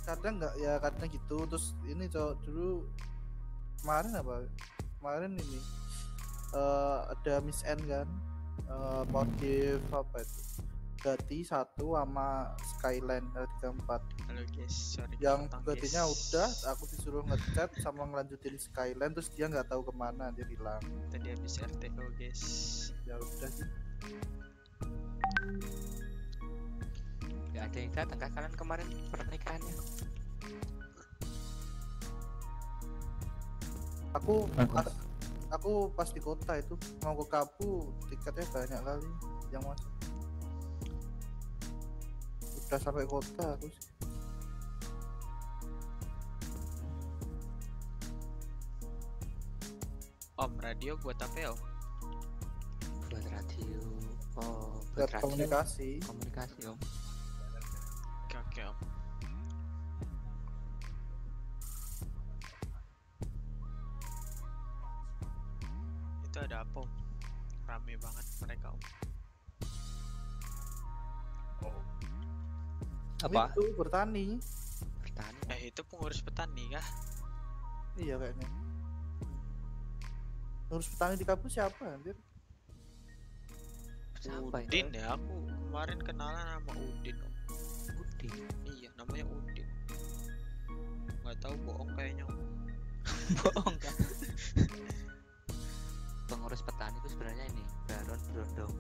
kadang nggak ya, kadang gitu. Terus ini cowok dulu kemarin ini ada Miss N kan, modif apa itu, Bugatti 1 sama Skyline R34. Halo guys, sorry Yang kepotong, Bugatti-nya guys. udah, aku disuruh ngecat sama ngelanjutin Skyline, terus dia nggak tahu kemana, dia hilang. Tadi habis RTO guys. Ya udah sih. Gak ada yang datang kah kalian kemarin pernikahannya? Aku pas di kota itu mau ke Kapu, tiketnya banyak kali yang masuk. Udah sampai kota aku sih. Om, radio buat apa ya om? Buat radio. Oh, Buat radio. komunikasi. Komunikasi om. Oke om. Itu ada apa om? Rame banget mereka om. Apa? Itu bertani. Bertani. Itu pengurus petani kah? Iya kayaknya. Terus petani di kampus siapa anjir? Siapa ya? Udin ya, aku kemarin kenalan sama Udin om. Udin. Iya, namanya Udin. Nggak tahu, bohong kayaknya om. Bohong kan? Pengurus petani itu sebenarnya ini Baron Brondong.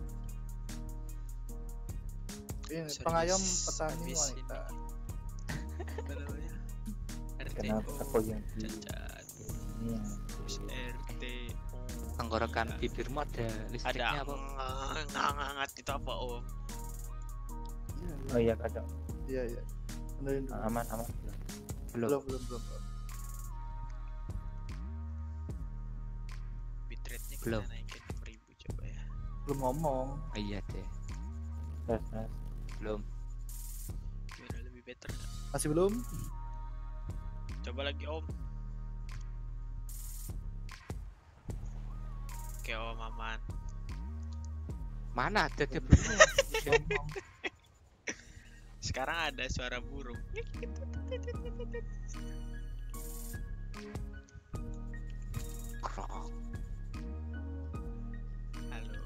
Ini Serius, pengayom petani habis wanita. Apa namanya? Kenapa RTO, aku yang di cacat, ini terus RTO. Tenggorokan bibirmu ada listriknya Ada apa? hangat itu apa om? Iya, oh iya kadang iya. Benerin dulu. aman Belum. Belum. Bitrate-nya kita Belum. naikin 6.000 coba ya. Belum ngomong. Iya deh. tes Belum. Gimana, lebih better nggak? Masih belum? Coba lagi om. Oke om, aman. Mana ada dia belum? Ngomong. Sekarang ada suara burung. Krok. Halo.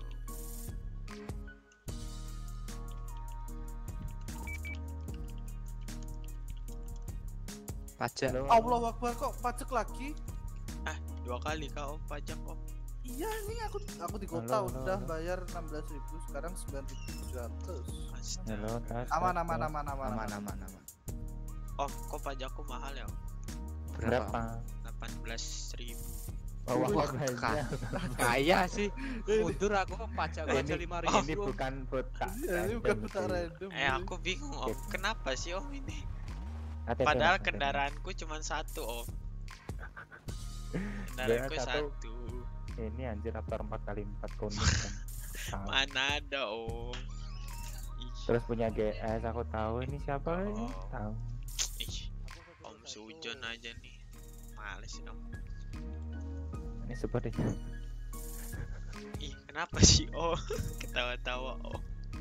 Pajak. Allah Akbar, kok pajak lagi? 2 kali kak om pajak om. Iya nih, aku di kota Halo, udah halo. bayar 16.000, sekarang 9.700. Astaga. halo tes Aman. Aman. Om, kok pajakku mahal ya om? berapa 18.000. oh, Wih, wah, banyak. Kaya sih. Mundur aku pajak gua aja ini 5.000. ini bukan buta Iya, ini bukan buta random. Aku bingung om, kenapa sih om ini? KTP, Padahal KTP. kendaraanku cuma 1 om. Kendaraanku Jangan 1. ini anjir raptor 4x4 kuning kan. Tahu. Mana ada om? Ih, Terus punya GS aku tahu ini siapa ini Oh. tahu ih, om Sujon aja nih. Males om. ini sebut deh. Ih, kenapa sih om? Ketawa-tawa om.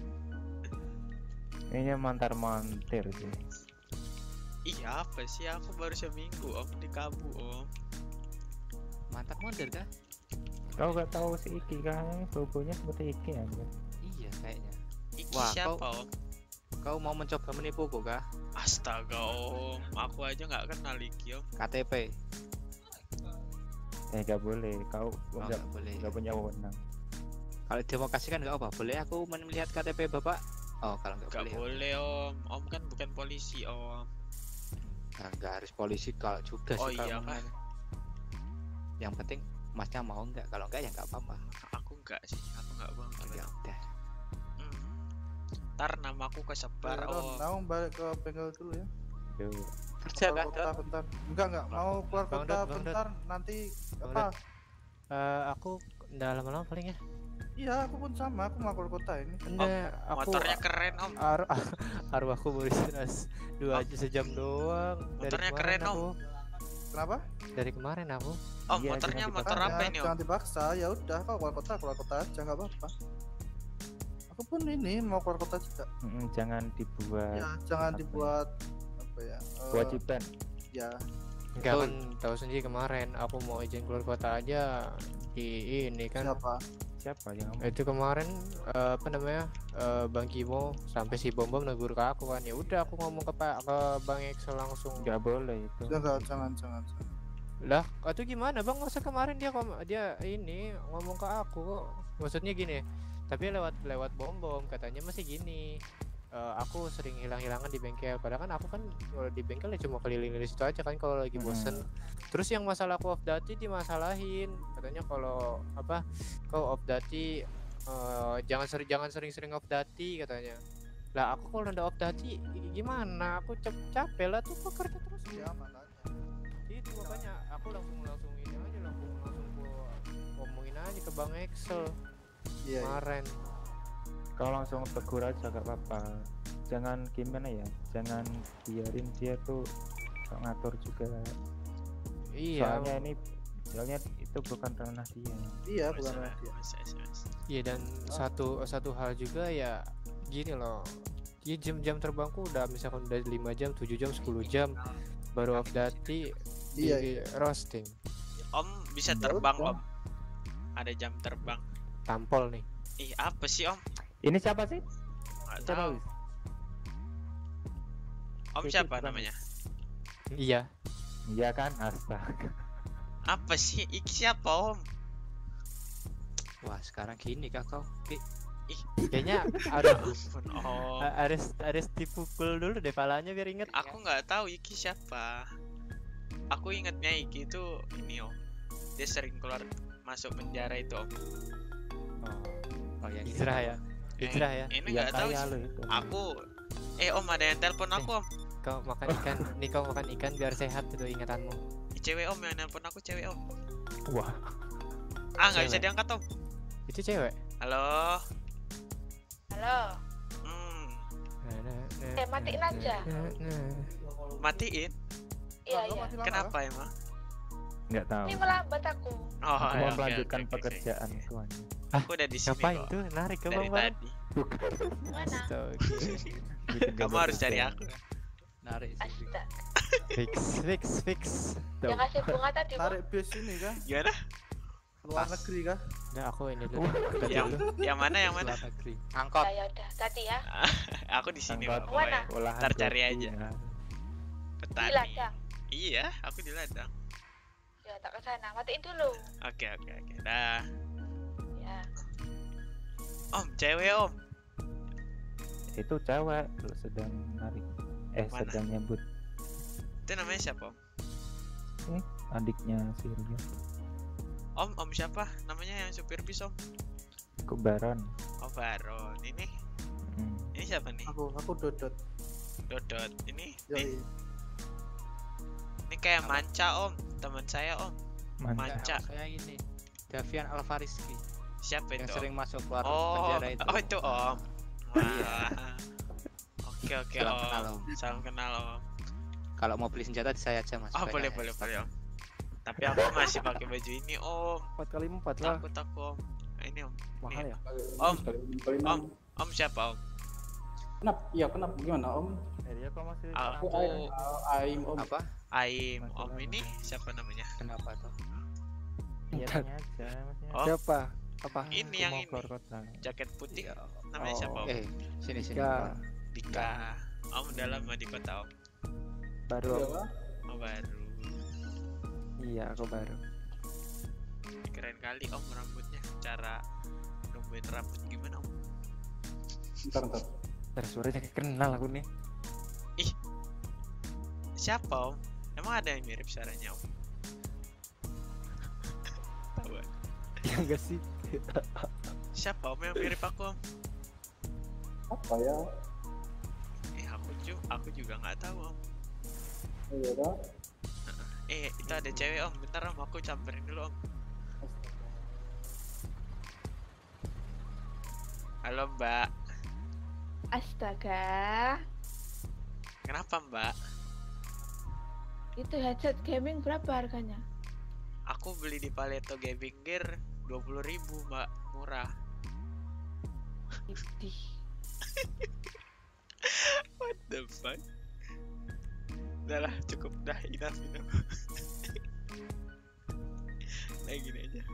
Ini montir sih. Iya apa sih, aku baru seminggu om di Kabu om. Mantap mondar kah? Kau gak tahu si Iki kan logonya seperti Iki anjir. Iya kayaknya. Iki Wah, siapa om? Kau mau mencoba menipuku kah? Astaga om, aku aja nggak kenal Iki om. KTP. Gak boleh kau Oh, nggak nggak boleh. nggak punya wewenang. Kalau dia mau kasih kan nggak apa. Boleh aku melihat KTP bapak? Oh kalau nggak Gak boleh. boleh om, om kan bukan polisi om. Nah, nggak harus polisi kalau juga Oh sih kalau iya mau kah? nanya. Yang penting masnya mau nggak? Kalau nggak ya nggak apa-apa. Aku nggak sih, aku nggak bang. Ya udah. Ntar namaku kesebar om. Mau balik ke bengkel dulu ya. Duh. Kerja Keluar kan? kota bentar. Enggak mau keluar Bang kota Dot, Bang bentar, nanti Bang apa? Aku nggak lama-lama paling ya. Iya, aku pun sama, aku mau keluar kota ini. Enggak, aku Motornya keren om. arwahku baru istirahat 2 sejam doang. Motornya Dari keren, kemarin Om. Kenapa? Dari kemarin aku. Om Iya, motornya jangan motor Makanya, apa ini om? Jangan dipaksa, ya udah kau keluar kota aja nggak apa-apa. Aku pun ini mau keluar kota juga. Jangan dibuat Ya, jangan apa ya? dibuat apa ya? Kewajiban. Ya, Enggak kan tahu sendiri kemarin aku mau izin keluar kota aja di ini kan. Siapa yang Itu kemarin apa namanya Bang Kimo sampai si Bom Bom negur ke aku kan, ya udah aku ngomong ke Bang Excel langsung. nggak boleh itu? jangan. Lah itu gimana Bang, masa kemarin dia ini ngomong ke aku kok, maksudnya gini, tapi lewat Bom Bom katanya masih gini, aku sering hilang-hilangan di bengkel, padahal kan aku kan kalau di bengkel ya cuma keliling di situ aja kan kalau lagi bosen. Terus yang masalah aku off duty dimasalahin, katanya kalau apa kau off duty jangan sering-sering off duty katanya. Lah aku kalau udah off duty gimana, aku capek lah tuh kerja terus Ya makanya. itu, makanya aku langsung ini aja, langsung gua ngomongin aja ke Bang Excel Iya. kemarin. Kau langsung tegur aja gak apa-apa. Jangan gimana ya, jangan biarin dia tuh sok ngatur juga. Iya. Soalnya itu bukan ranah dia. Iya, bukan dia. Iya, dan satu hal juga ya gini loh. Ya jam terbangku udah misalkan udah 5 jam, 7 jam, 10 jam baru off duty di roasting. Om bisa terbang Om. Ada jam terbang. Tampol nih. Ih, apa sih Om? Ini siapa sih? Nggak tahu. Om siapa namanya? Iya. Iya kan, astaga. Apa sih? Iki siapa Om? Wah, sekarang gini kak kau. Kayaknya ada Ampun Om. harus dipukul dulu deh palanya biar inget. Aku nggak tahu Iki siapa. Aku ingatnya Iki itu ini Om. Dia sering keluar masuk penjara itu Om. Oh ya, Hijrah ya. Hijrah ya. Ini Iya, nggak tahu kaya sih. lo itu. Aku Om ada yang telepon aku Om. Kau makan ikan, nih kau makan ikan biar sehat itu ingatanmu. Cewek Om yang nelpon aku, cewek Om. Wah, Nggak bisa Cewek. diangkat Om. Itu cewek. Halo. Halo. Matiin aja. Matiin? Iya, iya. Kenapa emang? nggak tahu. Ini melambat aku. Oh, Aku ya, mau oke, melanjutkan oke, oke. pekerjaan tuannya. Aku udah di sini Ngapain kok. tuh narik ke Dari bang? tadi. Mana? Bikin Kamu gambar harus cari desain. aku. narik sih. Fix. Yang kasih bunga tadi, Bang. Tarik bis ini kah? Gimana? Luar negeri kah? Nah aku ini dulu. Yang mana? Yang mana? Luar negeri. Angkot. Ya udah, tadi ya. Aku di sini Angkot. Pak. Pokoknya. Olahan Ntar cari roti, aja. ya. Di Petani. ladang. Iya, aku di ladang. Ya, tak ke sana. Matiin dulu. Oke. Dah. Ya. Om, cewek Om. Itu cewek lo sedang narik. Mana? Sedang nyambut Itu namanya siapa Om? adiknya si Rio. Om siapa? Namanya yang supir bis Om. Kebaran. Oh, Baron. Ini siapa nih? Aku Dodot. Dodot. Ini Yoi. Ini kayak Manca Om. Teman saya Om. Mantap. Manca. Saya ini Davian Alvariski Siapa yang itu? sering masuk keluar Oh, penjara itu. itu Om. Wah. Oke Salam Om. kenal, Om. Salam kenal Om. Kalau mau beli senjata saya aja mas. Oh, boleh Om. Tapi aku masih pakai baju ini Om. 4x4 lah. Takut aku Om. Ini Om. Mahal ya? Om siapa Om? Kenapa? Gimana Om? Dia kok masih Aku Aim Om. Apa? Aim. Om ini siapa namanya? Kenapa tuh? Iya, tanya aja maksudnya. Oh, Siapa? Apa? ini Aku yang mau ini. keluar kota. Jaket putih. Iya. Namanya siapa Om? Sini. Ya, Dika. Om udah lama di kota Om. baru. Oh, baru. Iya aku baru. Keren kali Om rambutnya. Cara numbuhin rambut gimana Om? Bentar. Dari suaranya kayak kenal aku nih. Siapa Om? Emang ada yang mirip suaranya Om? Tahu. Ya enggak sih. Siapa Om yang mirip aku Om? Apa ya? Aku juga nggak tahu Om. Iya dah. Itu ada cewek Om. Bentar Om, aku camperin dulu Om. Halo Mbak. Astaga. Kenapa Mbak? Itu headset gaming berapa harganya? Aku beli di Paleto Gaming Gear 20.000 Mbak, murah. Idih. What the fuck? Udahlah, cukup dah, enough. Nah gini aja.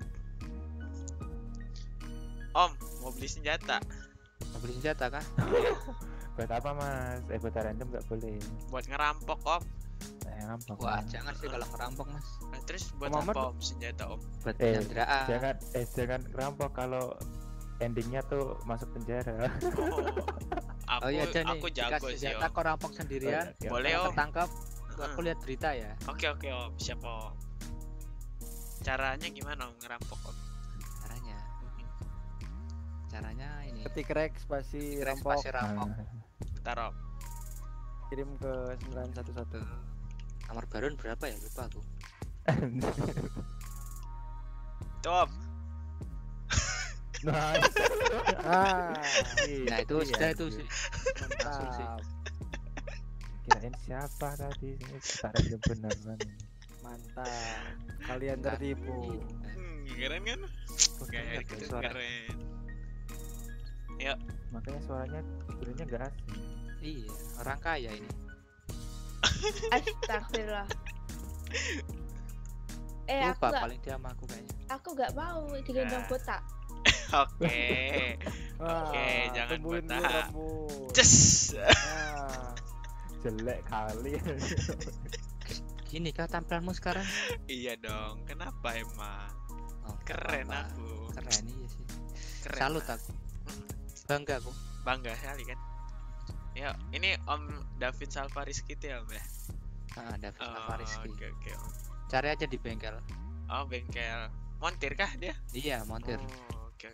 Om, mau beli senjata? Mau beli senjata kah? Buat apa mas? Buat random nggak boleh. Buat ngerampok Om. Ngerampok. Wah, Mas. jangan sih kalau ngerampok mas. Nah, terus buat Om Ahmad- apa Om senjata Om? Buat Eh, penyanderaan. jangan ngerampok kalau endingnya tuh masuk penjara. Oh, Oh iya, aja nih. aku jago Dikasih sih senjata Om. kok rampok sendirian. Oke, Boleh Kalau Om. ketangkap, Heeh. aku lihat berita ya. Oke Om, siap Om. Caranya gimana Om ngerampok Om? Caranya ini. Ketik rek spasi Kira rampok, spasi rampok. Bentar Om. kirim ke 911. Nomor baru berapa ya? Lupa aku. Itu Om. Nah, Nah itu iya, sudah itu iya. sih. Langsung sih. Mantap, Kirain siapa tadi? Sekarang beneran. mantap. Kalian tertipu. Keren kan? Oh, Gaya dengar kita tuh suara. keren. Makanya suaranya sebenarnya nggak asing. Iya, orang kaya ini. Astagfirullah. Lupa paling dia sama aku kayaknya. aku nggak mau digendong Nah. botak. Oke. Wah, Oke, jangan tumbuhin dulu botak. rambut. Ces. Nah, Jelek kali. Gini kah tampilanmu sekarang? Iya dong. Kenapa emang? Oh, Keren apa-apa. aku. Keren iya sih. Keren. Salut lah. aku. Bangga aku. Bangga sekali kan? Ya, ini Om David Salvarizky itu ya Om ya? Ah, David Oh, Salvarizky. oke Om. Cari aja di bengkel. Oh, bengkel. Montir kah dia? Iya, montir. Oh, oke.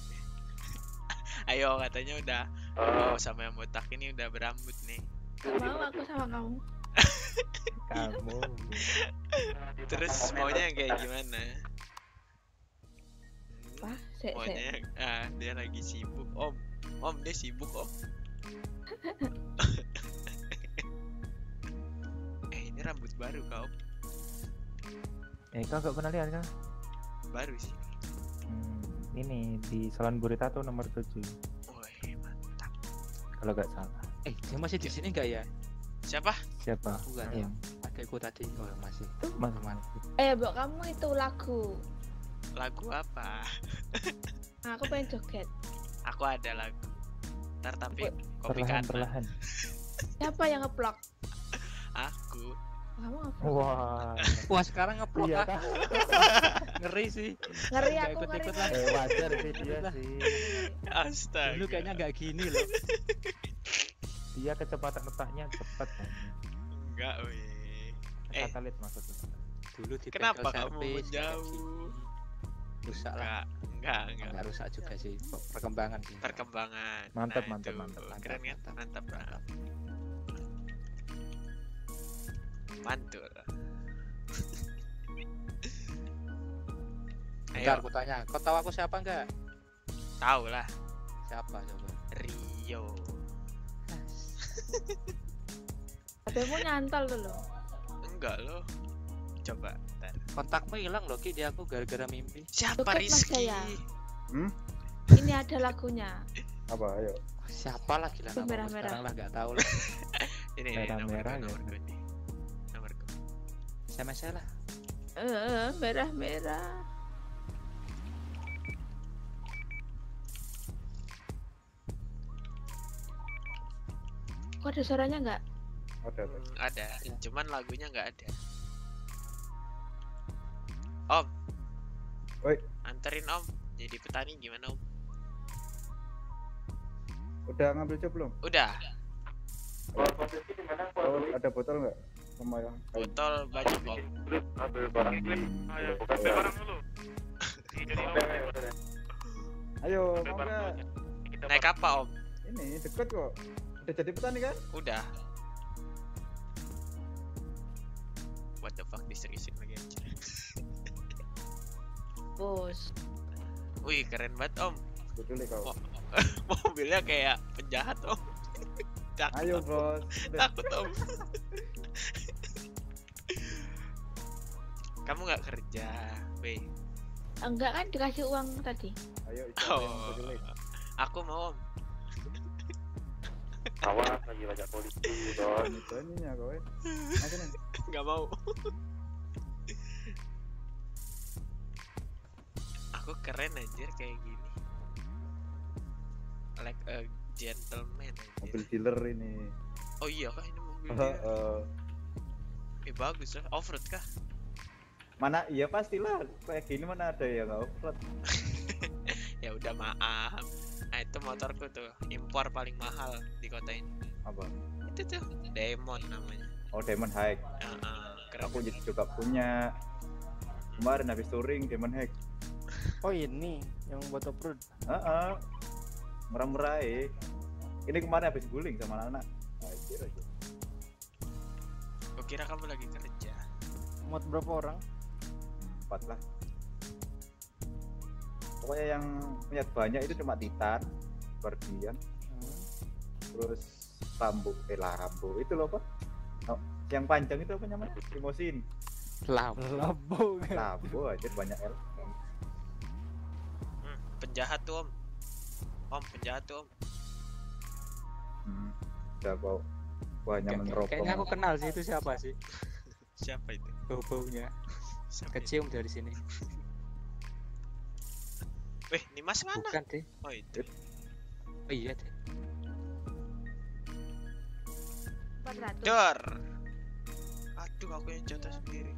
Ayo katanya udah mau sama yang botak ini udah berambut nih. Gak mau aku sama kamu. Kamu. Terus maunya yang kayak gimana? Wah, sek. Maunya dia lagi sibuk. Om dia sibuk Om. Ini rambut baru kau. Kau nggak pernah lihat kan? Baru sih. Ini di Salon Burita tuh nomor 7 Woi, mantap. kalau nggak salah. Dia masih di sini enggak ya? Siapa? Siapa? Bukan ya. Adekku tadi. Oh, masih. Mas Teman. Mbok kamu itu lagu. Lagu apa? Nah, aku pengen joget. Aku ada lagu. Ntar tapi kopi perlahan kanan. perlahan. Siapa yang ngeplok? Aku. Kamu ngeplok. Wah. Wah, sekarang ngeplok Iya ah. kan? Ngeri sih. Ngeri Nggak aku ngeri. ikut-ikut lah. Wajar sih dia sih. Astaga. Dulu kayaknya enggak gini loh. Dia kecepatan letaknya cepat kan. Enggak, weh. Satelit maksudnya. Dulu di Kenapa bengkel kamu servis, kayak menjauh? gini. Rusak lah. Enggak. Enggak rusak juga sih. Perkembangan sih. Perkembangan. Mantap, Nah, mantap, itu. mantap, Keren kan? mantap. Mantap. Mantul. Bentar, Ayo, aku tanya. Kau tahu aku siapa enggak? tahu lah. Siapa coba? Rio. HPmu nyantol tuh loh. Enggak loh. Coba. Ntar. Kontakmu hilang loh Ki di aku gara-gara mimpi. Siapa Tutup, Mas Rizky? Jaya. Hmm? Ini ada lagunya. Apa? Ayo. Siapa lah gila Itu nama merah-merah. sekarang lah enggak tahu lah. Ini Merah-merah ya. nomorku nih. Nomorku. SMS saya lah. Merah-merah. Kok ada suaranya nggak? Ada. Ada, Ya. cuman lagunya nggak ada. Om. Oi. Anterin Om. Jadi petani gimana Om? Udah ngambil job belum? Udah. Oh, ada botol nggak? Sama yang kayu. Botol banyak Om. Ayo, mau nggak? Naik apa Om? Ini deket kok. Udah jadi petani kan? Udah. What the fuck diseriusin lagi aja. Bos. Wih keren banget Om. Betul kau. Wah. Mobilnya kayak penjahat Om. Takut, Ayo Om. bos. Udah. Takut Om. Kamu nggak kerja, Weh. Enggak kan dikasih uang tadi. Ayo. Itu yang Oh, betul. aku mau Om. Awas lagi banyak polisi dong. Itu ininya kowe. Aja nih. Nggak mau. Aku keren anjir kayak gini. Like a gentleman Mobil anjir. dealer ini. Oh iya kah ini mobil dia? Bagus lah. Off-road kah? Mana iya pastilah kayak gini mana ada ya nggak offroad. Ya udah maaf. Nah itu motorku tuh impor paling mahal di kota ini. Apa? Itu tuh Demon namanya. Oh Demon High. Keren. Aku juga punya. Kemarin habis touring Demon High. Oh ini yang buat off-road. Murah-murah Ini kemarin habis guling sama anak-anak. Anjir aja. Kok kira kamu lagi kerja? Muat berapa orang? 4 lah. Pokoknya yang punya banyak itu cuma Titan, Guardian, terus Lambo itu loh apa? Oh, yang panjang itu apa namanya? Limosin. Labo kan. Lambo aja banyak L. Penjahat tuh om penjahat tuh om. Udah kok banyak meneropong. Kayaknya aku kenal sih, itu siapa sih? Siapa itu? Bau-baunya Siapa itu? kecium dari sini. Weh Nimas mana? Bukan deh. Oh itu. Oh iya deh. 400. Dor. Aduh aku yang jatuh sendiri.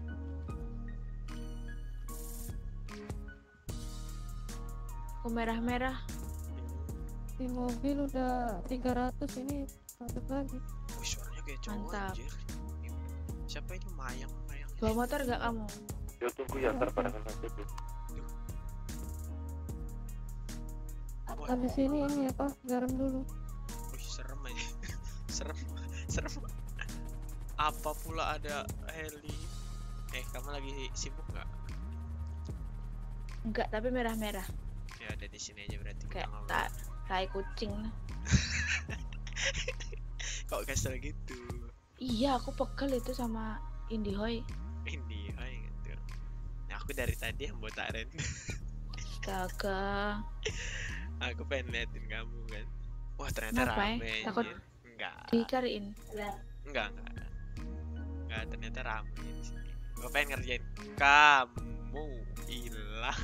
Aku merah-merah. Di mobil udah 300, ini 100 lagi. Wih suaranya kayak cowok Mantap. anjir. Siapa ini Mayang? Bawa motor gak kamu? Yo tunggu ya ntar pada nanti tuh. Habis ini apa? Garam dulu. Wih serem aja. serem. Apa pula ada heli? Kamu lagi sibuk nggak? Enggak, tapi merah-merah. Ya ada di sini aja berarti. Kayak Kita ngobrol. tai kucing. Kok kesel gitu? Iya, aku pegel itu sama Indihoy. Ini hai gitu. Nah, aku dari tadi yang botarin. Astaga. Aku pengen liatin kamu kan. Wah ternyata Ngapain? rame. Takut anjir. Enggak. Dicariin. Enggak. Enggak ternyata rame di sini. Gue pengen ngerjain kamu hilang.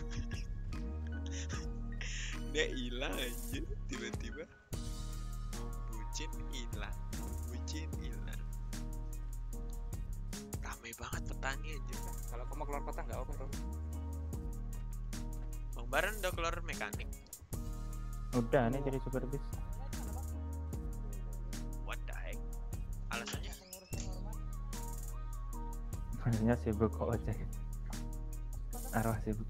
Dia hilang aja tiba-tiba. Bucin hilang. Ramai banget petani aja. Kalau kamu keluar kota nggak apa-apa. Bang Baran udah keluar mekanik. Udah nih jadi super bis. What the heck? Alasannya? Maksudnya sibuk kok ojek. Arwah sibuk.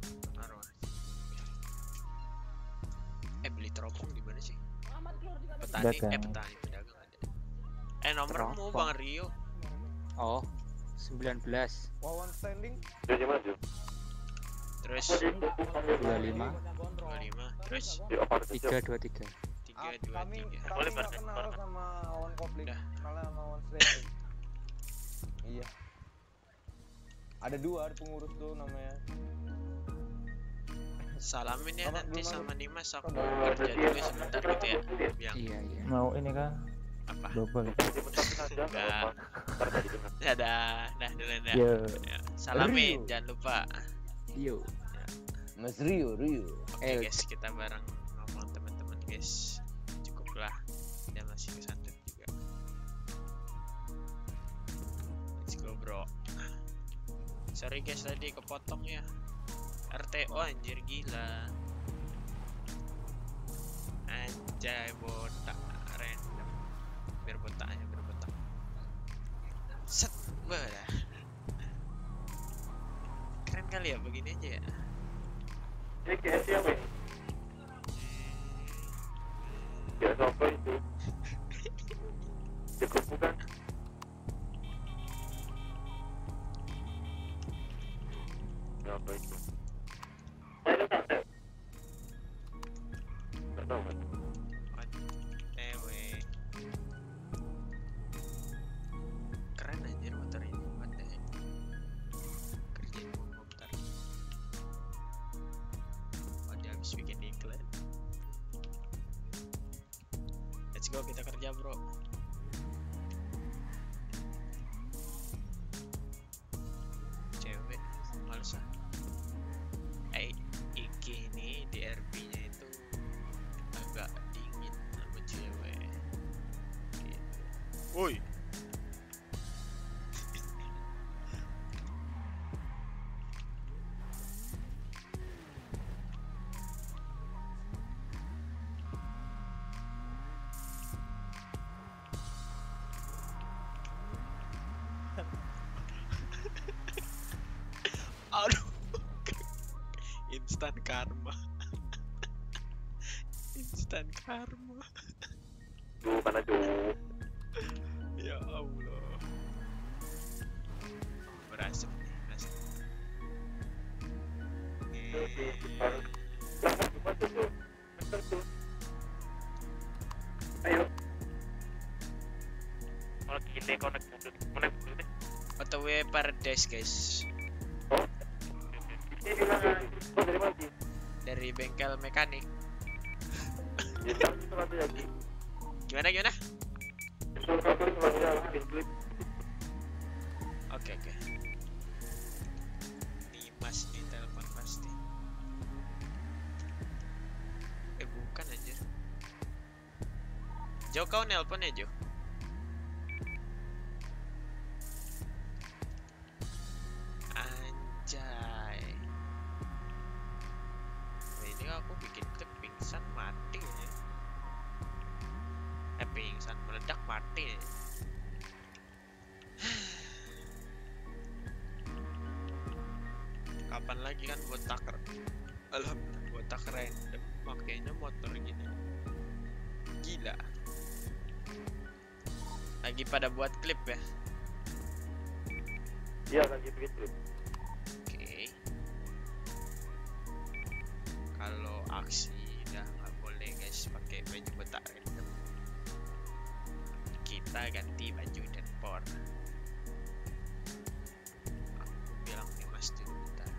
Beli teropong di mana sih? Petani, Dagang. petani pedagang ada. Nomormu Teropong. Bang Rio. Oh 19 Wawan standing. Jadi maju. Terus 25 terus 323. 323. Kami Boleh nggak Pak. kenal sama Wawan Kopling. Udah. Kenalnya sama Wawan standing. Iya. Ada 2 pengurus tuh namanya. Salamin ya Apa, nanti belum sama Nimas aku Apa? kerja dulu sebentar gitu ya. Biang Iya. Mau ini kan apa? double. Enggak. Dadah, dulu dah. Ya. Ya, salamin jangan lupa. Yo. Mas Rio. Oke guys, kita bareng ngomong teman-teman guys. Cukuplah. Dia masih kesantun juga. Let's go bro. Sorry guys tadi kepotong ya. RTO anjir gila. Anjay botak random. Biar botaknya berbotak. Set, badah. Keren kali ya begini aja ya. Ini kayak siapa ini? Ya siapa itu? Cukup bukan? Siapa itu? Saya santai. Nggak tahu kan? Ewe. Keren anjir motor ini padahal. Kerjain bom bentar. Oh dia habis bikin iklan. Let's go, kita kerja bro. Cewek males ah. Iki ini di RP nya itu agak dingin sama cewek gitu. Woi. Aduh. Instan karma. Instan karma. Duh, mana duh. Ya Allah. Berasap nih, berasap. Ayo. Kalau gini connect dulu deh. OTW Paradise guys. Ini di mana? Oh, dari mana sih? Dari bengkel mekanik. Ya, tapi satu lagi. Gimana? Satu lagi klip. Oke. Nih mas nih telepon pasti. Bukan anjir. Jo, kau nelpon ya Jo? Anjay. Nah, ini aku bikin klip pingsan mati ya. Pingsan meledak mati ya. Kapan lagi kan botak? Alhamdulillah botak random makanya motor gini. Gila. Lagi pada buat klip ya? Iya, lagi bikin klip. Oke. Kalau aksi udah nggak boleh guys pakai baju botak random. Kita ganti baju Deadpool. Aku bilang nih mas dulu bentar.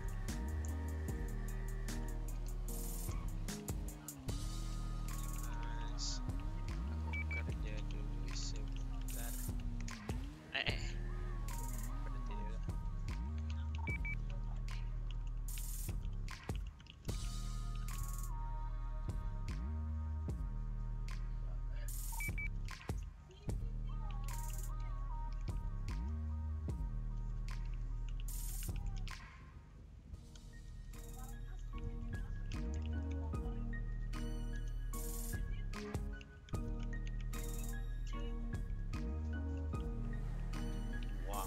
Mas, aku kerja dulu sebentar. Berhenti dulu. Wah.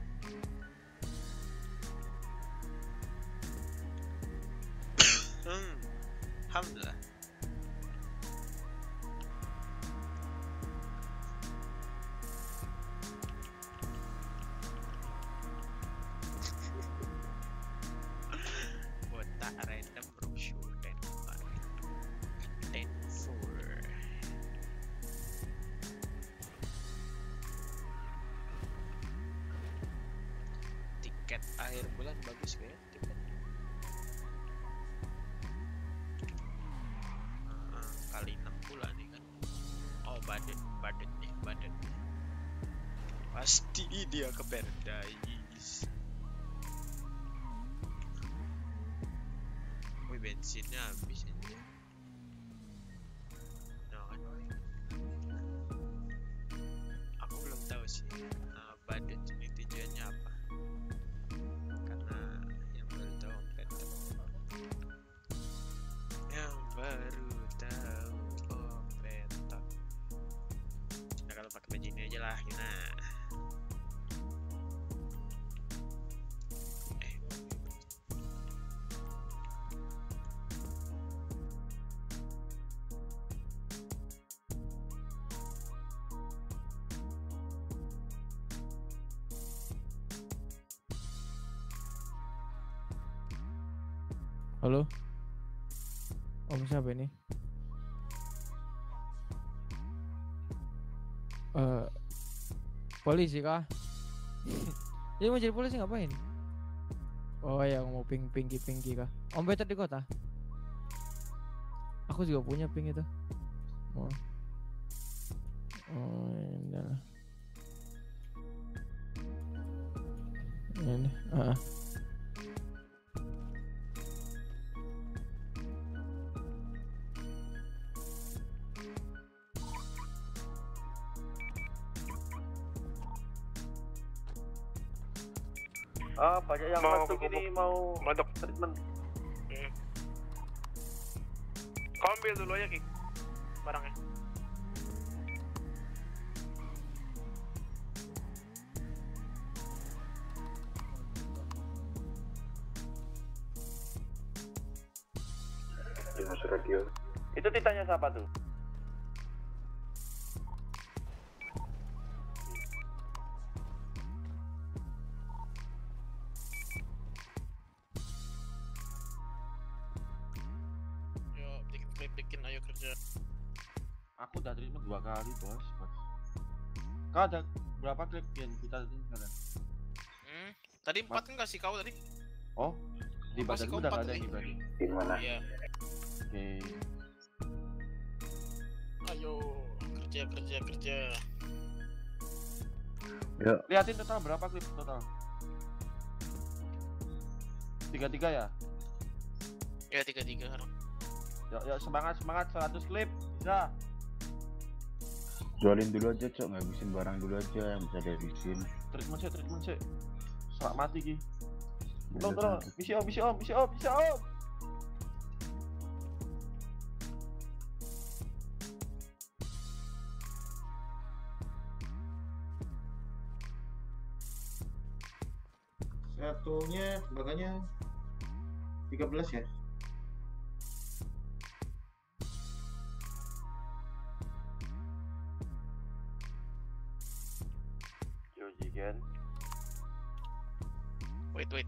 Alhamdulillah. Botak random brochure dan full. Tiket akhir bulan bagus kayak tiket. Kali 6 bulan nih kan. Oh badan pasti dia ke Paradise. Wih bensinnya habis aja. Nah, kan. Aku belum tahu sih badan ini tujuannya apa. Karena yang baru tahu petak. Yang baru tahu petak. Nah kalau pakai baju ini aja lah, nah. Halo? Om siapa ini? Polisi kah? Jadi mau jadi polisi ngapain? Oh ya mau pinky kah? Om better di kota? Aku juga punya pink itu. Oh. Oh, ini. Banyak yang masuk ini mau treatment. Kau ambil dulu ya Ki barangnya. Radio. Itu titanya siapa tuh? Bikin ayo kerja. Aku udah treatment 2 kali bos. Kau ada berapa klip yang kita treatment sekarang? Tadi 4 kan kasih kau tadi. Oh, di badan udah gak ada yang berarti. Di mana? Iya. Oke. Ayo kerja. Yuk. Lihatin total berapa klip total? 33 ya? Ya 33 harus. Yuk semangat 100 klip bisa. Jualin dulu aja cok, ngabisin barang dulu aja yang bisa dihabisin. Treatment sih. Selak mati Ki. Bener, Tolong. Misi om. Satunya tembakanya 13 ya. Yojigen. Wait.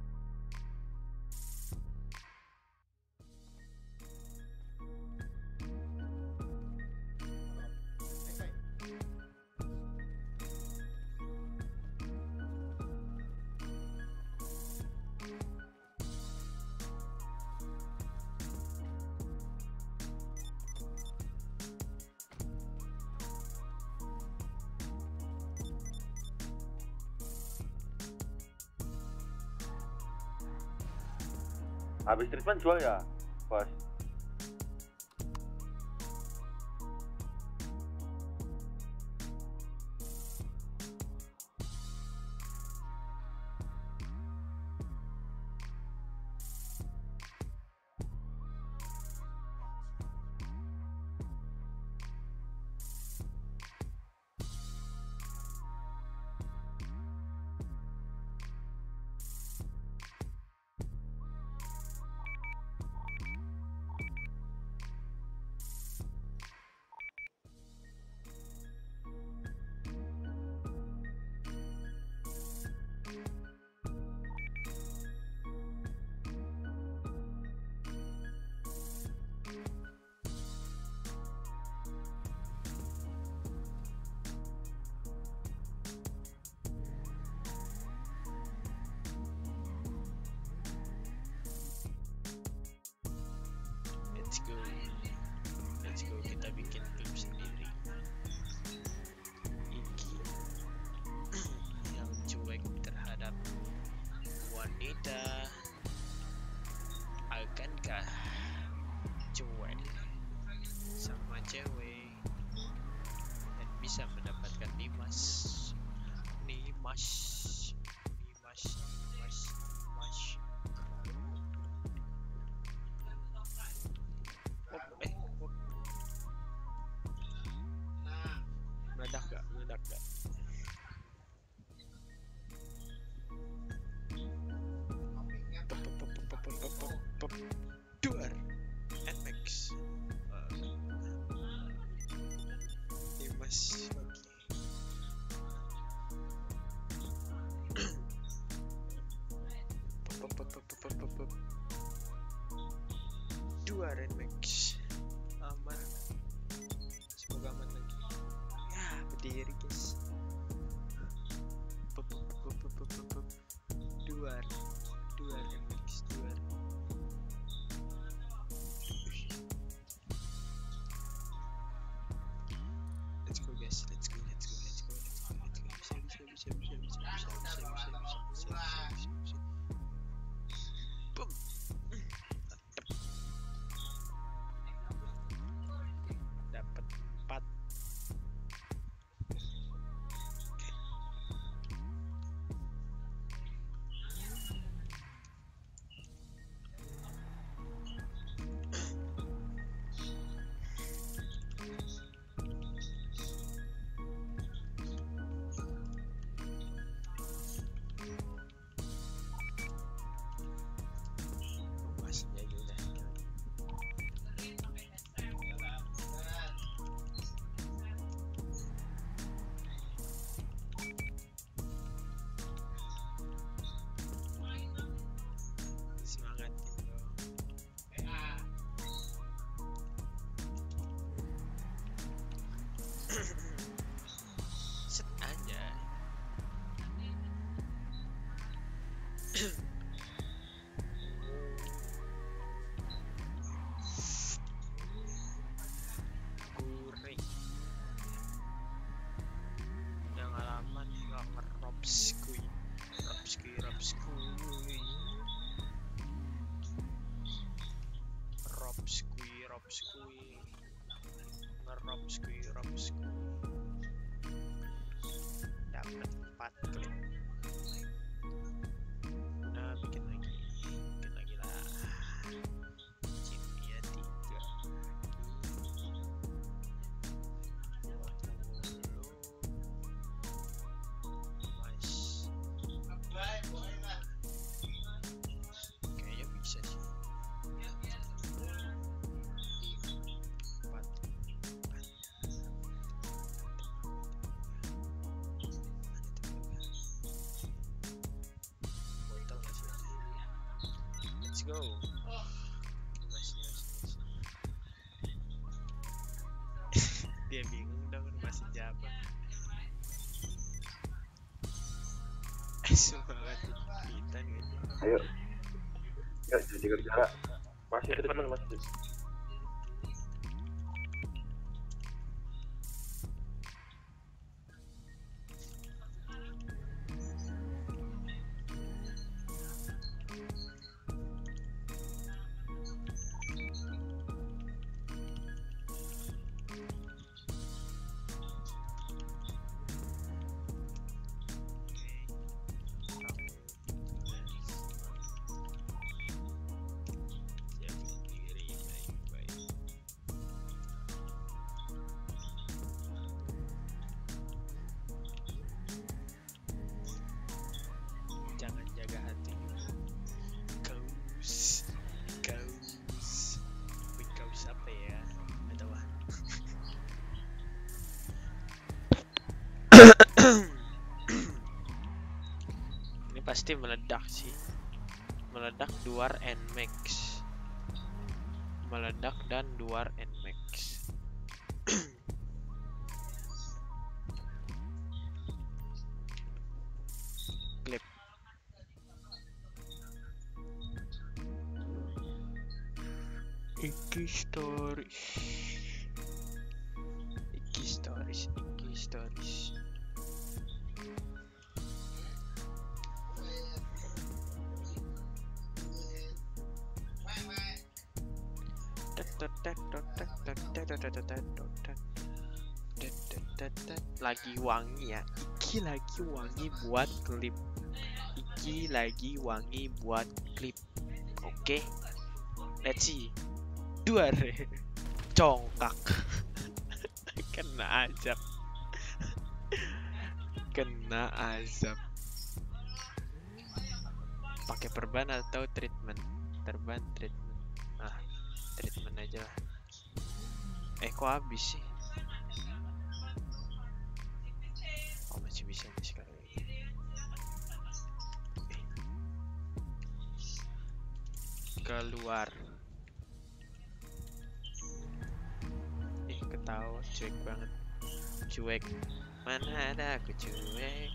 Habis treatment jual ya, bos? Let's go kita bikin klip sendiri. Iki yang cuek terhadap wanita akankah cuek sama cewek dan bisa mendapatkan Nimas. Meledak gak? Duar NMAX Nimas lagi. Duar NMAX aman, semoga aman lagi. Ya berdiri guys. Duar NMAX duar. Let's go guys. Set aja. Gurih. Yang alamat nggak ngerobskui. Robskui. Ngerobskui. Dapat 4 klik. Nah, bikin lagi lah. Chipnya 3. Mas. Kayaknya bisa sih. 4. Botol masih ada. Let's go. Masih. Dia bingung dong masih siapa. Semangat kita gitu. Ayo. Ya, jadi kerja. Masih ada teman masih. Jangan jaga hati. Kaus apa ya? Atau apa? Ini pasti meledak sih. Meledak Duar Nmax. Meledak dan Duar Nmax. Klip. Iki stories. Lagi wangi ya. Iki lagi wangi buat klip. Oke. Let's see. Duar congkak. Kena azab. Pakai perban atau treatment? Treatment. Nah, treatment aja lah. Kok habis sih? Oh, masih bisa nih sekali. Keluar. Ketawa cuek banget. Cuek. Mana ada aku cuek.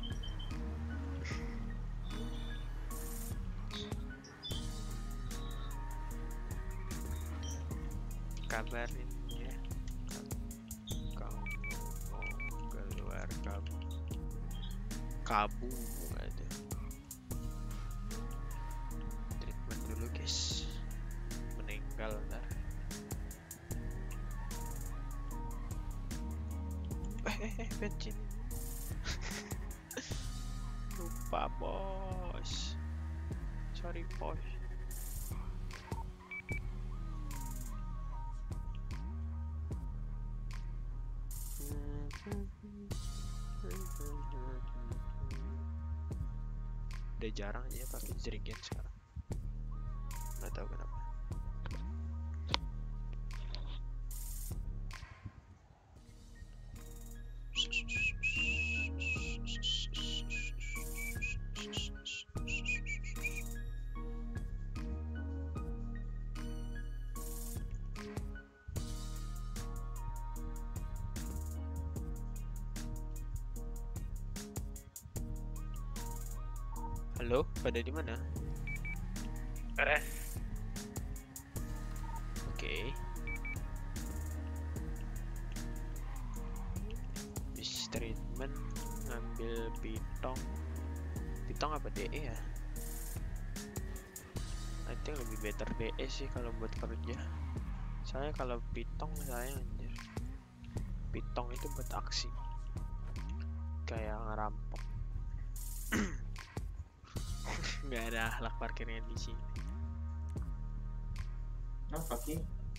Kabarin ya. Kamu mau keluar kabu ada. Treatment dulu guys. Meninggal ntar. Bensin. Lupa bos. Sorry bos. Udah jarang ya pakai jerigen sekarang. Nggak tahu kenapa. Halo, pada di mana? RS. Oke. Bis treatment ngambil pitong. Pitong apa DE ya? I think lebih better DE sih kalau buat kerja. Soalnya kalau pitong sayang anjir. Pitong itu buat aksi. Kayak ngerampok. Nggak ada akhlak parkirnya di sini. Apa Ki?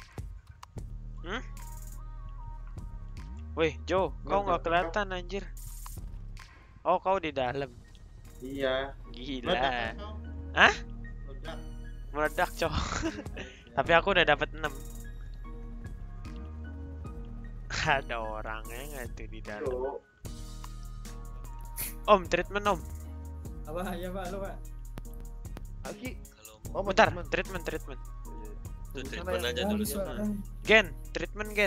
Wih, Joe, kau nggak kelihatan anjir. Oh, kau di dalam. Iya. Gila. Meledak, Hah? Meledak. Meledak, Cok. Tapi aku udah dapat 6. Ada orangnya nggak tuh di dalam? Om, treatment Om. Apa ya Pak, lo Pak? Aki. Oh, bentar, treatment. Tuh, treatment aja dulu ya. Gen, treatment Gen.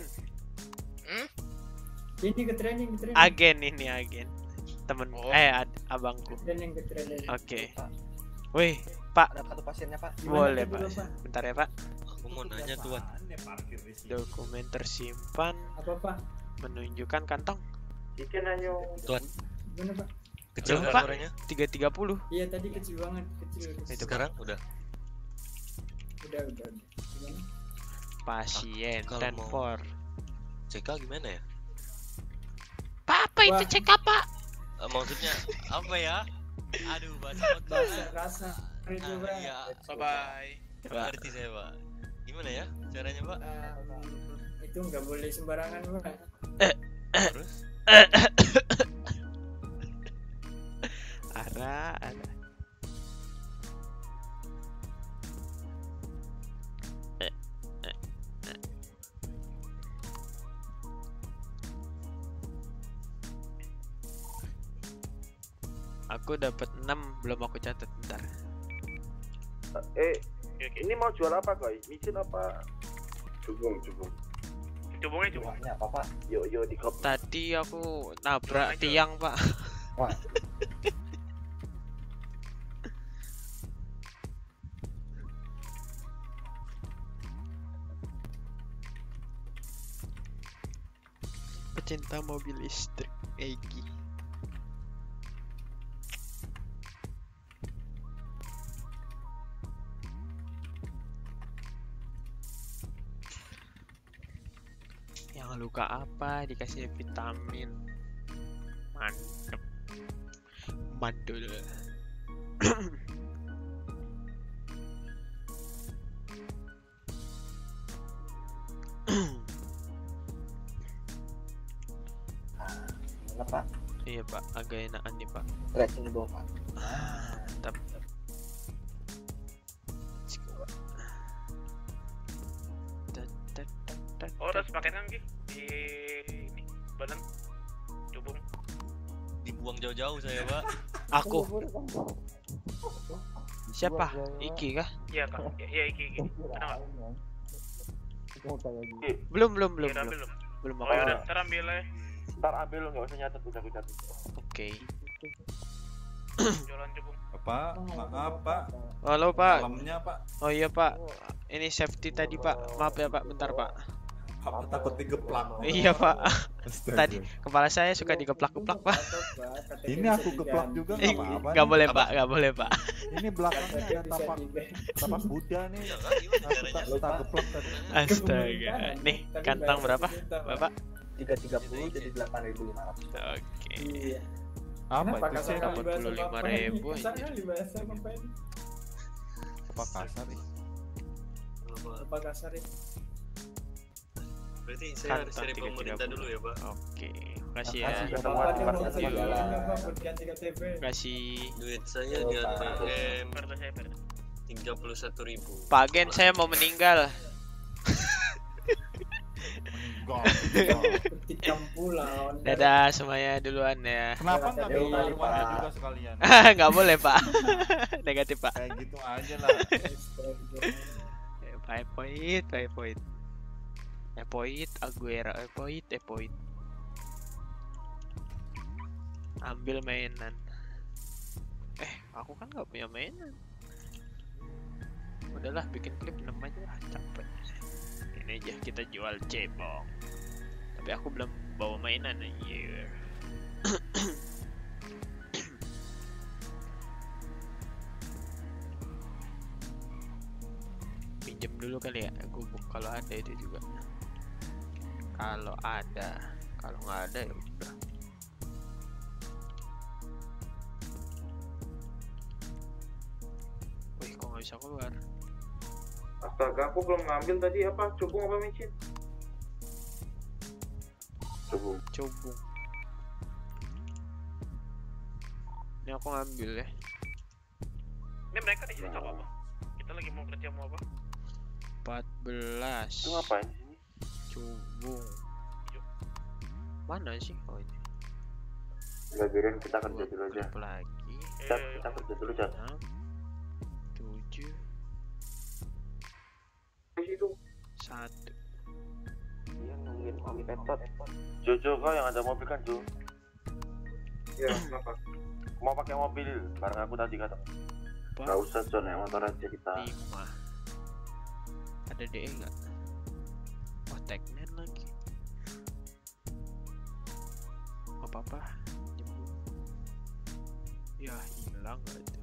Ini ke training. Agen ini agen. Temen abangku. Training ke training. Oke. Wih, Pak. Ada kartu pasiennya Pak. Boleh Pak. Bentar ya Pak. Aku mau nanya tuan. Dokumen tersimpan. Apa Pak? Menunjukkan kantong. Ikan nanya. Tuan. Gimana Pak? Kecil Pak, nggak suaranya? 330. Iya tadi kecil banget, kecil. Sekarang udah. Udah. Gimana? Pasien Kalau dan mau- for. CK gimana ya? Pak, apa itu CK Pak? Maksudnya apa ya? Aduh, bahasa rasa. Itu Pak. Iya. Bye-bye. Ngerti saya Pak. Gimana ya caranya Pak? Itu nggak boleh sembarangan Pak. Terus? Ada. Aku dapat 6, belum aku catat, bentar. Ini mau jual apa Koi? Micin apa? Cubung. Cubungnya. Apa Pak? Yo di kop. Tadi aku nabrak tiang, Pak. Wah. Pecinta mobil listrik, Egi. Yang luka apa dikasih vitamin. Mantep. Mandul. Gimana Pak? Iya Pak, agak enakan nih Pak. Stretching di bawah Pak. Mantap. Oh, udah sepaket kan Ki? Di ini badan cubung. Dibuang jauh-jauh saya Pak. Aku. Siapa? Iki kah? Iya Kak. Iya Iki. Ada nggak? Belum. Iya, ambil belum. Belum Oh aku. yaudah, ntar ambil aja. Ntar ambil nggak usah nyatet, udah aku catat. Oke. Jualan cubung. Pak, maaf Pak. Halo Pak. Malamnya Pak. Oh iya Pak. Ini safety tadi Pak. Maaf ya Pak, bentar Pak. Pak takut digeplak. Iya Pak. Astaga. Tadi kepala saya suka digeplak-geplak Pak. Ini aku geplak juga nggak apa-apa. Nggak nih. boleh Pak, nggak boleh Pak. Ini belakangnya ada tapak Buddha nih. Kita geplak tadi. Astaga. Nih, kantong berapa, Bapak? 330 jadi 8.500. Oke. Iya. Apa Kenapa itu sih? kasar kali bahasa 85.000 Bapak ini? anjir. Kasar kali bahasa Bapak ini. Apa kasar nih? Apa kasar ini? Berarti saya harus cari pemerintah dulu ya Pak. Oke, makasih ya. Makasih, Bapak ada mau saya jualan apa buat ganti KTP? Kasih Duit saya di ATM 31.000. Pak Gen, saya mau meninggal. Tikam pulau. Dadah semuanya duluan ya. Kenapa nggak minta rumahnya juga sekalian? Nggak boleh Pak. Negatif Pak. Kayak gitu aja lah. Point. Epoid, Aguero, Epoid. Ambil mainan. Aku kan nggak punya mainan. Udahlah, bikin klip 6 aja lah, capek. Ini aja kita jual cebong. Tapi aku belum bawa mainan anjir. Pinjem dulu kali ya, gubuk kalau ada itu juga. Kalau ada, kalau nggak ada ya udah. Wih, kok nggak bisa keluar? Astaga, aku belum ngambil tadi apa? Cubung apa micin? Cubung. Cubung. Ini aku ngambil ya. Ini mereka di sini apa? Kita lagi mau kerja mau apa? 14. Itu ngapain sih? Cubung. Mana sih? Oh ini. Enggak, biarin kita kerja dulu aja. Lagi. Kita kerja dulu, Chat. 7. Itu 1. Dia nungguin Om Petot. Jojo, kau yang ada mobil kan, Jo? Ya, kenapa? Mau pakai mobil bareng aku tadi kata. Gak usah, John, naik motor aja kita. 5. Ada DE nggak? Oh, Teknen lagi. Apa-apa? Ya, hilang nggak itu?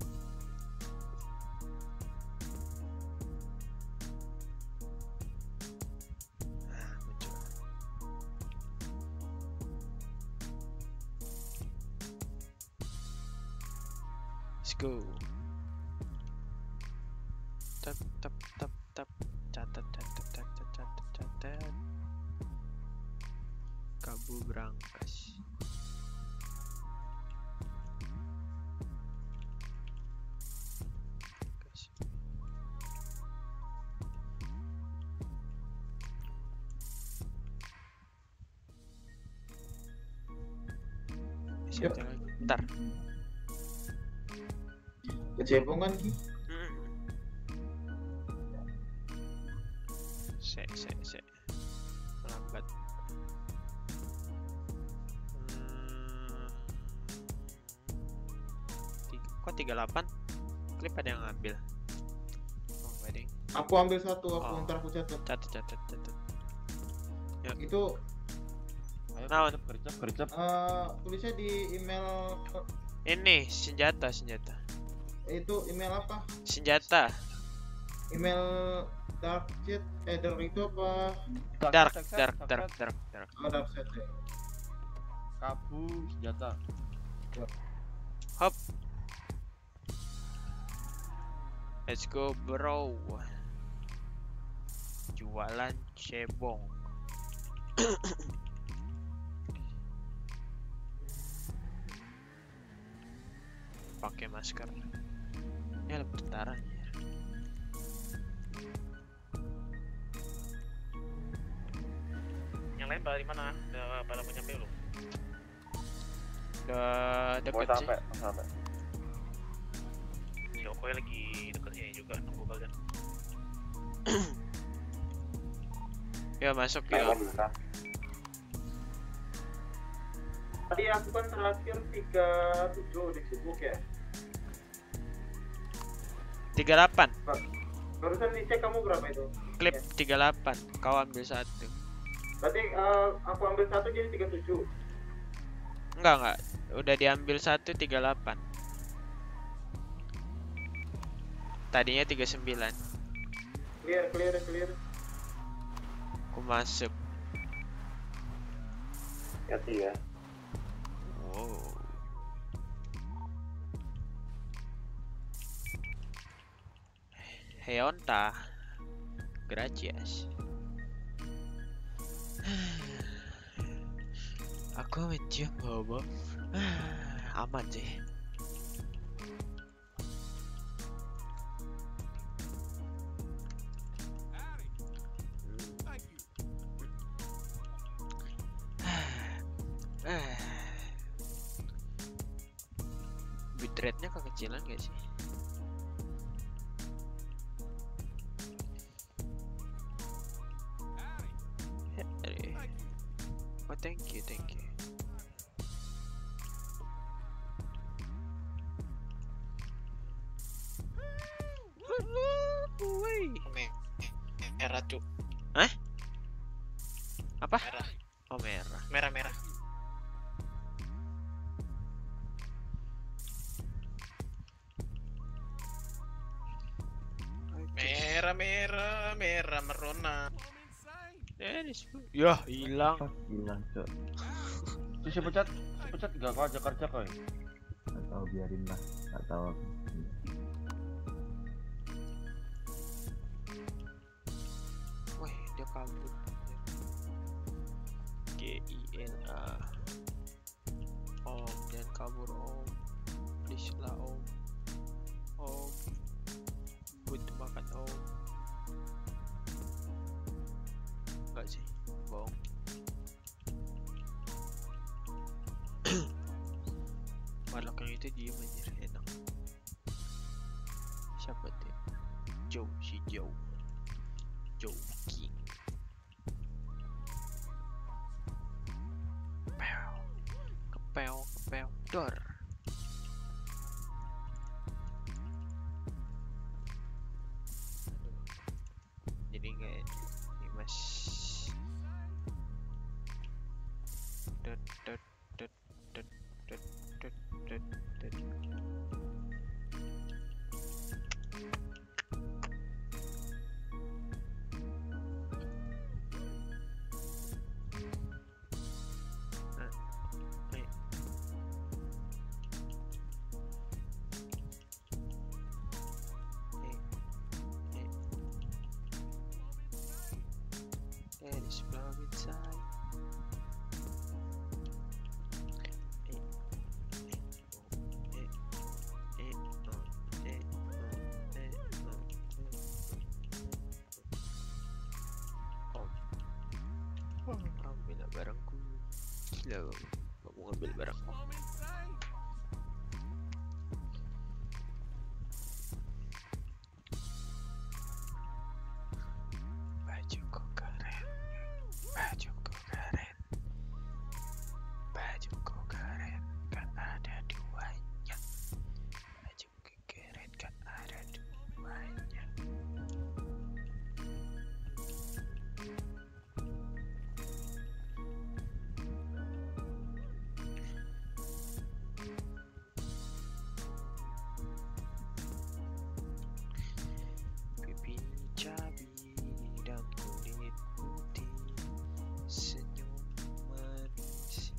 Nah, muncul. Let's go. Tap tap tap tap, catat catat catat catat catat. Kabu Brankas. Yuk. Bentar. Kecebong kan Ki? Sek. Lambat. Kok 38? Klip ada yang ngambil. Oh, nggak ada yang. Aku ambil satu, ntar aku catat. Catat. Ya. Itu Nah, gercep. Tulisnya di email. Ini senjata. Itu email apa? Senjata. Email dark chat, dark itu apa? Dark. Oh, dark chat ya. Kabu senjata. Hop. Let's go, bro. Jualan cebong. Pakai masker. Ini ada tentara. Yang lain pada di mana? Udah pada mau nyampe belum? Udah deket Mau sih. sampai. Si Okoy lagi deket sini juga nunggu kalian. Ya masuk Naik ya. mobil kan. Tadi aku kan terakhir 37 di sibuk ya. 38. Barusan dicek kamu berapa itu? Klip 38. Kau ambil 1. Berarti aku ambil satu jadi 37. Enggak. Udah diambil 1 38. Tadinya 39. Clear. Aku masuk. Hati ya. Wow. Hey onta. Gracias. Aku mencium bau. Aman sih. Bitrate-nya kekecilan gak sih? Oh, thank you. Cuk. Hah? Apa? Merah. Oh merah. Merah. Merah merona. Dennis. Ya hilang. Hilang cok. Terus si pecat gak kau ajak kerja kau. Nggak tahu, biarin lah, nggak tahu aku. Wih dia kabur. GINA. Om jangan kabur om. Please lah om. Om. Butuh makan om. Enggak sih, bohong. Warlock yang itu diem aja, enak. Siapa tuh? Si Joe King. Kepel dor. Jadi kayak ini mas. There is love inside. Ambil barangku. Gila, gak mau ambil barangku. Bajuku keren. Bajuku keren, kan ada duanya. Bajuku keren, kan ada duanya. Pipi cabi dan kulit putih, senyum manis.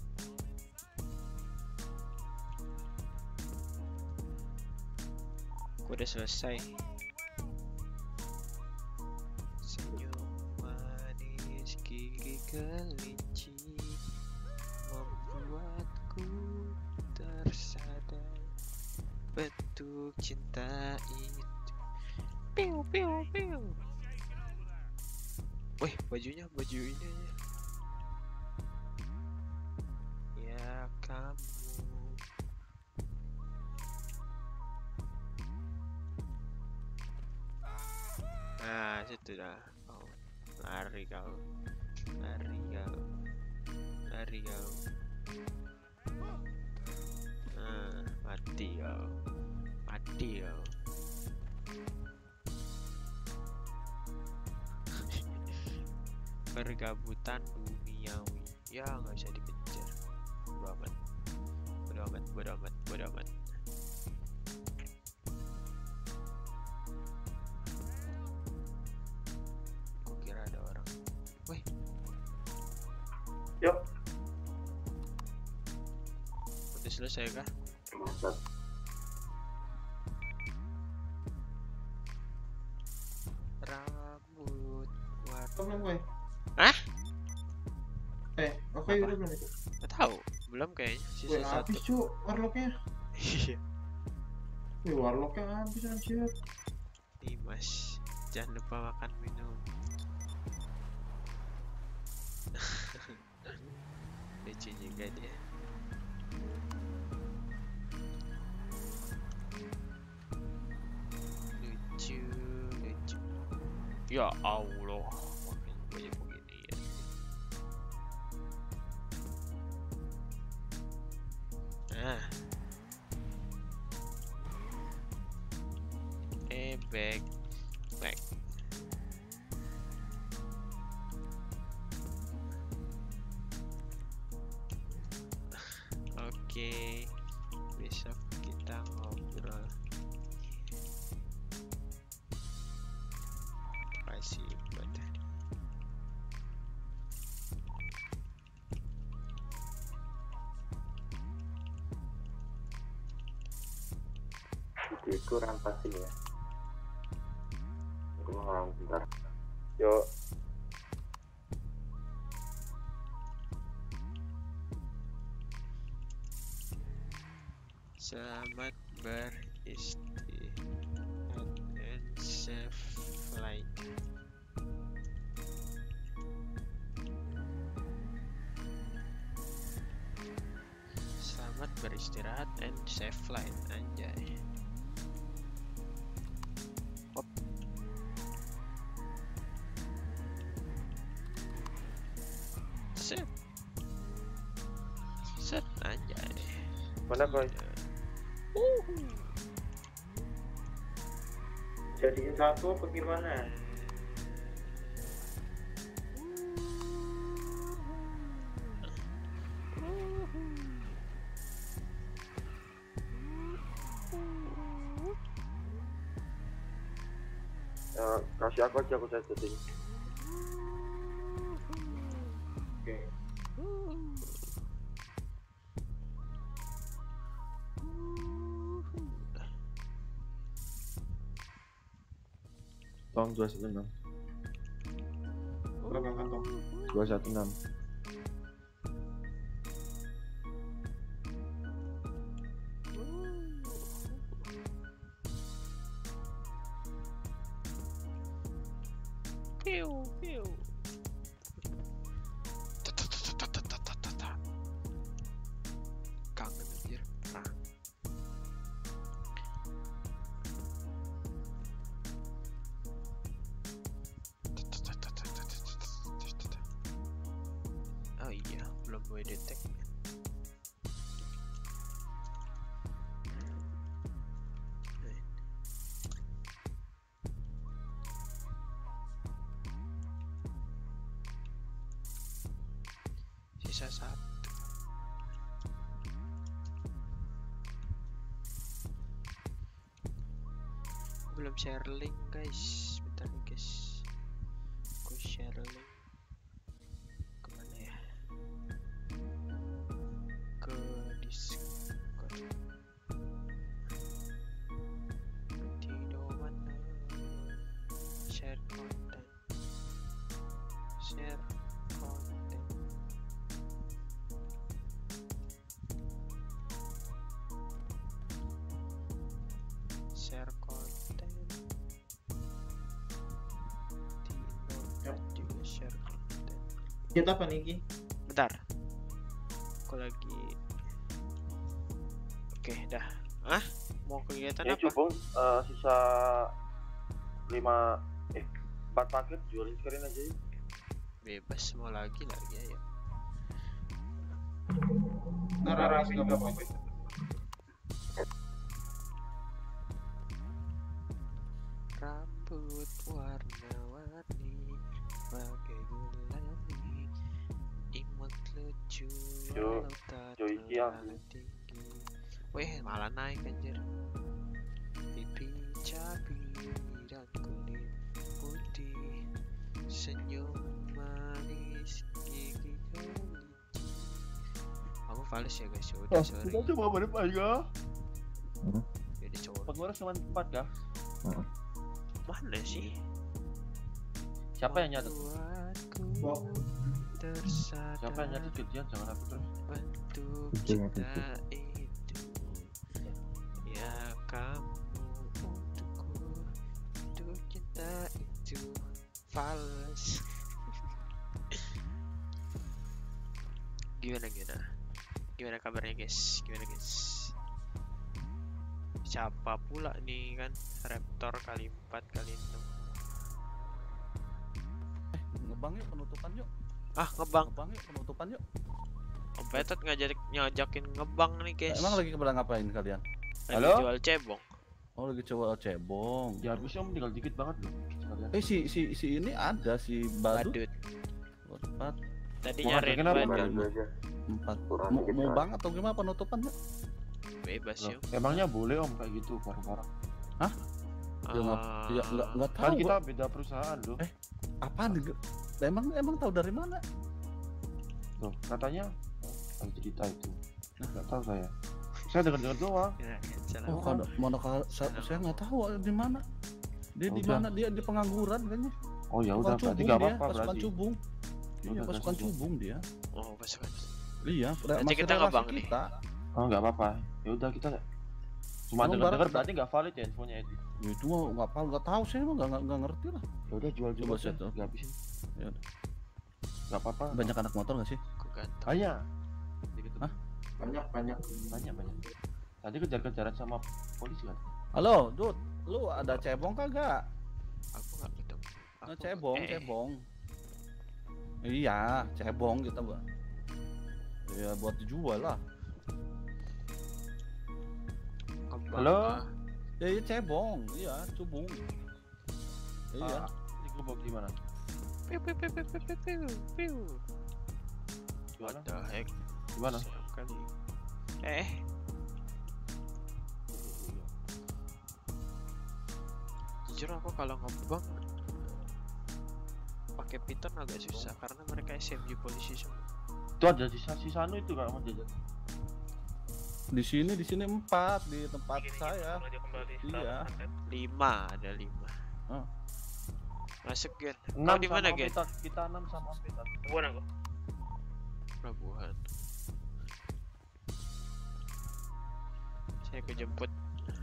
Aku udah selesai. Senyum manis gigi kelinci membuatku tersadar bentuk cinta itu. Piu. Wih, bajunya baju ini aja. Ya kamu. Nah, situ dah. Oh, lari kau. Nah, mati kau. Pergabutan duniawi. Ya nggak bisa dikejar. Bodo amat. Aku kira ada orang. Wih. Yuk. Udah selesai kah? Rambut warna. Belum gue. Hah? Oke udah belum itu? Gak tahu, belum kayaknya. Sisa Wih, satu. habis cu warlocknya. Iya. Wih, warlocknya habis anjir. Nih mas, jangan lupa makan minum. Lucu juga dia. Lucu. Ya Allah, makin banyak begini ya. Nah. back. Oke, besok kita ngobrol. Kasih buat Videoku rampasin ya. Aku mau ngomong bentar. Yuk. Selamat beristirahat and safe flight. Selamat beristirahat and safe flight, anjay. Hop. Set. Set, anjay. Mana boy? Jadiin satu apa gimana? Kasih aku aja, aku saya setting. Oke. Tong 216. Berapa kantong? 216. Piu, piu. Kangen anjir. Nah. Oh iya, belum gue detect. Sisa satu. Belum share link guys, bentar nih guys. Aku share link kemana ya? Ke Discord. Tidak mana? Share content. Share content. Share content. Juga share content. Kita apa nih Ki? Bentar. Aku lagi. Oke, dah. Ah, mau kegiatan Ini apa? cupung sisa 4 paket jualin sekalian aja yuk. Bebas mau lagi ayo. Narasi nggak apa-apa. Rambut warna-warni bagai gulali, imut lucu Yo, walau tak Joy Kiang. terlalu tinggi. Weh, malah naik anjir. Pipi cabi dan kulit putih, senyum manis gigi kelinci. Aku fals ya guys, udah sorry. Kita coba berdepan ya. Jadi cowok. Pengurus cuma 4 kah? Mana sih? Siapa yang nyatet? Tersadar. Siapa yang nyatet Judian? Jangan aku terus. Bentuk cinta itu, ya kamu untukku. Bentuk cinta itu fals. Gimana kabarnya guys? Gimana guys? Siapa pula nih kan? Raptor kali 4 kali 6. Ngebang yuk, penutupan yuk. Ah, ngebang. Ngebang yuk, penutupan yuk. Om Petot ngajakin ngebang nih guys. Emang lagi pada ngapain kalian? Lagi Halo? jual cebong. Oh, lagi coba cebong. Ya habisnya om tinggal dikit banget loh. Si ini ada si Badut. Badut. Cepat. Tadi nyariin Badut. 4. Mau bang atau gimana penutupannya? Bebas Loh, ya. emangnya boleh om kayak gitu bareng-bareng? Hah? Ya nggak tahu. Kan kita gua. beda perusahaan loh. Apaan? Emang tahu dari mana? Loh, katanya ada cerita itu. Nggak tahu saya. Saya dengar doang. Oh, kalau mana saya nggak tahu di mana. Dia di Udah. mana? Dia di pengangguran kayaknya. Oh ya udah, berarti Cubung nggak dia, apa-apa pasukan berarti. cubung. Iya, Udah, pasukan udah, cubung dia. Oh, pasukan. Iya, Nanti masih kita relasi ngebang nih. kita. Oh nggak apa-apa. Ya udah kita cuma Emang dengar-dengar barang- berarti nggak valid ya infonya itu. Ya, itu mah nggak tahu saya mah nggak ngerti lah. Ya udah jual Coba aja, set tuh. nggak habisin. Ya udah. Nggak apa-apa. Banyak anak motor nggak sih? Banyak. Dikit. Hah? Banyak. Tadi kejar-kejaran sama polisi kan? Halo, Dut, lu ada cebong kagak? Aku nggak ketemu. Cebong. Iya, cebong kita buat. Ya buat dijual lah. Halo? Ya iya cebong, iya cubung. Iya. Ini gubuk di mana? What the heck? Gimana? Siap kali. Jujur aku kalau ngebang pakai piton agak susah karena mereka SMG polisi semua. Itu ada sisa itu kalau mau jajan. Di sini 4 di tempat saya. Iya. 5 ada 5. Oh. Masuk Gen. 6 Kau di mana sama Gen? Kita 6 sama Om Peter. Bukan aku. Pelabuhan. Saya kejemput.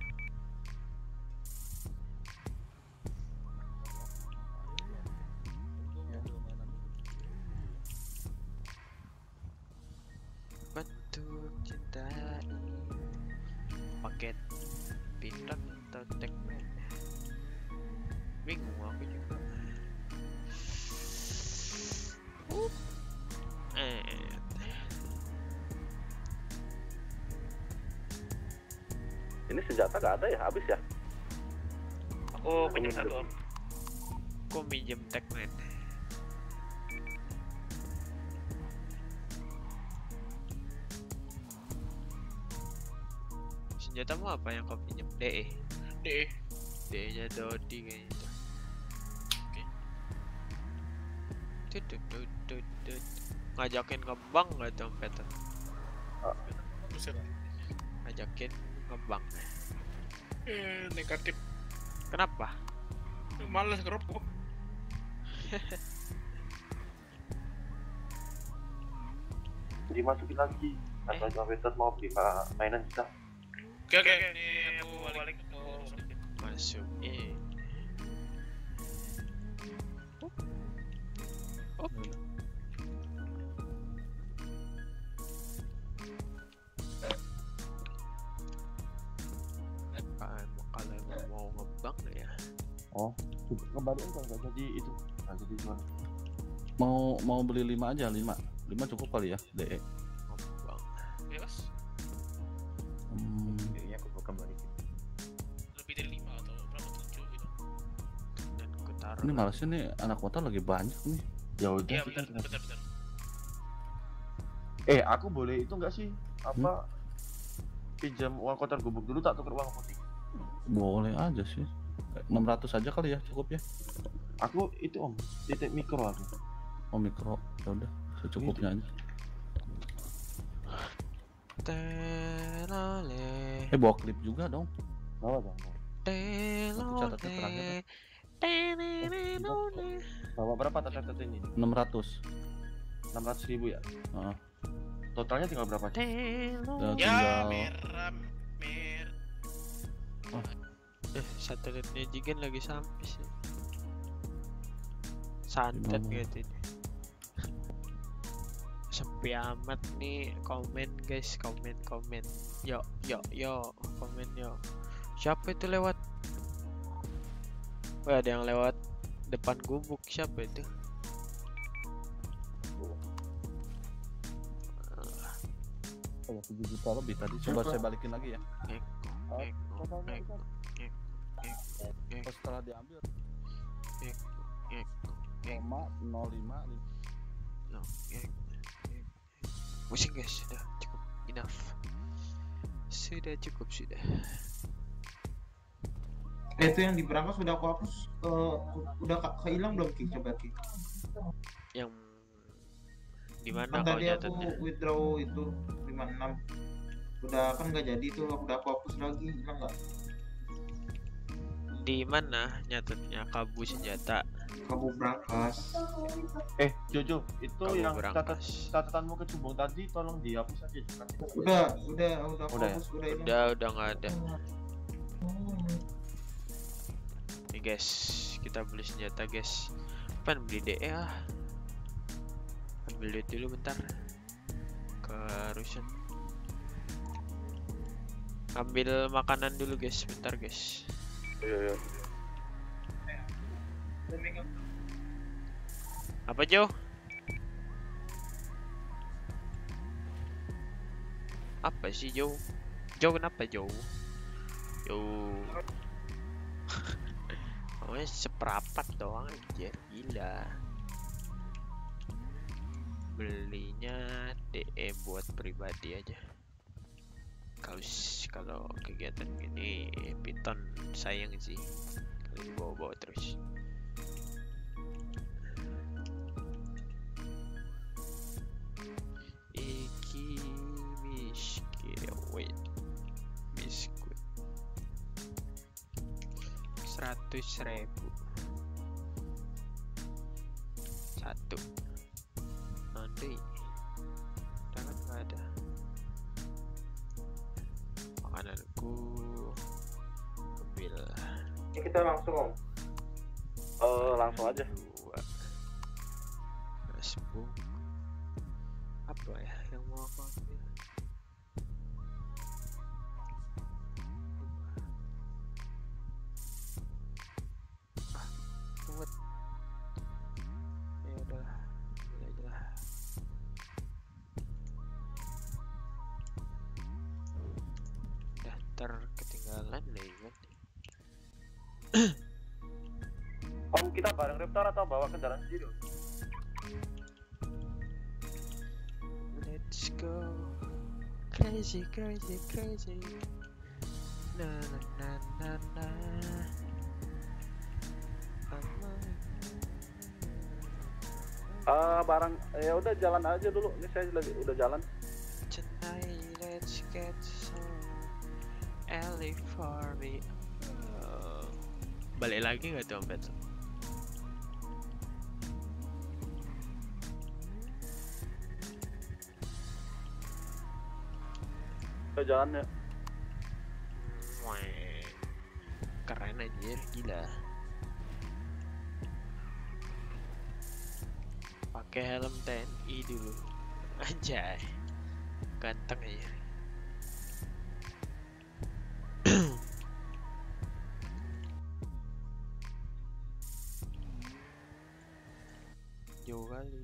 Bentuk cinta ini paket piton atau tagman? Bingung aku juga. Ini senjata nggak ada ya, habis ya? Aku pinjam satu om. Kok minjem tagman? Senjatamu apa yang kau pinjam? DE. DE nya Dodi kayaknya itu. Oke. Tut. Ngajakin ngebang nggak tuh Peter? Buset. Ngajakin ngebang. Negatif. Kenapa? Males ngerokok. Dimasukin lagi. Kata Om Peter mau beli mainan kita. Oke, ini aku balik. Masuk. Kalau mau ngebang ya. Oh, kembaliin kalau nggak jadi itu, nggak jadi jual. Mau beli 5 aja, 5 cukup kali ya, DE. Ngebang. Bebas. Kayaknya aku bakal balik. Lebih dari 5 atau berapa 7 gitu. Dan ku taruh. Ini malasnya nih anak motor lagi banyak nih. Ya udah Iya kita benar. aku boleh itu nggak sih? Apa pinjam uang kotor gubuk dulu tak tuker uang putih? Boleh aja sih. 600 aja kali ya, cukup ya. Aku itu om, titik mikro aku. Oh mikro, ya udah secukupnya aja. Telole. Bawa klip juga dong. Bawa dong. Catatnya terakhir. Bawa berapa catat ini? 600. 600.000 ya? Heeh. Totalnya tinggal berapa? Ya, mer. Satelitnya Jigen lagi sampai sih. Santet gitu ini. Sepi amat nih. Komen guys, komen. Yo, komen yo. Siapa itu lewat? Wah, ada yang lewat depan gubuk. Siapa itu? Oh, 7 juta lebih tadi. Coba saya balikin lagi ya. Pas setelah diambil 0,05 Pusing guys, sudah cukup, enough. Sudah cukup sudah. Itu yang di berangkas sudah aku hapus, udah kehilang belum Ki? Coba Ki. Yang di mana Kan kalau tadi aku nyatetnya? withdraw itu 56. Udah kan nggak jadi tuh, udah aku hapus lagi, hilang nggak? Di mana nyatetnya? Kabu senjata. Kabu berangkas. Jojo, itu Kamu yang berangkas. catatanmu kecubung tadi tolong dihapus aja. Udah aku Udah ya? hapus, udah hilang. Udah nggak ada. Nih guys, kita beli senjata guys. Pengen beli DE ah. Ambil duit dulu bentar. Ke Rusun. Ambil makanan dulu guys, bentar guys. Iya. Apa Jo? Apa sih Jo? Jo kenapa Jo? Jo. Oh, seperapat doang anjir, gila. Belinya DE buat pribadi aja. Kalau kegiatan gini Python sayang sih kalau dibawa-bawa terus. Iki biskuit 100.000 satu. Nanti jangan nggak ada makananku, ambil. Ini kita langsung langsung aja. Facebook apa ya yang mau aku ambil? Buat ya udah aja lah. Daftar ketinggalan lagi kan. Om, kita bareng Reptar atau bawa kendaraan sendiri? Let's go crazy na na na na na. Barang ya udah jalan aja dulu. Ini saya lagi udah jalan. Tonight let's get some early for me. Balik lagi nggak tuh Ompet? Udah jalan ya. Keren anjir, gila. Pakai helm TNI dulu. Anjay. Ganteng aja. Jauh kali.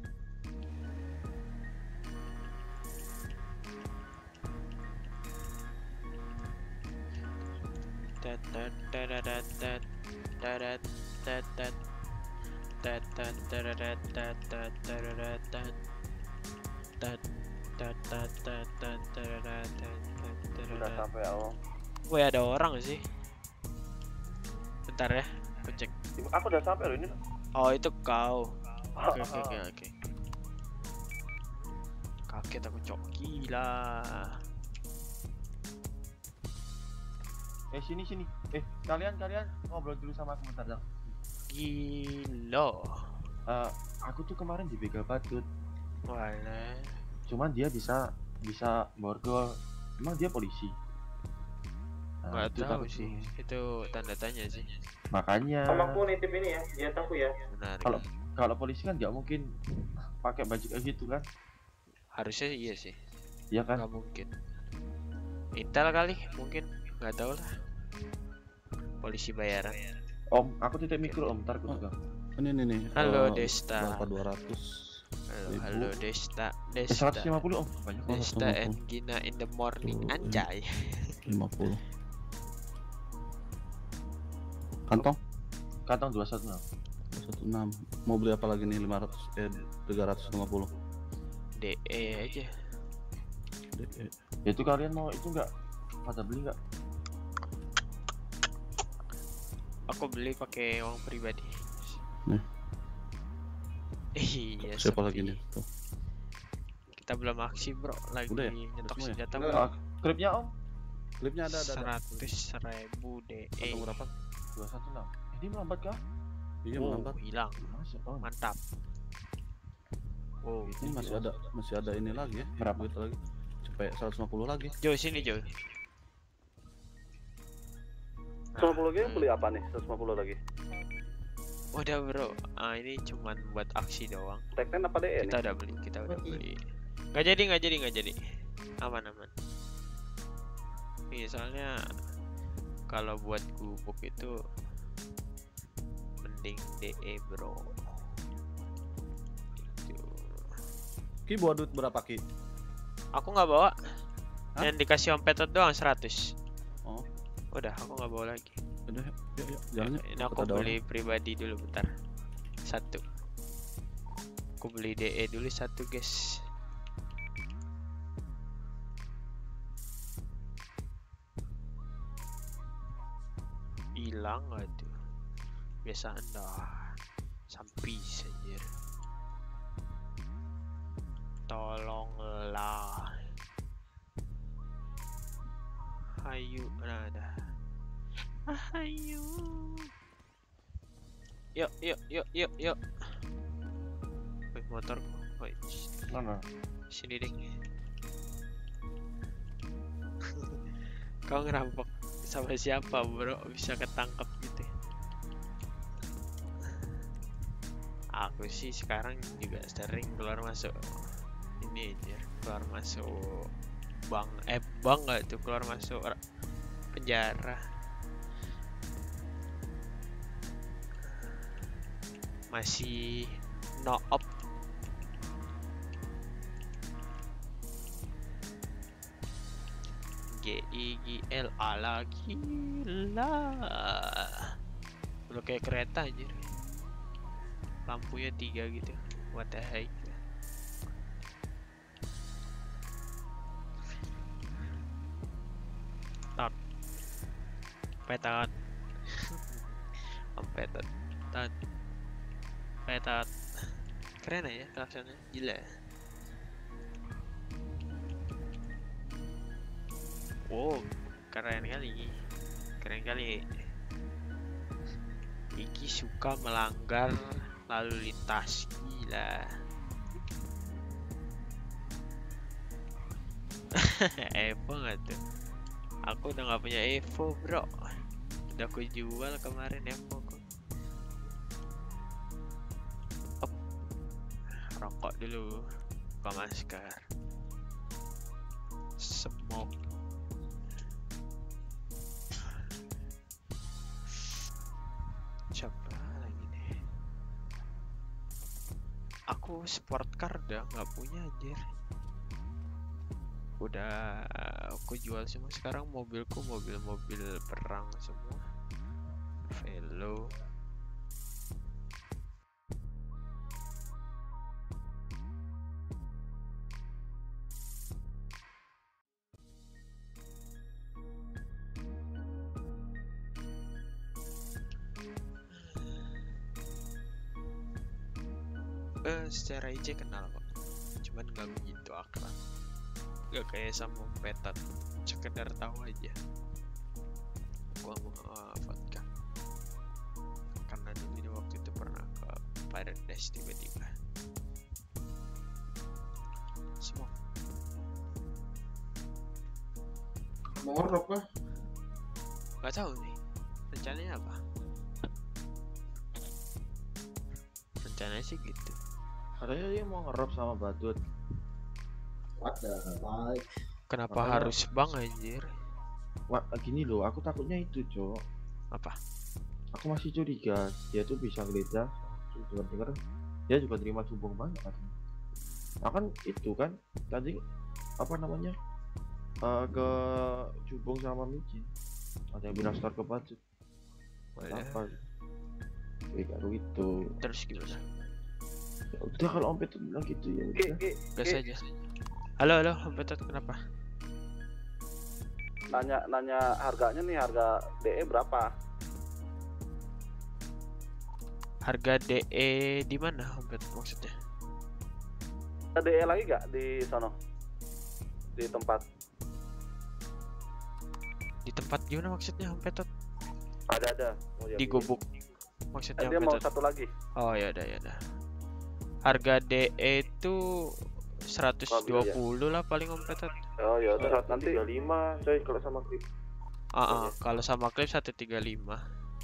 Udah sampai awal. Woi, ada orang sih. Bentar ya, aku cek. Aku udah sampai loh ini. Oh, itu kau. Oke. Kaget aku, cok, gila. Sini. Kalian ngobrol dulu sama aku bentar dong. Gila. Aku tuh kemarin dibegal badut. Walah. Cuman dia bisa borgol. Emang dia polisi? Nggak tahu sih. Itu tanda tanya sih. Makanya. Sama aku nitip ini ya, lihat aku ya. Benar. Kalau polisi kan nggak mungkin pakai baju kayak gitu kan? Harusnya iya sih. Iya kan? Nggak mungkin. Intel kali, mungkin. Nggak tahu lah. Polisi bayaran. Om, aku titip mikro om, ntar aku juga. Ini. Halo Desta. Berapa 200? Halo Desta. 150 om, banyak banget. Desta and Gina in the morning, anjay. 50. Kantong 216. 216. Mau beli apa lagi nih 350. DE aja. Ya itu kalian mau itu nggak? Pada beli nggak? Aku beli pakai uang pribadi. Nih. Iya. Siapa sepi. lagi nih? Tuh. Kita belum aksi bro, lagi Udah ya? nyetok Semua ya? senjata Udah. bro. Klipnya om? Klipnya ada. 100.000 DE. Atau berapa? 216. Ini melambat kah? Iya Oh, melambat. hilang. Mantap. Oh, Ini masih ada ini lagi ya. Berapa? Duit lagi. Sampai 150 lagi. Jo sini Jo. 150 lagi beli apa nih? 150 lagi. Udah bro, ini cuman buat aksi doang. Teknen apa DE Kita udah beli. Nggak jadi. Aman. Iya soalnya kalau buat gubuk itu mending DE bro. Ki bawa duit berapa Ki? Aku nggak bawa. Hah? Yang dikasih Om Petot doang 100. Oh. Udah, aku nggak bawa lagi. Udah, yuk, jalan yuk. Ini aku beli pribadi dulu bentar. 1. Aku beli DE dulu 1 guys. Hilang nggak tuh? Biasaan dah. Sampai saja. Tolonglah. Ayo, ada. Ayo. Yuk. Wih, motorku. Wih, Mana? sini deh. Kau ngerampok sama siapa bro? Bisa ketangkep gitu. Aku sih sekarang juga sering keluar masuk ini aja, keluar masuk bang nggak tuh, keluar masuk penjara. Masih no op. GIGL ala gila. Udah kayak kereta aja. Lampunya 3 gitu. What the heck. Petot. Petot. Keren ya klaksonnya, gila. Wow, keren kali. Iki suka melanggar lalu lintas, gila. Evo nggak tuh? Aku udah nggak punya Evo bro. Udah aku jual kemarin Evo ku. Rokok dulu, buka masker. Smoke. Siapa lagi nih? Aku sport car udah nggak punya anjir. Udah aku jual semua sekarang. Mobilku mobil perang semua. Velo. Secara IC kenal kok, cuman gak begitu akrab. Gak kayak sama Petot, sekedar tahu aja. Gua mau vodka karena dulu waktu itu pernah ke Paradise tiba-tiba. Semua mau ngerok lah. gak tahu nih rencananya apa. Rencananya sih gitu. Katanya dia mau ngerop sama Badut. What the fuck? Kenapa Makanya- harus bang anjir? Wah, gini loh, aku takutnya itu, Cok. Apa? Aku masih curiga dia tuh bisa geledah. Dengar dia juga terima sumbang banyak katanya. Akan itu kan tadi apa namanya? Ke Cubung sama Micin. Ada yang bilang store ke budget. Walah. Apa? Kayak itu. Terus gimana? Udah kalau Om Petot bilang gitu ya udah. Gas aja. Halo, Om Petot, kenapa? Nanya harganya nih, harga DE berapa? Harga DE di mana Om Petot maksudnya? Ada DE lagi gak di sono? Di tempat? Di tempat gimana maksudnya Om Petot? Ada. Di gubuk maksudnya dia Om mau Petot? satu lagi. Oh ya udah. Harga DE itu 120 lah paling Om Petot. Oh ya udah nanti 35 coy kalau sama klip. Kalau sama klip 135.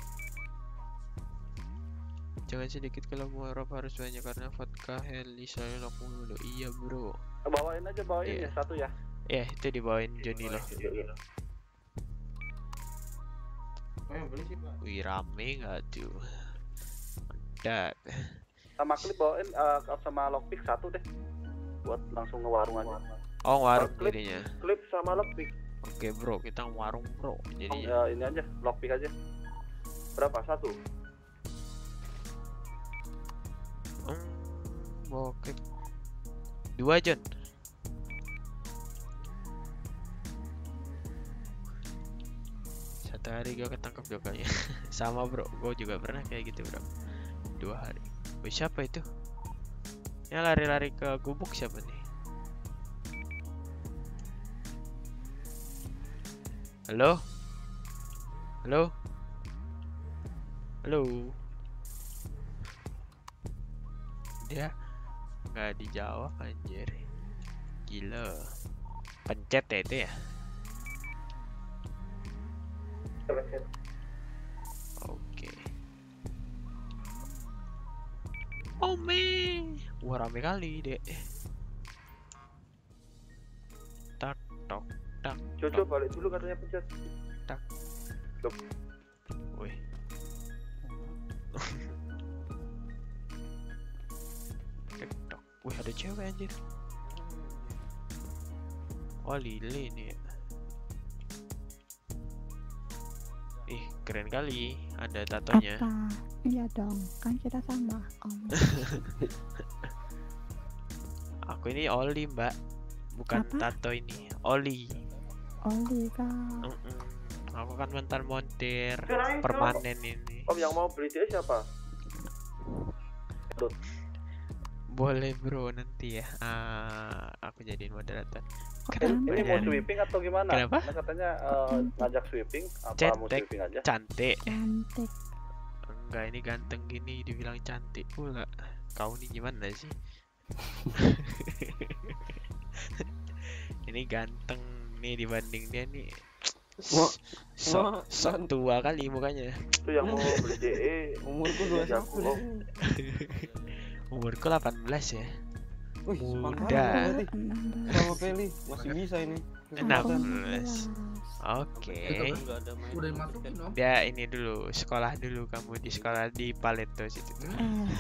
Jangan sedikit kalau mau Eropa harus banyak karena vodka heli saya laku dulu. Iya bro. Bawain ya satu ya. Ya itu dibawain Joni loh. Wih rame nggak tuh? Mantap. Sama klip bawain sama lockpick satu deh. Buat langsung ke warung aja. Oh warung jadinya. Klip sama lockpick. Oke bro, kita warung bro. Jadinya. Ya ini aja, lockpick aja. Berapa? Satu? Oke. 2 John. Satu hari gue ketangkep 2 kali. Sama bro, gue juga pernah kayak gitu bro. 2 hari. Wih siapa itu? Yang lari-lari ke gubuk siapa nih? Halo? Dia nggak dijawab anjir. Gila. Pencet ya itu ya? Oke. Oh me. Wah rame kali deh. Tak tok tak. Coba balik dulu katanya pencet. Tak. Wih. TikTok. Wih ada cewek anjir. Oh Lili nih. Ih keren kali ada tatonya. Apa? Iya dong, kan kita sama Om. Aku ini Oli mbak, bukan apa? tato ini. Oli. Oli kan. Aku kan mantan montir permanen ini. Om yang mau beli dia siapa? Boleh bro nanti ya. Aku jadiin moderator. Ini mau sweeping atau gimana? Kenapa? Nah, katanya ngajak sweeping apa mau sweeping aja? Cantik. Cantik. Enggak ini ganteng gini dibilang cantik pula. Kau nih gimana sih? Ini ganteng nih dibanding dia nih. Sok tua kali mukanya. Itu yang mau beli DE umurku 21. Umurku 18 ya. Wih, muda. Sama Feli masih bisa ini. 16. Oke. Udah masukin Om. Dia ini dulu, sekolah dulu kamu di sekolah di Paleto situ tuh.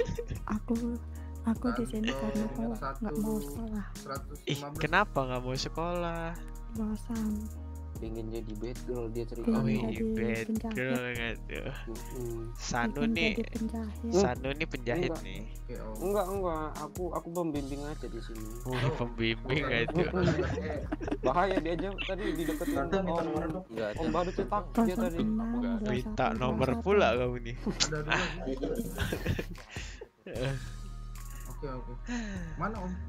Aku di sini karena aku nggak mau sekolah. Ih, kenapa nggak mau sekolah? Bosan. Pengen jadi bad girl dia cerita. Oh iya bad girl nggak tuh. Sanu nih penjahit nih. Enggak, aku pembimbing aja di sini. Pembimbing aja. Bahaya dia aja tadi di deketin Om baru cetak dia tadi. Minta nomor pula kamu nih. Oke. Mana Om?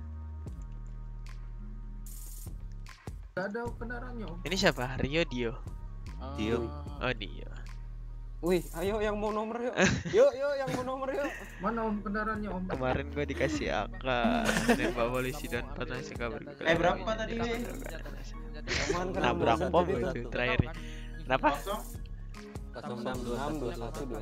Gak ada kendaraannya Om. Ini siapa? Rio Dio. Dio. Oh Dio. Wih, ayo yang mau nomor yuk. Yuk yang mau nomor yuk. Mana Om kendaraannya Om? Kemarin gua dikasih AK nembak polisi dan pernah kabar. Berapa tadi? Nabrak pom itu terakhir. Kenapa? 062121.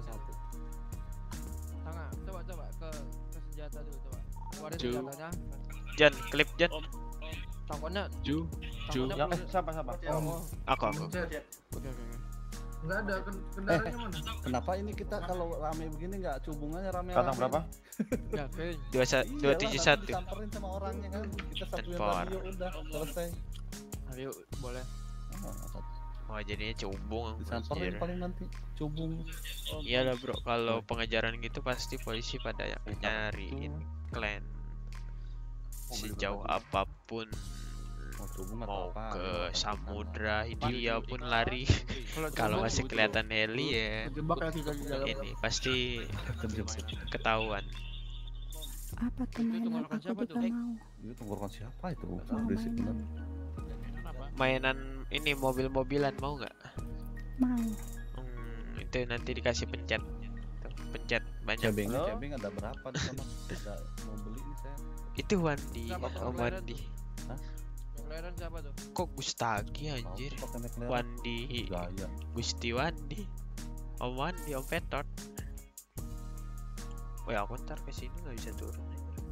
Tengah, coba ke senjata dulu coba. Keluarin Ju. senjatanya. Jan, klip Jan. Tangkapnya. Ju. Siapa? Om. Aku. Oke. Nggak ada kendaraannya mana? Kenapa ini kita kalau rame begini nggak hubungannya rame? Kantong berapa? Ya, Vin. 271. Samperin sama orangnya kan. Kita satuin Tempor. radio udah selesai. Ayo, boleh. Oh jadinya cubung. Disamperin paling nanti cubung. Iya lah bro, kalau pengejaran gitu pasti polisi pada yang nyariin. clan sejauh apapun mau ke samudra Hindia pun lari. Kalau masih kelihatan heli ya ini pasti ketahuan. Apa teman aku juga mau. Itu tenggorokan siapa itu? Berisik bener. Mainan ini mobil-mobilan mau nggak? Mau. Itu nanti dikasih pencet. Pencet banyak. Cabing ada berapa di sana? Ada mau beli nih saya. Itu Wandi, Om Wandi. McLaren siapa tuh? Kok Gustagi anjir? Wandi. Gusti Wandi. Om Wandi, Om Petot. Oh ya, aku ntar kesini nggak bisa turun.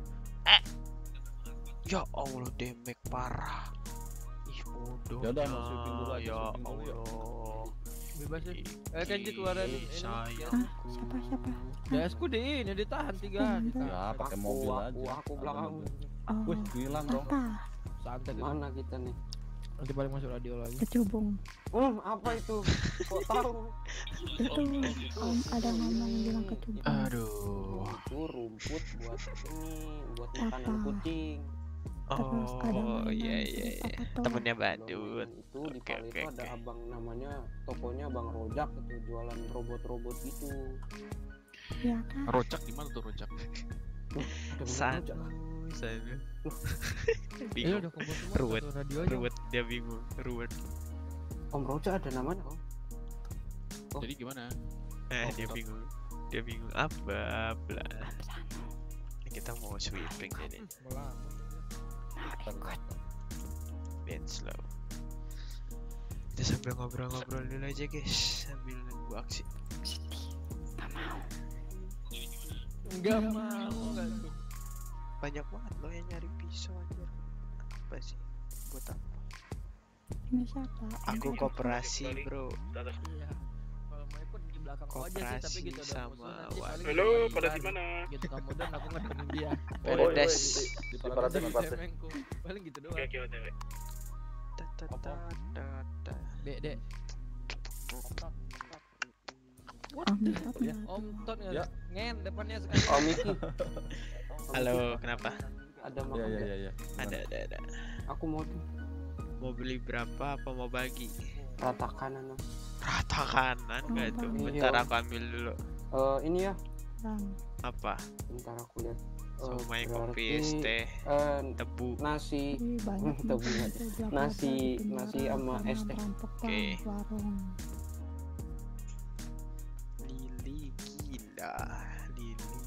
Ya Allah, damage parah. Ih, bodoh. Ya udah, sweeping dulu aja. Ya Allah. Bebas ya. Kenji keluaran ini. Sayangku. Siapa? Dasku di ini ditahan 3. Ya, pakai mobil aja. Aku belakang. Wih, hilang dong. Santai mana kita nih? Nanti balik masuk radio lagi. Kecubung. Apa itu? Kok tahu? Itu ada ngomong bilang kecubung. Aduh. Itu rumput buat ini, buat makanan kucing. Oh iya. Temennya Badut. Itu di Palu itu ada abang namanya tokonya Bang Rojak itu jualan robot-robot gitu. Iya kan? Rojak di mana tuh Rojak? Bingung. Ruwet dia bingung. Ruwet. Om Rojak ada namanya Om. Jadi gimana? Dia bingung apa bla. Kita mau sweeping jadi. Dance slow. Kita sambil ngobrol-ngobrol dulu aja guys, sambil nunggu aksi. Enggak mau. Banyak banget loh yang nyari pisau aja. Apa sih? Buat apa? Ini siapa? Aku koperasi bro. Iya. Kalau mau ikut di belakang kau aja sih, tapi gitu sama halo, pada di mana? Gitu kamu dan aku ngedemin dia. Pedes. Di Parades. Paling gitu doang. Oke, OTW. Dek. Om Ton ya. Ngen depannya sekali. Om Iki. Halo, kenapa? Ada makan. Iya. Ada. Aku mau tuh. Mau beli berapa apa mau bagi? Rata kanan. Rata kanan enggak tuh? Bentar aku ambil dulu. Ini ya. Apa? Bentar aku lihat. Somai, kopi, teh, tebu, nasi, tebu, nasi sama es teh. Oke. Lili gila, Lili.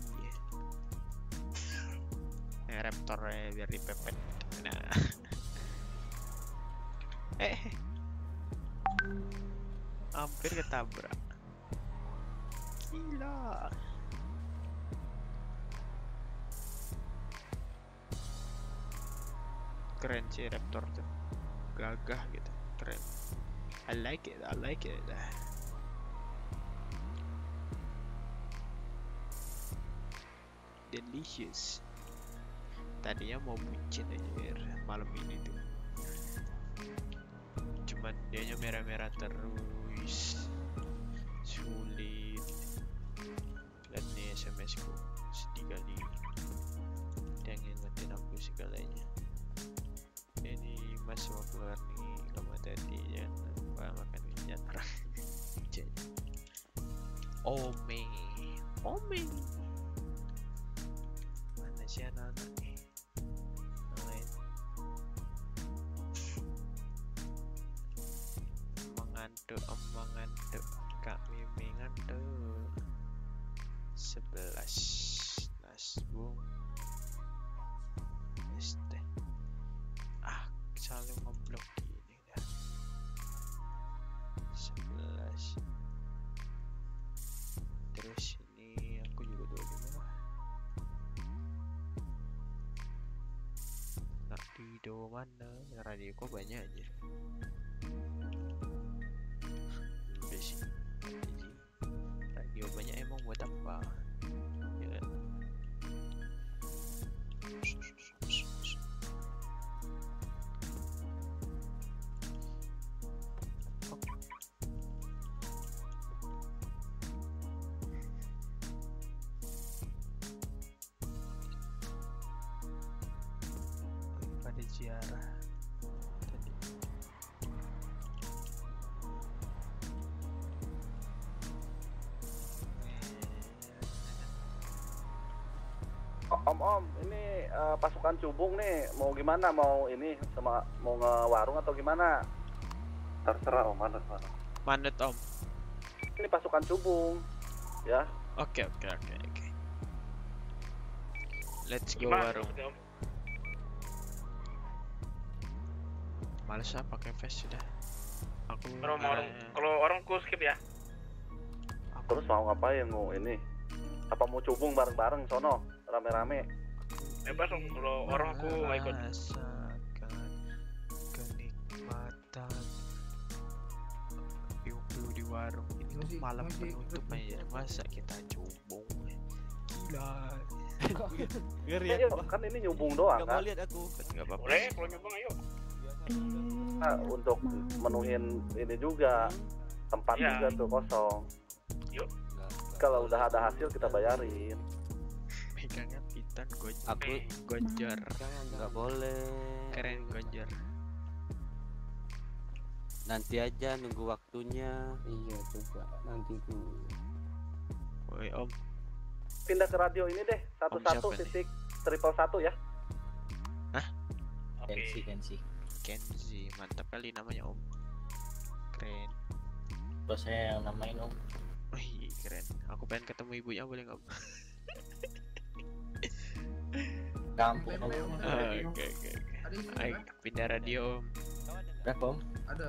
Raptornya biar dipepet. Nah. Hampir ketabrak. Gila. Keren sih Raptor tuh, gagah gitu, keren. I like it. Delicious. Tadinya mau bucin aja malam ini tuh, cuman dianya merah-merah terus, sulit. Lihat nih SMS ku, sedih kali. Dia ngingetin aku segalanya. Ini Mas mau keluar nih, kamu tadi jangan lupa makan minyak kerang. Ome. Mana sih anak-anak nih? Lain. Mengantuk, Kak Mimi ngantuk. 11 Nasbung. Selalu ngeblok gini dah. 11. Terus ini aku juga 25. Nak video mana? Radio kok banyak aja. Udah sih. Radio banyak emang buat apa? Ya. ada ziarah tadi. Om, ini pasukan Cubung nih, mau gimana? Mau ini sama mau ngewarung atau gimana? Terserah Om, manut. Manut Om. Ini pasukan Cubung, ya. Oke. Let's go Gimana warung. maksudnya, Om? Males pakai face sudah. Aku Kalau orang ku skip ya. Terus mau ngapain? Mau ini? Apa mau Cubung bareng-bareng sono, rame-rame? Bebas Om, kalau orang ku nggak ikut. Rasakan kenikmatan piu-piu di warung ini tuh malam penutup aja. Masa kita Cubung? Gila. Iya, kan ini nyubung doang kan? Lihat aku. Enggak apa-apa. Boleh, kalau nyubung ayo. Nah, untuk menuhin ini juga tempat juga tuh kosong. Yuk. Kalau udah ada hasil kita bayarin. Pegangnya piton Aku Gonjor. nggak boleh. Keren Gonjor. Nanti aja nunggu waktunya. Iya coba nanti dulu. Woi Om. Pindah ke radio ini deh, 11.1.1 ya. Hah? Kenzi, mantap kali namanya Om. Keren. Bos saya yang namain Om. Wih, keren. Aku pengen ketemu ibunya, boleh nggak? Kampung Om. Oke. Ayo pindah radio Om. Berapa Om? Ada.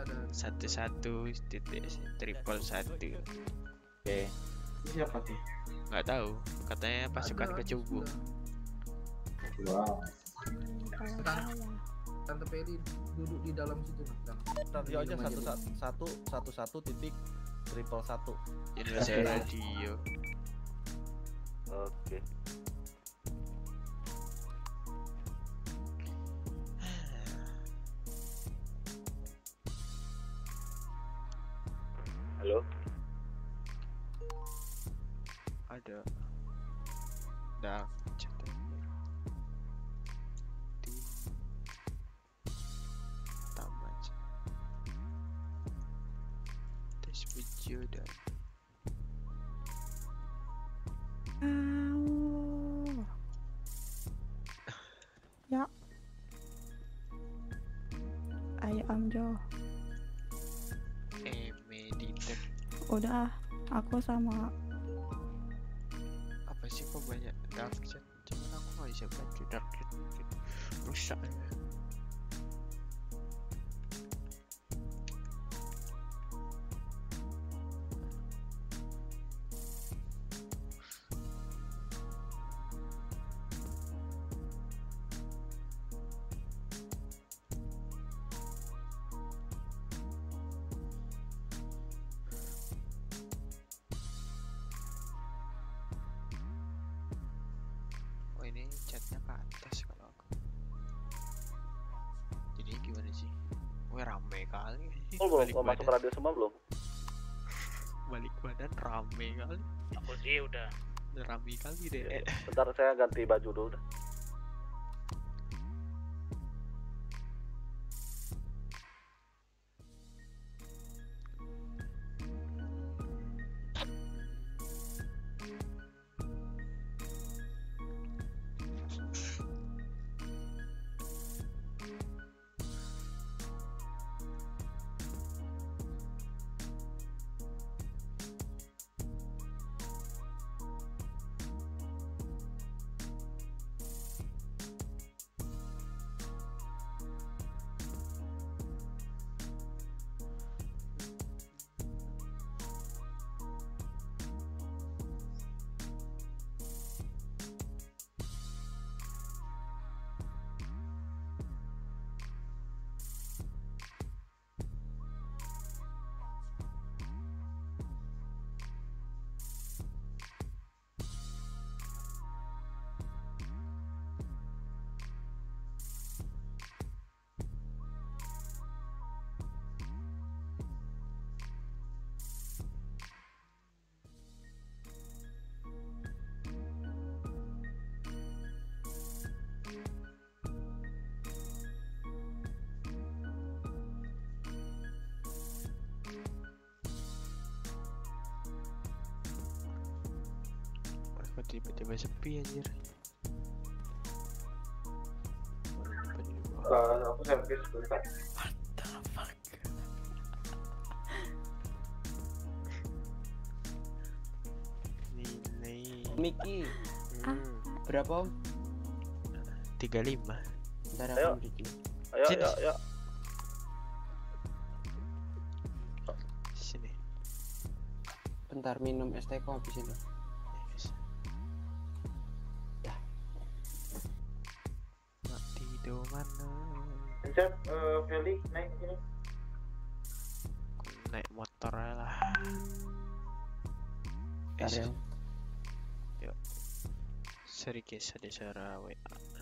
11.1.1. Oke. Siapa tuh? Nggak tahu. Katanya pasukan kecubung. Wow. Tante Peli duduk di dalam situ. Radio aja 11.1.1. Indonesia Radio. Oke. Halo. Ada. Dah. Di taman. Tes dan Ya. I am Jo. Mediter. Udah, aku sama. Apa sih kok banyak dark chat? Cuman aku nggak bisa baca dark chat. Rusak ya. Oh ini chatnya ke atas kalau aku. Jadi gimana sih? Wah rame kali. Belum masuk radio semua belum? Balik badan rame kali. Aku sih udah rame kali deh. Bentar saya ganti baju dulu dah. Kok tiba-tiba sepi anjir. Aku servis sebentar. Nilai Miki. Berapa, Om? 35. Bentar Ayo. aku Miki. Ayo, Sini. ayo. Sini. Bentar minum es teh kok habis itu. Tidur mana? Pencet Feli naik sini. Naik motor lah. Bentar ya. Yuk. Sedikit saja WA.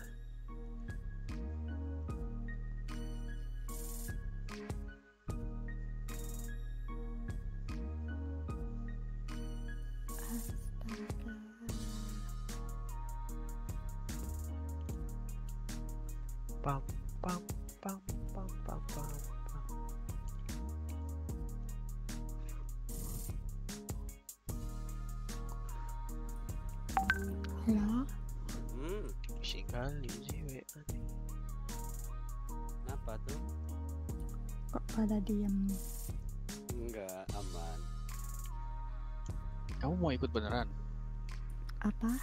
Pam pam pam pam pam pam pam. Halo, Pusing kali sih WA nih. Kenapa tuh? kok pada diem? Enggak, aman. Kamu mau ikut beneran? Apa?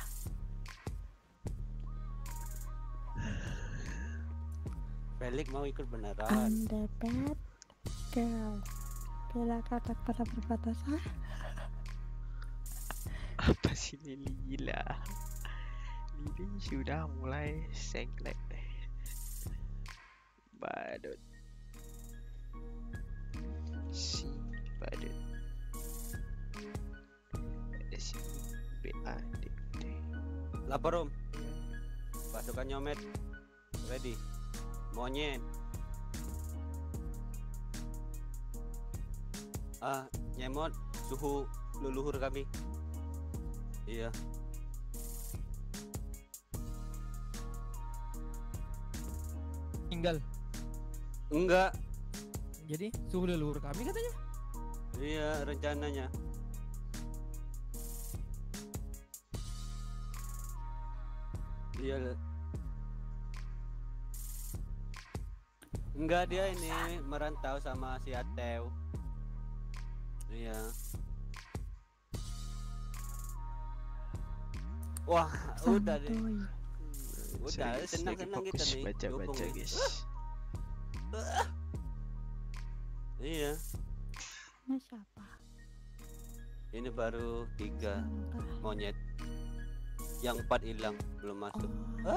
Felix mau ikut beneran. I'm the bad girl. Bila kata pada berbatasan. Apa sih Lili gila? Lili sudah mulai sengklek deh. Badut. Si badut. Ada si BAD. Lapor, Om. Pasukan nyomet. Ready. Monyet. Nyemot suhu leluhur kami. Iya. Tinggal. Enggak. Jadi suhu leluhur kami katanya. Iya, rencananya. Iya. Enggak, dia ini merantau sama si Ateu. Iya. Wah, udah deh. Udah, senang-senang kita nih. Baca-baca guys. Iya. Ini siapa? Ini baru 3 monyet. Yang 4 hilang, belum masuk.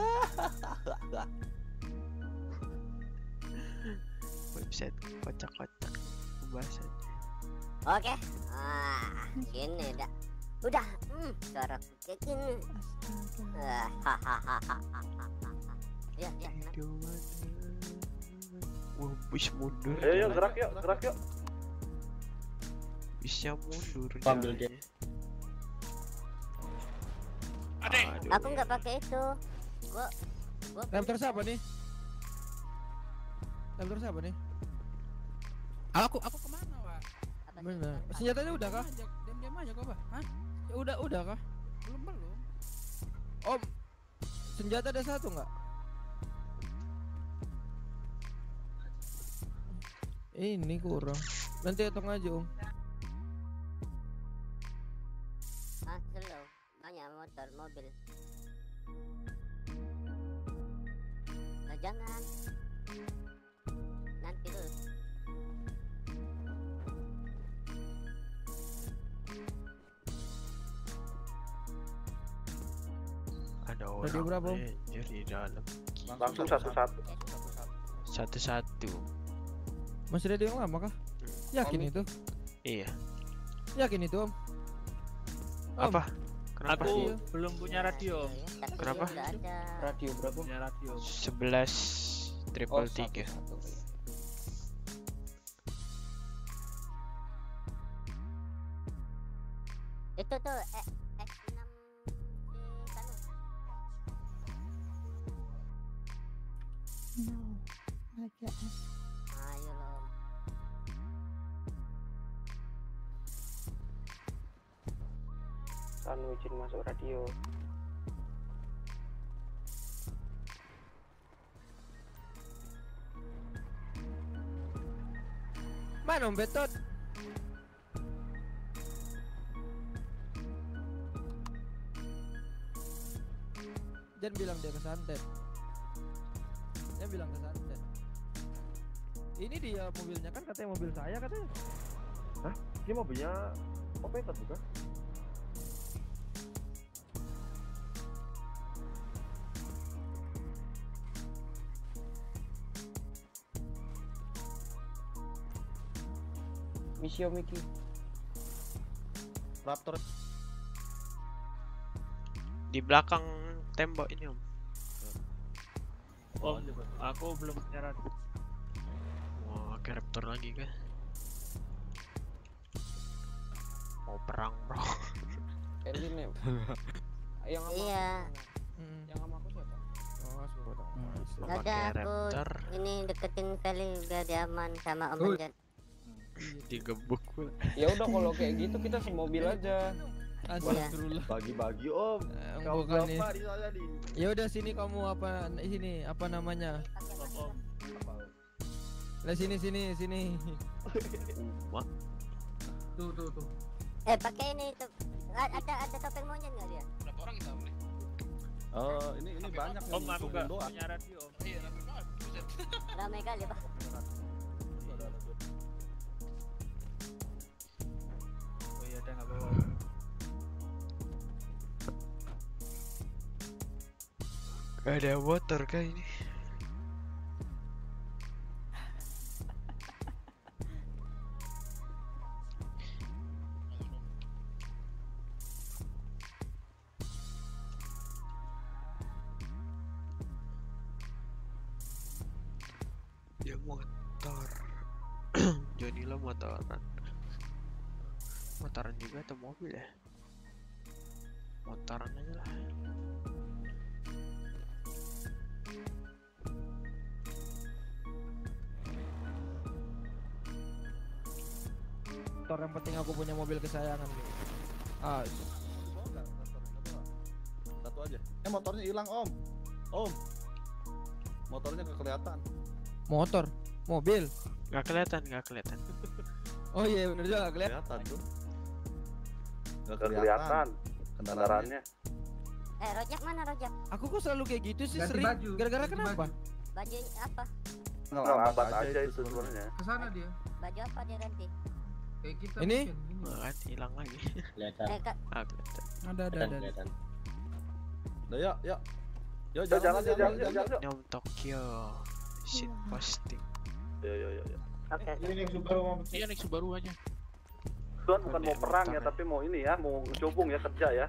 Website kocak-kocak pembahasannya. Oke, gini dah. Udah, suara kayak gini. Ya, ya. Wah, bis mundur. Ayo, gerak yuk, gerak yuk. Bisnya mundur. Ambil dia. Aku nggak pakai itu. Gua Laptop siapa nih? Laptop siapa nih? Aku kemana, Pak? Bener. Senjatanya udah kah? Diam-diam aja kok, Pak. Hah? Ya udah kah? Belum. Om, senjata ada 1 nggak? Ini kurang. Nanti hitung aja, Om. slow. Banyak motor, mobil. Nah, jangan. Nanti dulu. Ada Tadi orang berapa, Om? ranger di dalam. Langsung satu-satu. Satu-satu. Masih ada yang lama kah? Yakin itu? Iya. Yakin itu, Om? Apa? Kenapa? Aku belum punya radio. Kenapa? Radio berapa? Punya radio. 11 triple 3. Itu tuh X6 No, lagi S. Ayo loh. Anu izin masuk radio. Mana Om Betot? Jangan bilang dia kesantet. Dia bilang kesantet. Ini dia mobilnya kan katanya mobil saya katanya. Hah? Dia mobilnya Om Betot bukan? Misi Om Miki. Raptor Di belakang tembok ini Om. Oh, aku belum nyarat. Wah, kayak Raptor lagi kan? Mau perang bro. Erwin ya. Yang sama Iya. Yang sama aku siapa? Oh, sudah. Udah aku ini deketin Feli biar dia aman sama Om Anjan. Digebuk pula. Ya udah kalau kayak gitu kita semobil aja. Astagfirullah. Bagi-bagi Om. Kamu Bukan nih. berapa di sana nih? Ya udah sini kamu apa namanya? Lah sini. Wah. Tuh. Pakai ini tuh. Ada topeng monyet enggak dia? Berapa orang kita nih? Ini banyak Om, aku yang gak punya radio Om. Iya, ramai banget. Buset. Ramai kali, Pak. Oh iya, udah nggak bawa. Gak ada motor kah ini? Dia motor. Jadilah motoran. Motoran juga atau mobil ya? Motoran aja lah. Motor yang penting aku punya mobil kesayangan. Satu aja. Motornya hilang Om. Motornya gak kelihatan. Motor, mobil. Gak kelihatan. Oh iya bener juga gak kelihatan. Kelihatan tuh. Gak kelihatan kendaraannya. Rojak mana Rojak? Aku kok selalu kayak gitu sih, Ganti sering. baju, Gara-gara ganti kenapa? Baju apa? Ngelambat aja itu sebenarnya. Kesana dia. Baju apa dia ganti? Kayak kita Ini? mungkin, Kan hilang lagi. Kelihatan. Kak. Kelihatan. Ada. Kelihatan. Udah yuk. Yuk Jalan. Nyom Tokyo. Shit posting. Yo. Oke. ini Subaru mau Iya, naik Subaru aja. Tuan bukan mau perang ya, tapi mau ini ya, mau cubung ya, kerja ya.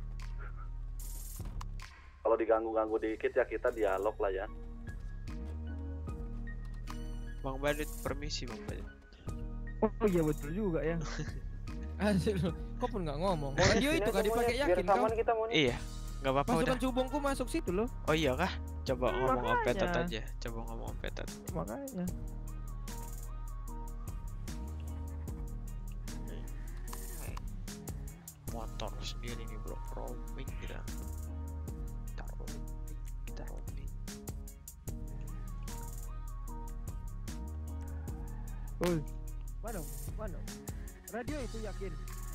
Kalau diganggu-ganggu dikit ya kita dialog lah ya. Bang Badut, permisi Bang Badut. Oh iya betul juga ya. Anjir, kok pun nggak ngomong. Radio itu kan dipakai yakin kau? Iya, nggak apa-apa udah. Masukan cubungku masuk situ loh. Oh iya kah? Coba ngomong Makanya. Petot aja. Coba ngomong Petot. Makanya. Motor sendiri nih bro, roaming kita. Kita roaming. Mana? Radio itu yakin.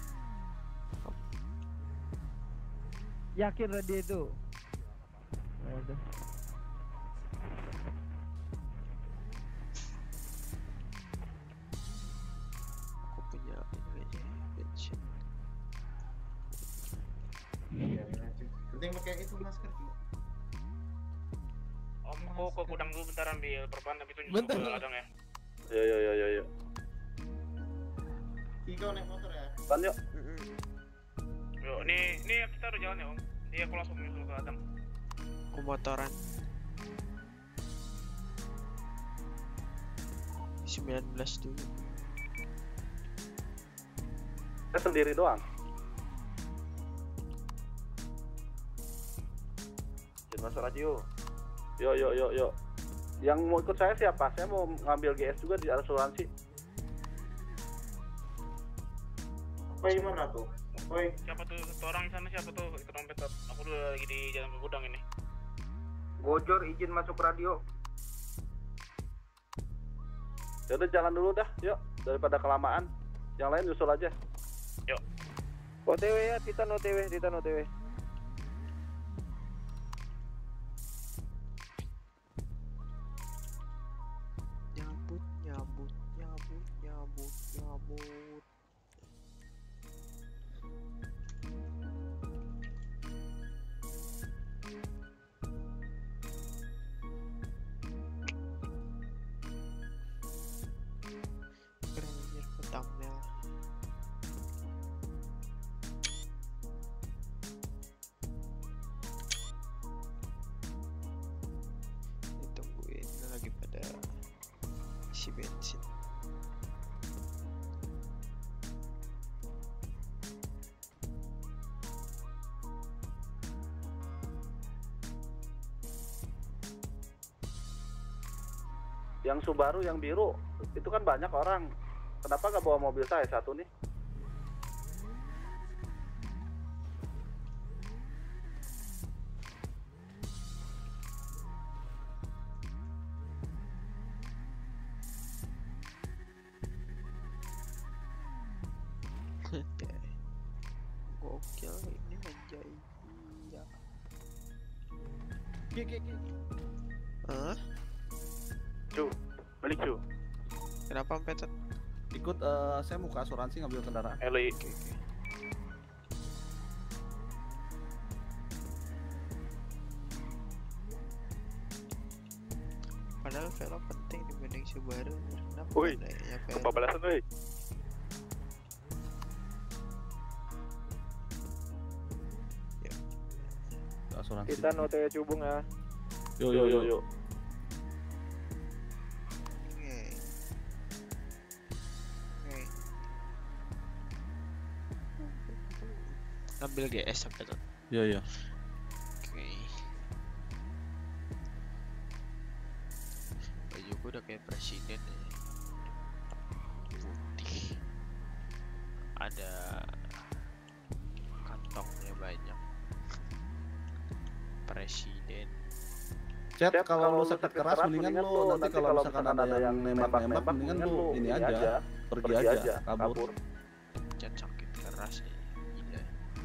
Yakin radio itu. Ada. Aku punya ini aja, bensin. penting pakai itu masker juga. Om, aku ke gudang dulu bentar ambil perban habis itu Bentar. nyusul ke ladang ya. Yo. Kiko naik motor ya. Ban yuk. Yuk, ini kita udah jalan ya Om. Dia aku langsung nyusul ke ladang. Aku motoran 19 dulu. Saya sendiri doang. Jangan masuk radio. Yo. Yang mau ikut saya siapa? Saya mau ngambil GS juga di asuransi. Bagaimana tuh? Woi, siapa tuh satu orang sana, siapa tuh ikut dompet? Aku dulu lagi di jalan ke gudang ini. Gojor izin masuk radio. Ya udah jalan dulu dah, yuk daripada kelamaan. Yang lain nyusul aja. Yuk. OTW ya, Titan OTW. Nyabut. Keren anjir thumbnail. Ditungguin lagi pada isi bensin. Yang Subaru yang biru itu kan banyak orang. Kenapa nggak bawa mobil saya satu nih? Gokil ini anjay. Iya. Hah? Cu, balik cu. Kenapa Petet? Ikut saya mau ke asuransi ngambil kendaraan. Eli. Padahal velg penting dibanding Subaru. Kenapa Woi, naiknya velg? kebablasan woi. Asuransi. Kita OTW Cubung ya. Yo. Ambil GS sampai tuh. Iya. Oke. Baju gue udah kayak presiden ya. Putih. Ada kantongnya banyak. Presiden. Chat, kalau lu sakit keras mendingan lu nanti kalau misalkan ada yang nembak-nembak mendingan lu ini aja, pergi aja, kabur. Chat sakit keras ya. Gila.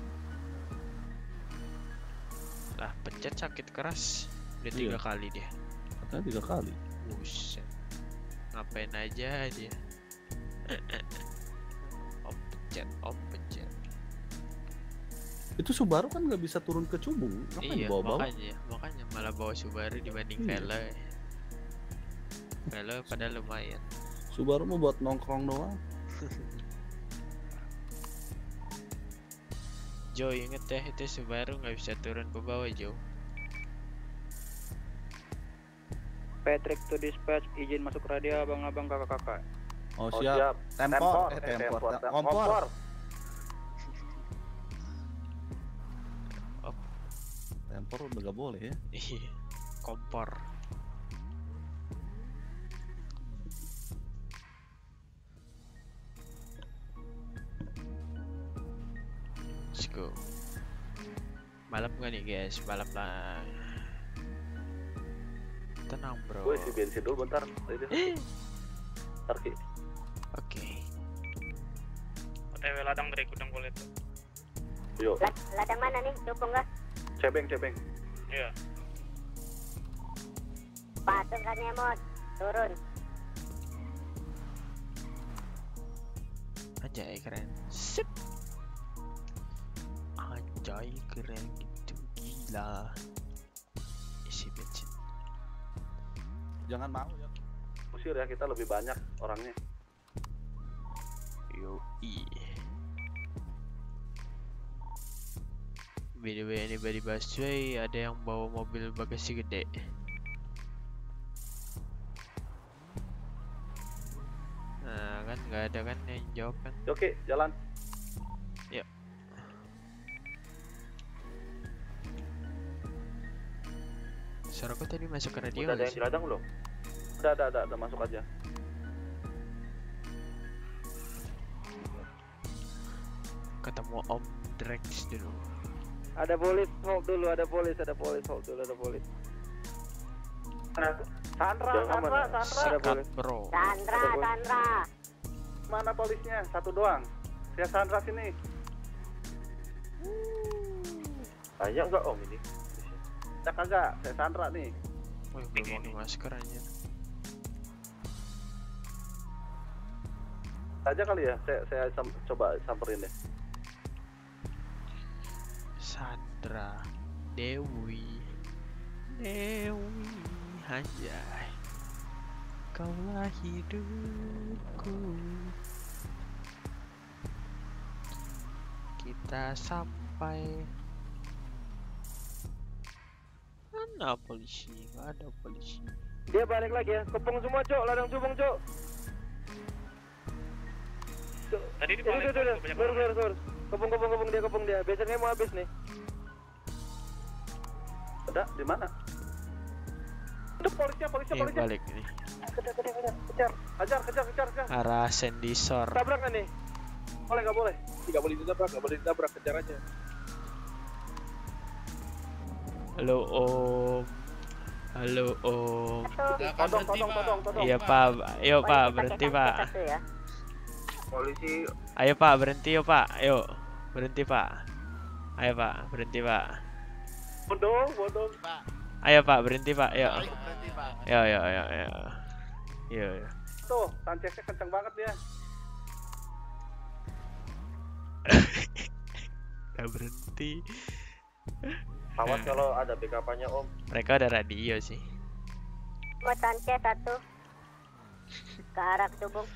Lah, pencet sakit keras udah 3 kali dia. Katanya 3 kali. Buset. Ngapain aja dia. Om pencet. Itu Subaru kan nggak bisa turun ke Cubung, Iya, bawa-bawa. makanya malah bawa Subaru dibanding Velo. Velo padahal lumayan. Subaru mau buat nongkrong doang. Jo, inget ya itu Subaru nggak bisa turun ke bawah, Jo. Patrick to dispatch, izin masuk radio abang-abang kakak-kakak. Oh siap. Tempor. Kompor. Tempor udah gak boleh ya. Iya. Kompor. Let's go. Balap gak nih guys? Balap lah. Tenang bro. Gue isi bensin dulu bentar. Oke. OTW ladang dari gudang kulit. Yuk. Ladang mana nih? Cubung nggak? Cebeng. Iya. Pasukannya mod turun. Anjay keren. Sip. Anjay keren gitu gila. Isi bensin. Jangan mau ya. Usir ya, kita lebih banyak orangnya. Yoi. By the way, anybody busway ada yang bawa mobil bagasi gede. Nah kan nggak ada kan yang jawab kan? Oke, jalan. Ya. Suaraku tadi masuk ke radio. Udah ada yang di ladang belum? Udah masuk aja. ketemu Om Drex dulu. Ada polis, hold dulu, ada polis, hold dulu, ada polis. Sandra. Ada polis. Bro. Sandra. Mana polisnya? Satu doang. Saya Sandra sini. Banyak nggak Om ini? Ya kagak, saya Sandra nih. Wih, belum ada masker aja. Aja kali ya, saya coba samperin deh. Sandra Dewi anjay, kaulah hidupku. Kita sampai. Mana polisi? Gak ada polisi. Dia balik lagi ya, kepung semua cok, ladang cupung cok. Tadi di balik Sur. Kepung dia. Biasanya mau habis nih. Udah, di mana? Itu polisnya. Balik nih. Kejar. Arah Sandy Shore. Tabrak kan nih? Nggak boleh. Tidak boleh ditabrak, kejar aja. Halo Om. Todong. Iya Pak, ayo Pak, berhenti Pak. Polisi. Ayo Pak, berhenti yo Pak, ayo. Berhenti Pak. Ayo Pak, berhenti Pak. Bodong. Ayo Pak, berhenti Pak, yuk. Berhenti Pak. Yo. Tuh, Sancheznya kenceng banget dia. Udah berhenti. Awas kalau ada backup-nya Om. Mereka ada radio sih. Buat Sanchez satu. Ke arah Cubung.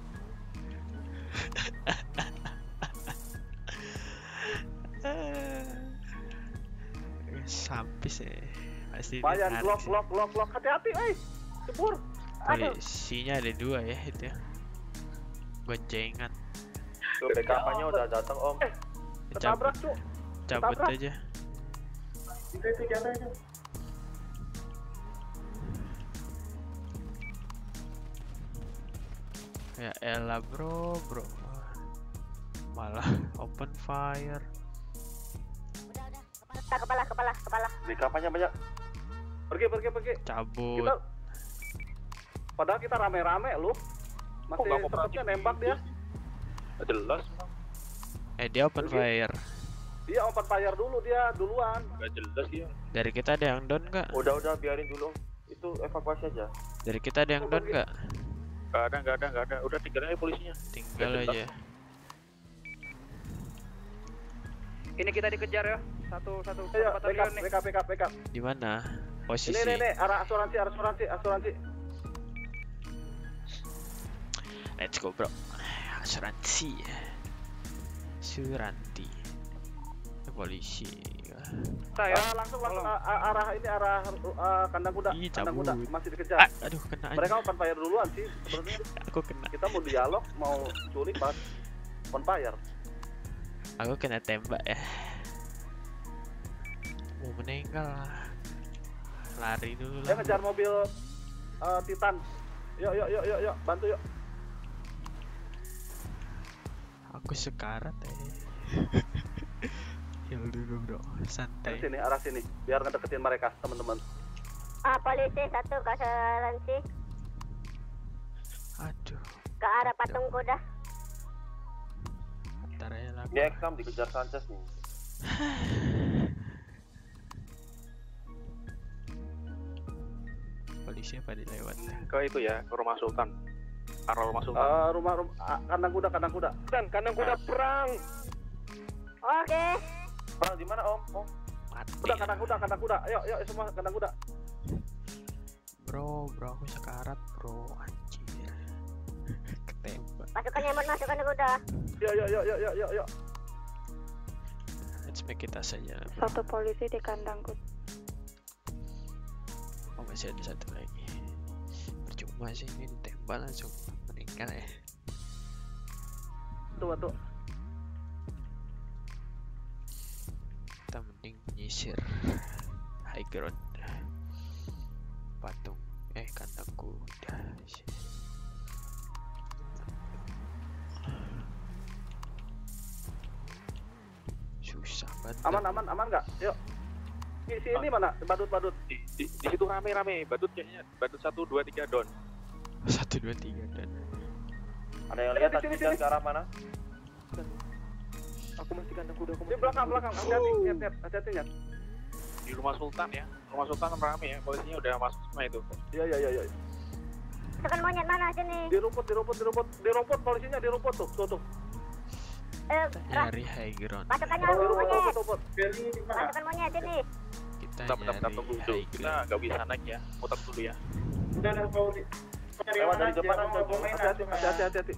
Sampis ya. Pasti Bayan, lock. Hati-hati, Cebur. Polisinya ada 2 ya itu ya. Goncengan. Tuh backup-nya udah datang Om. Ketabrak cuk. Cabut aja. Itu jatuh aja. Ya elah bro. Malah open fire. Kepala. Backup-nya banyak. Pergi. Cabut. Padahal kita rame-rame lu. Masih sempetnya nembak dia. Jelas. Dia open fire. Dia open fire dulu, dia duluan. Gak jelas ya. Dari kita ada yang down nggak? Udah biarin dulu. Itu evakuasi aja. Dari kita ada yang down nggak? Gak ada. Udah tinggal aja polisinya. Tinggal aja. Ini kita dikejar ya. Satu batalion nih. Backup. Di mana? Posisi. Ini arah asuransi. Let's go bro. Asuransi. Polisi. Langsung arah kandang kuda. Masih dikejar. Aduh, kena aja. Mereka open fire duluan sih sebenarnya. Aku kena. Kita mau dialog, mau culik pas open fire. Aku kena tembak ya. Mau meninggal. Lari dulu lah. Ngejar mobil Titan. Yuk, bantu yuk. Aku sekarat ya. Heal dulu bro, santai. Arah sini, biar ngedeketin mereka teman-teman. Polisi satu ke asuransi. Aduh. Ke arah patung kuda. Antaranya lah. Ini Exam dikejar Sanchez nih. Polisi pada lewat. Ke itu ya, ke rumah Sultan. Arah rumah Sultan. Rumah kandang kuda. Kandang kuda perang. Oke. Perang di mana Om? Udah kandang kuda. Ayo semua kandang kuda. Bro, aku sekarat bro, anjir. Ketembak. Masukkan kandang kuda. Yuk. Let's make it saja. Satu polisi di kandang kuda. Oh masih ada satu lagi. Percuma sih ini ditembak langsung meninggal ya. Tuh. Kita mending menyisir high ground. Patung kandang kuda. Aman nggak? Yuk. Si ini mana? Badut. Di situ rame badut kayaknya. Badut 1 2 3 don. 1 2 3 dan Ada yang lihat tadi ke arah mana? Aku masih kandang kuda. Di belakang. Hati-hati lihat. Di rumah Sultan ya. Rumah Sultan kan rame ya. Polisinya udah masuk semua itu. Iya. Tekan monyet mana sini? Di rumput polisinya di rumput tuh. nyari high ground. Pasukannya monyet. Pasukan monyet sini. Kita bentar, tunggu dulu. Kita nggak bisa naik ya. Muter dulu ya. Udah mau lewat dari depan. Hati-hati.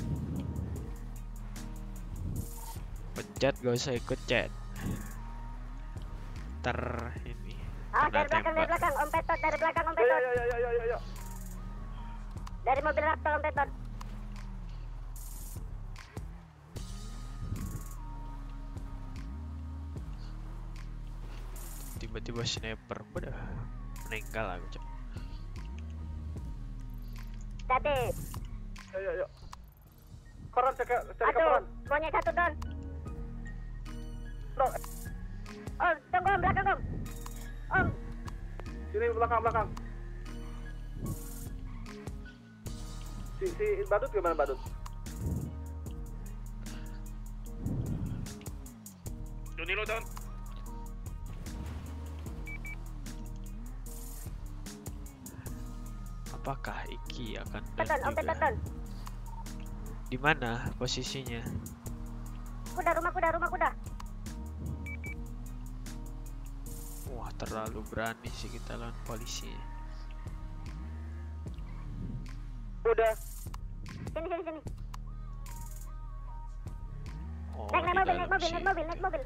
Pencet gak usah ikut chat. Ini. Dari belakang Om Petot, dari belakang Om Petot. Iya. Dari mobil Raptor Om Petot. Tiba-tiba sniper, udah meninggal aku cek. Tadi. Ayo. Koran cari koran. Monyet satu don. Om, tunggu Om, belakang Om. Om. Sini belakang. Si badut gimana badut? Doni lo Don. Apakah Iki akan Om Petot. Di mana posisinya? Rumah kuda. Wah, terlalu berani sih kita lawan polisi. Udah. Sini. Oh, naik mobil.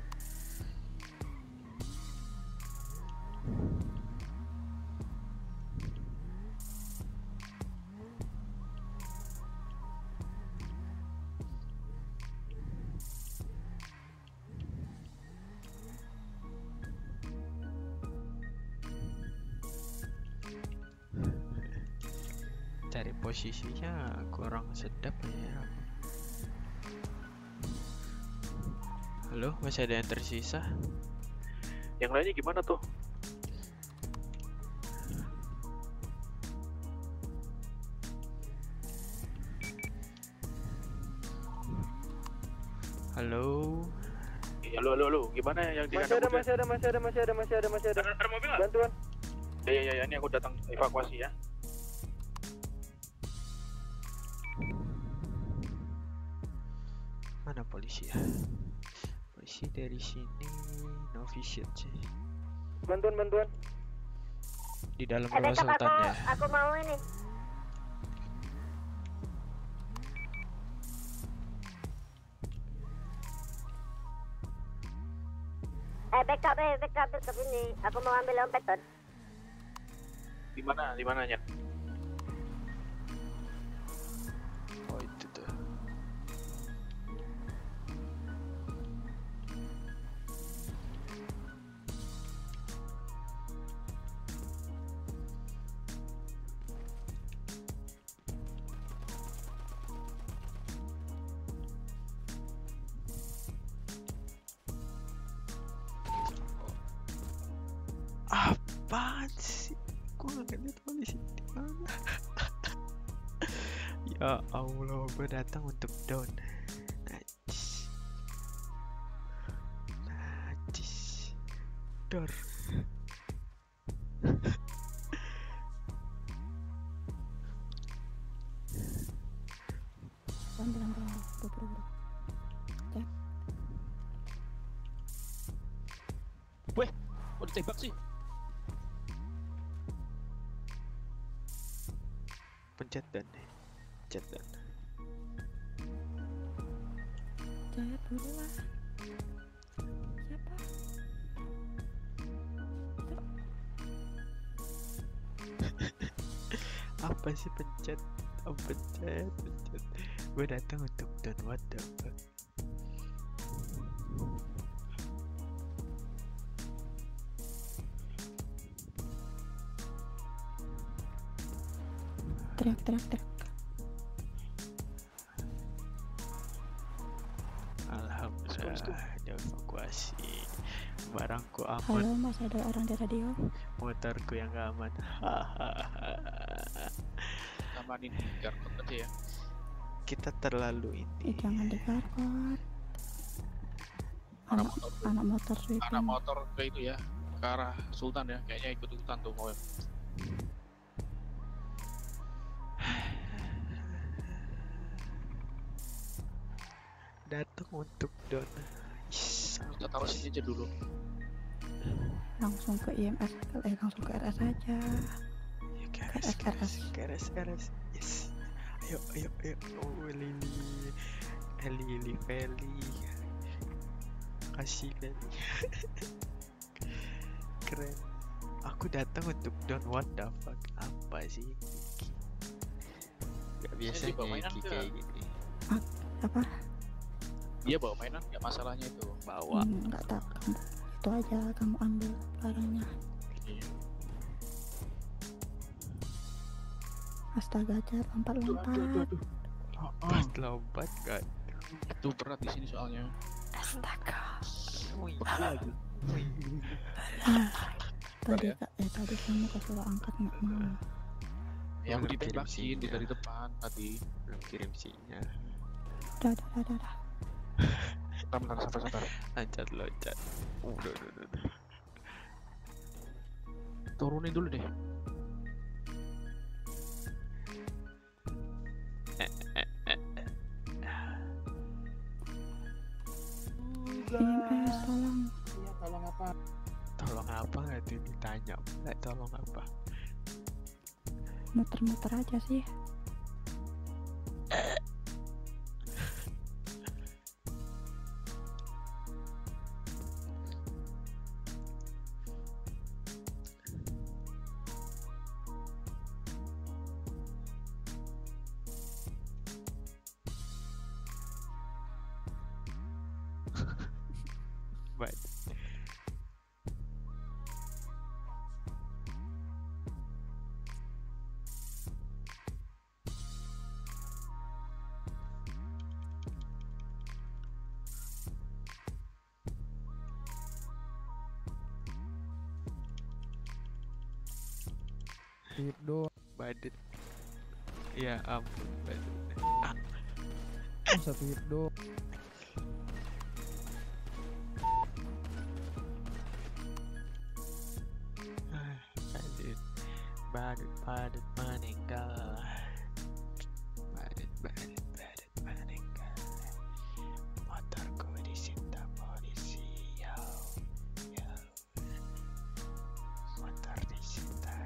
Cari posisinya kurang sedap ya. Halo, masih ada yang tersisa? Yang lainnya gimana tuh? Halo. Halo. Gimana yang di kandang kuda? Masih ada. Ada mobil nggak? Bantuan. Ya, ini aku datang evakuasi ya. Mana polisi ya? Polisi dari sini no vision sih. Bantuan. Di dalam rumah Sultan ya. Aku mau ini. Backup ini. Aku mau ambil Om Petot. Di mananya? Oh, itu tuh. Apaan sih? Gua nggak lihat polisi di mana. Ya Allah, gue datang untuk down. Najis. Dor. Weh, mau ditembak sih. Pencet dan. Jangan dulu lah. Siapa? Apa sih pencet? Oh, pencet. Gue datang untuk down, what the fuck. Teriak. Alhamdulillah, ada evakuasi. Motorku aman. Halo Mas, ada orang di radio. Motorku yang gak aman. Amanin garkot aja ya. Kita terlalu ini. Jangan digarkot. Anak motor itu. Anak motor ke itu ya, ke arah Sultan ya, kayaknya ikut-ikutan tuh mau. Datang untuk Don. Kita taruh sini aja dulu. Langsung ke IMS, langsung ke RS aja. RS. Yes. Ayo. Oh, Lili Feli. Kasih Feli. Keren. Aku datang untuk Don. What the fuck? Apa sih? Gak biasa Niki kayak gini. Apa? Dia bawa mainan, nggak masalahnya itu. Bawa. Nggak tahu. Itu aja kamu ambil barangnya. Astaga, aja lompat. Lompat kan? Itu berat di sini soalnya. Astaga. Lagi. Tadi kamu kesuruh angkat nggak mau. Yang ditembakin dari depan tadi. Belum kirim sinyal. Udah. Bentar, sabar. Loncat. Udah. Turunin dulu deh. IMS, tolong. Iya, tolong apa? Tolong apa itu ditanya? Nggak tolong apa? Muter-muter aja sih. Hidup Badut. Ya ampun badut. Satu hidup. Badut meninggal. Badut meninggal. Motorku disita polisi. Yo. Motor disita.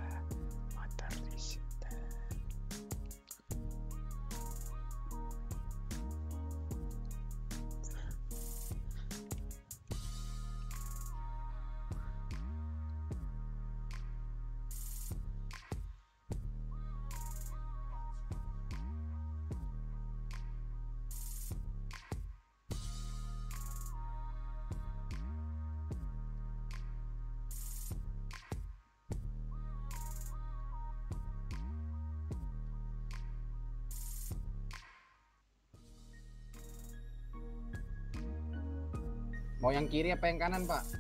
Mau yang kiri apa yang kanan, Pak?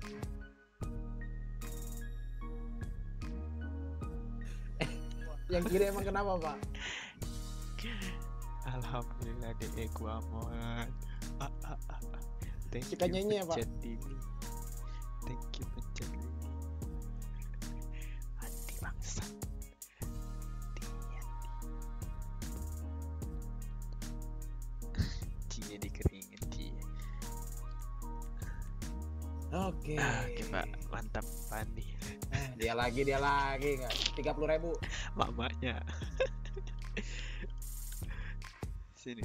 Yang kiri emang kenapa, Pak? Alhamdulillah DE ku aman. Thank Kita nyanyi ya, Pak? Thank you pencet ini. Anti bangsa. Cie dikeringin cie. Oke. Pak, mantap Pandi. Dia lagi nggak? 30.000. Mamanya. Sini.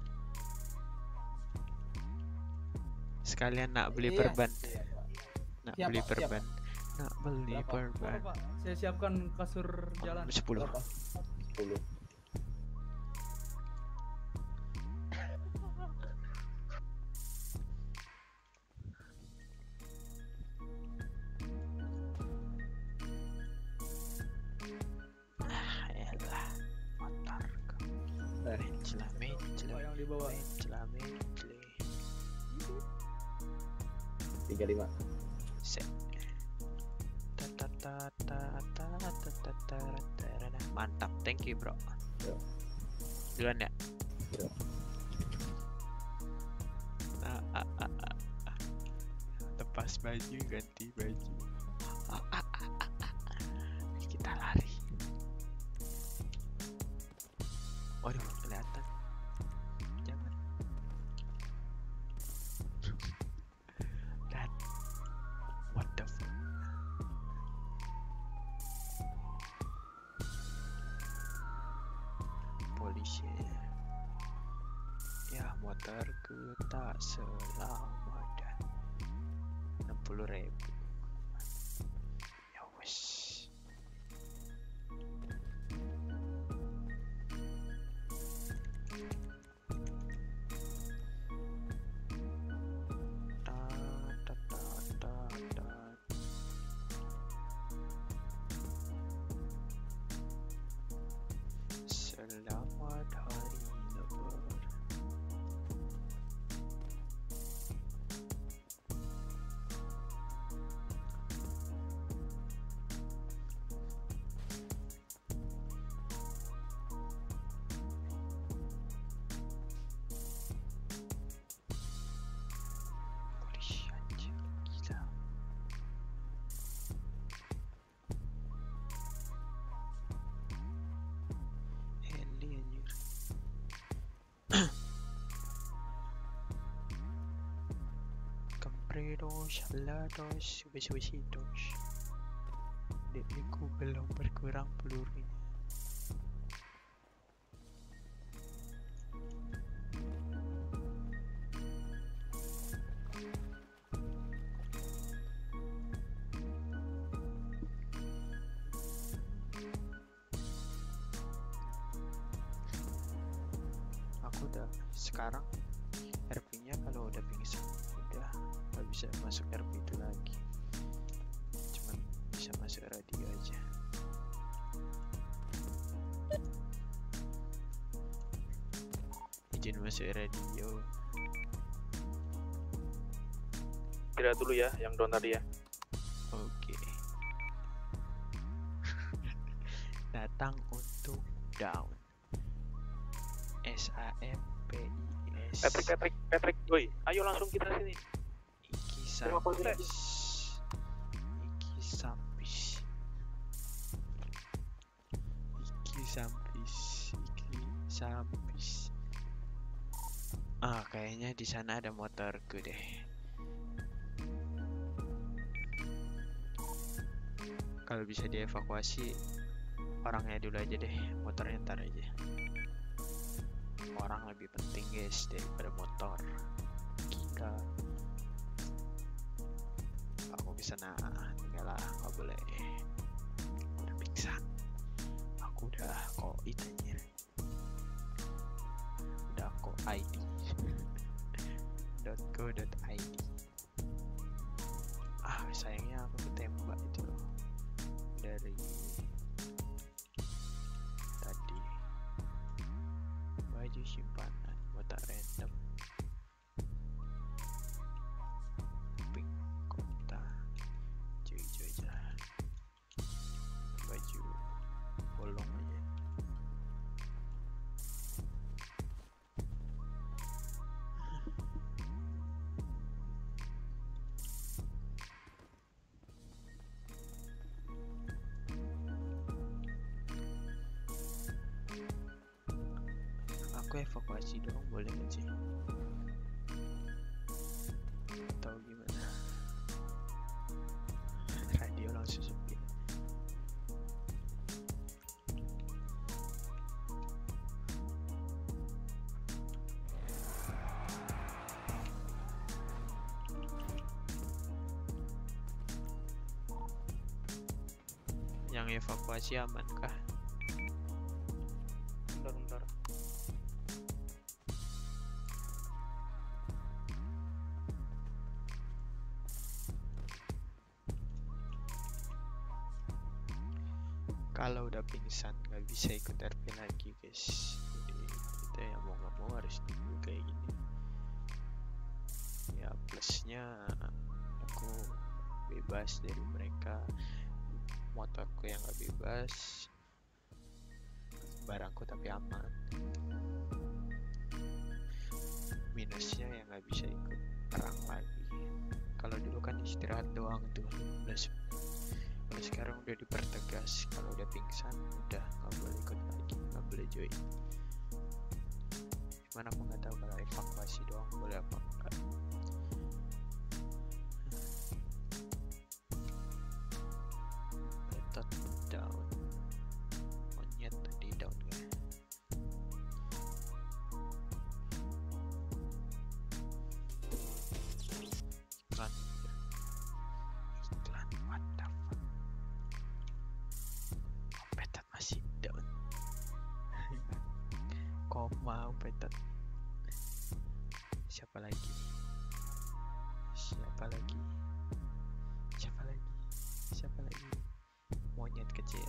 Sekalian nak beli perban. Nak beli perban. Nak beli perban. Saya siapkan kasur jalan. 10. Yang di bawah. 35. Set. Mantap, thank you bro. Duluan ya. Lepas baju, ganti baju. Kita lari. Waduh, kelihatan. Jangan. Dan what the fuck? Polisi. Ya, motorku tak selamat dan 60.000. Ya wes. Selamat hari lebaran. Polisi anjir, gila. Heli anjir. Compredos, salados, besitos. Dekku belum berkurang pelurunya. Aku udah sekarang RP-nya kalau udah pingsan udah nggak bisa masuk RP itu lagi, cuman bisa masuk radio aja. Izin masuk radio. Kira dulu ya yang down tadi ya. Oke. Datang untuk down. SAMPIS. Patrick, boy, ayo langsung kita sini. Iki Terima kasih. sampis. Ah, kayaknya di sana ada motorku deh. Kalau bisa dievakuasi orangnya dulu aja deh, motornya ntar aja. Orang lebih penting guys daripada motor kita. Aku kesana, enggak lah, nggak boleh. Udah pingsan. Aku udah koit aja. Udah kok ID. .go.id. Ah, sayangnya aku ketembak itu loh dari tadi. Baju simpanan botak random. Pink kota hijau aja. Baju bolong aja. Aku evakuasi dong, boleh nggak sih? Atau gimana? Radio langsung sepi. Yang evakuasi aman kah? Bentar. Kalau udah pingsan nggak bisa ikut RP lagi guys, jadi kita ya mau nggak mau harus tunggu kayak gini ya. Plusnya aku bebas dari mereka, motorku yang gak bebas, barangku tapi aman. Minusnya yang nggak bisa ikut perang lagi. Kalau dulu kan istirahat doang tuh 15 menit. Kalau sekarang udah dipertegas, kalau udah pingsan udah nggak boleh ikut lagi, nggak boleh join. Gimana aku nggak tahu kalau evakuasi doang boleh apa enggak. Method down, monyet tadi down nggak? Iklan what the fuck. Petat masih down. Koma petat. Siapa lagi? Siapa lagi? Siapa lagi? Siapa lagi? Monyet kecil.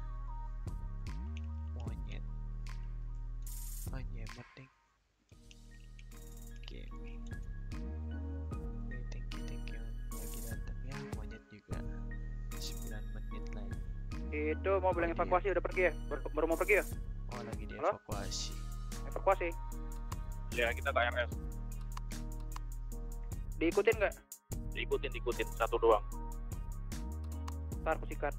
Monyet. Oh nyemot deh. Gaming. Thank you lagi datang ya, monyet juga 9 menit lagi. Itu mobil yang evakuasi udah pergi ya? Baru mau pergi ya? Oh lagi dievakuasi. Evakuasi? Ya kita ke RS. Diikutin nggak? Diikutin satu doang. Ntar aku sikat.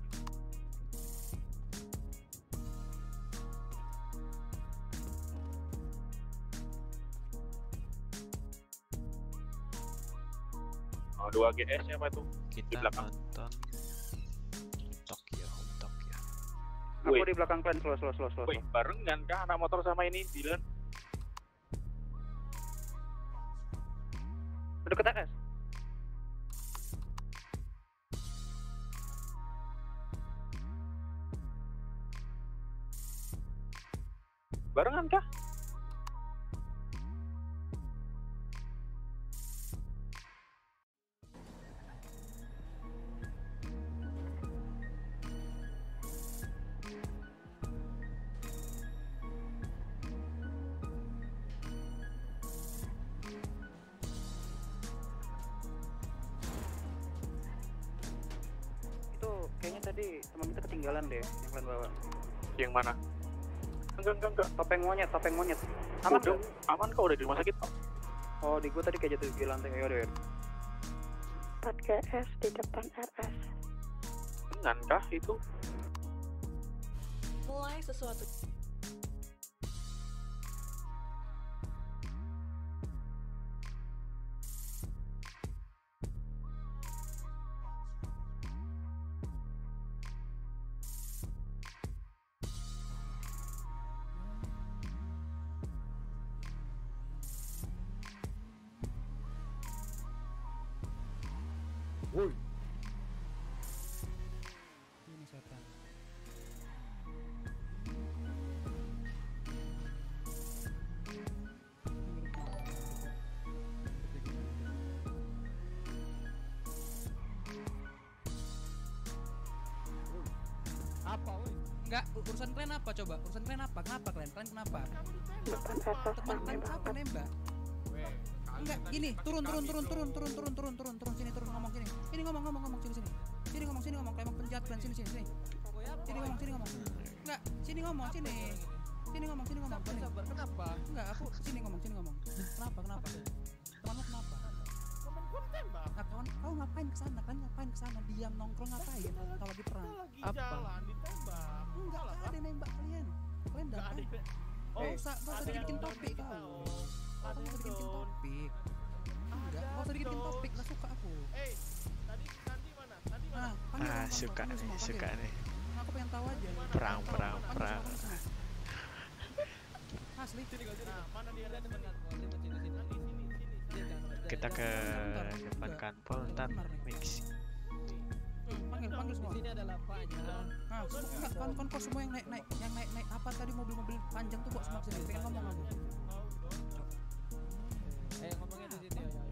Oh, 2 GS siapa itu? Kita di belakang. nonton Tokyo. Aku di belakang kalian, slow. Wih, barengan kah anak motor sama ini, Dylan? Udah ke TS? Barengan kah? Itu kayaknya tadi teman kita ketinggalan deh yang kalian bawa. Yang mana? Enggak. Topeng monyet. Aman dong. Aman kok, udah di rumah sakit. Oh, di gua tadi kayak jatuh di lantai. Ayo deh. 4 GS di depan RS. Dengan kah itu? Mulai sesuatu. Woi. Ini setan. Apa, woi? Enggak, urusan kalian apa coba? Urusan kalian apa? Kenapa kalian? Kalian kenapa? Teman kalian apa nembak? Enggak, gini, turun sini, turun ngomong sini. Sini ngomong sini. Sini ngomong kayak emang penjahat kalian sini. Sini ngomong. Enggak, sini ngomong. Sini ngomong. Sabar, kenapa? Enggak, aku sini ngomong. Kenapa? Temanmu kenapa? Nah, kawan, kau ngapain kesana? Kalian ngapain kesana? Diam nongkrong ngapain? Kalau lagi perang? Apa? Enggak ada yang nembak kalian. Kalian datang. Gak usah dibikin topik kau. Kamu mau bikin topik? Enggak, mau bikin topik, gak suka aku. Tadi mana? Nah, suka nih. Aku pengen tahu aja. Perang. Asli. Mana dia? Kita ke depan kanpol, ntar mix. Panggil semua. Di sini ada lapanya. Nah, kon semua yang naik apa tadi mobil-mobil panjang tuh kok semua sini. Pengen ngomong aku. Ngomongnya di sini ya.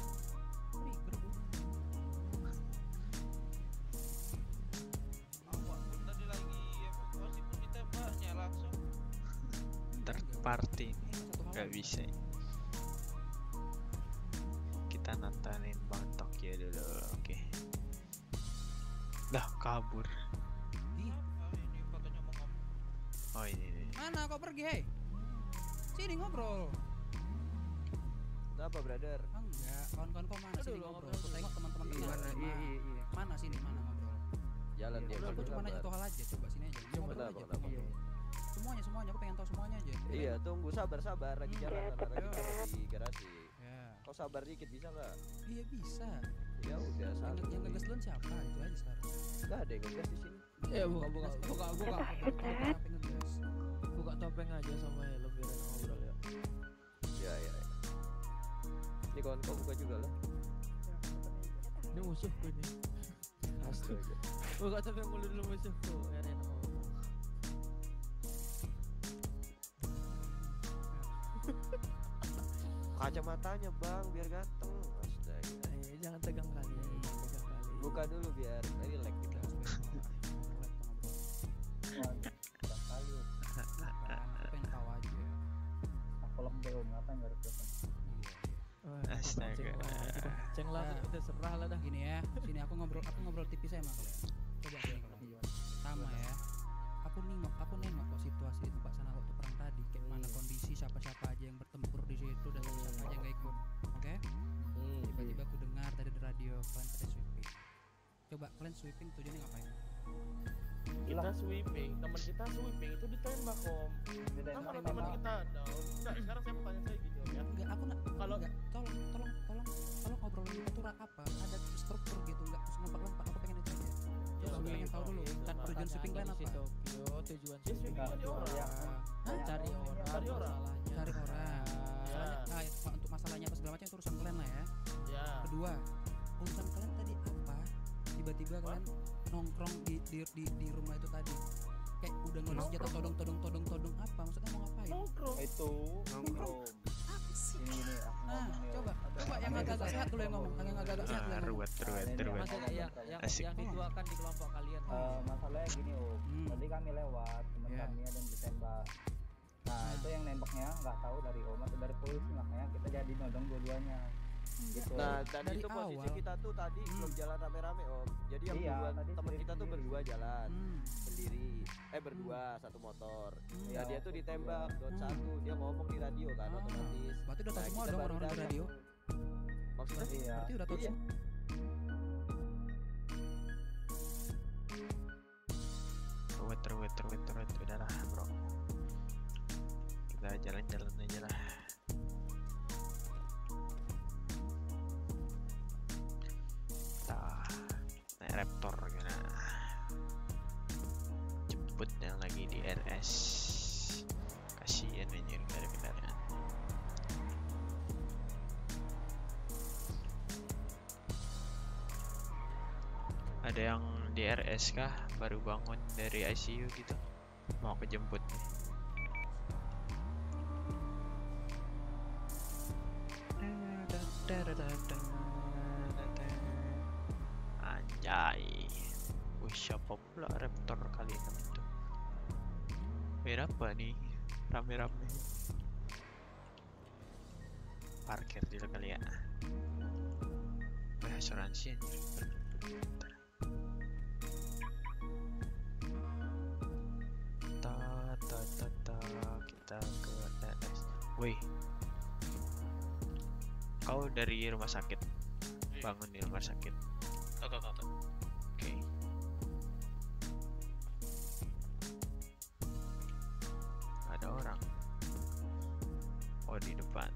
Tadi lagi evakuasi pun ditembaknya langsung. Ntar party nih, nggak bisa. Kita nontonin Bang Tokyo dulu, oke. Dah kabur. Oh ini. Mana kau pergi, hei? Sini ngobrol. Kenapa, brother? Enggak, kawan-kawan kau mana? Sini ngobrol. Aku tengok teman-teman tengah. Iya. Mana sini, mana ngobrol? Jalan dia. Aku cuma nanya satu hal aja, coba sini aja. Ngobrol aja. Semuanya, aku pengen tahu semuanya aja. Iya, tunggu sabar lagi jalan di garasi. Kau sabar dikit bisa nggak? Iya bisa. Ya udah, yang ngegas duluan siapa? Itu aja sekarang. Nggak ada yang ngegas di sini. Buka topeng aja sama helm biar enak ngobrol ya. Ya. Ini kawan kau buka juga lah. Ini musuhku ini. Astaga. Buka topeng dulu musuhku biar enak ngobrol. Kacamatanya bang biar ganteng. Astaga. Jangan tegang kali ya. Buka dulu biar relax kita. Aku pengen tahu aja. Aku lembek om, ngapain nggak ada Astaga. Ceng lah, kita serah lah dah. Gini ya, sini aku ngobrol tipis sama kalian. Coba sini kalian. Sama ya. Aku nengok kok situasi di tempat sana waktu perang tadi, kayak mana kondisi siapa-siapa aja yang bertempur di situ dan siapa aja yang gak ikut. Oke? Tiba-tiba aku dengar tadi di radio kalian pada sweeping. Coba kalian sweeping tujuannya ngapain? Kita sweeping, teman kita sweeping itu ditembak om. Kan kalau teman kita down, enggak sekarang saya mau tanya saya gitu ya. Enggak, aku kalau tolong ngobrolin kita tuh apa? Ada struktur gitu, enggak lompat-lompat. Aku pengen itu aja. Coba aku pengen tahu dulu. Kan tujuan sweeping kalian apa? Tujuan sweeping cari orang. Cari orang. Masalahnya, untuk masalahnya apa segala macam itu urusan kalian lah ya. Ya. Kedua, urusan kalian tadi apa? Tiba-tiba kalian nongkrong di rumah itu tadi, kayak udah ngelis senjata todong apa? Maksudnya mau ngapain? Nongkrong. Itu nongkrong. Apa sih? Ini Nah, coba yang agak-agak sehat dulu yang ngomong, yang agak-agak sehat yang ngomong. Ruwet. Yang dituakan di kelompok kalian. Masalahnya gini om, tadi kami lewat, teman kami ada yang ditembak. Nah itu yang nembaknya nggak tahu dari om atau dari polisi, makanya kita jadi nodong dua-duanya. Gitu. Nah tadi itu posisi kita tuh tadi belum jalan rame-rame om. Jadi yang teman kita tuh berdua jalan sendiri, berdua satu motor. Nah dia tuh ditembak satu, dia ngomong di radio kan otomatis. Berarti udah tahu semua dong orang-orang di radio. Maksudnya berarti udah tahu semua. Ruwet, udahlah bro. Kita jalan-jalan aja lah. Naik Raptor gimana? Jemput yang lagi di RS. Kasian aja gak ada kendaraan. Ada yang di RS kah? Baru bangun dari ICU gitu. Mau kejemput nih. Anjay. Wih, siapa pula Raptor kali ini itu? Berapa nih? Rame-rame. Parkir dulu kali ya. Asuransi anjir. Kita ke TS. Wih, kau dari rumah sakit, bangun di rumah sakit. Oke. Ada orang. Oh di depan.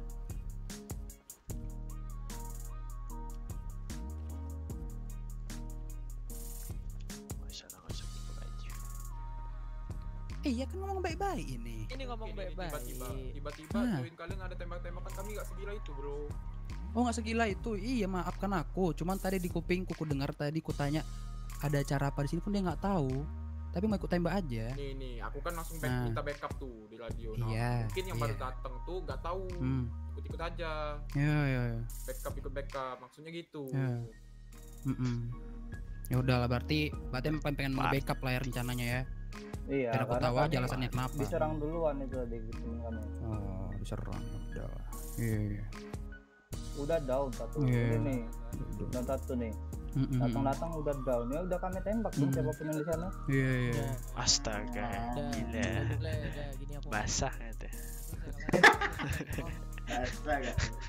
Iya kan ngomong baik-baik ini. Ini ngomong baik-baik. Tiba-tiba join kalian ada tembak-tembakan, kami gak segila itu bro. Oh nggak segila itu. Iya maafkan aku. Cuman tadi di kupingku ku dengar tadi ku tanya ada acara apa di sini pun dia nggak tahu. Tapi mau ikut tembak aja. Nih, aku kan langsung minta backup tuh di radio. Nah, iya, mungkin yang baru datang tuh nggak tahu. Ikut-ikut aja. Iya. Backup maksudnya gitu. Ya udahlah berarti pengen nge-backup lah ya rencananya ya. Iya. Biar aku tahu aja alasannya kenapa. Diserang duluan itu tadi temen kami. Oh, diserang. Udah. Iya. Udah down satu. Ini nih. Down satu nih. Datang-datang udah down ya udah kami tembak dong siapapun yang di sana. Iya. Astaga, gila. Basah itu. Astaga.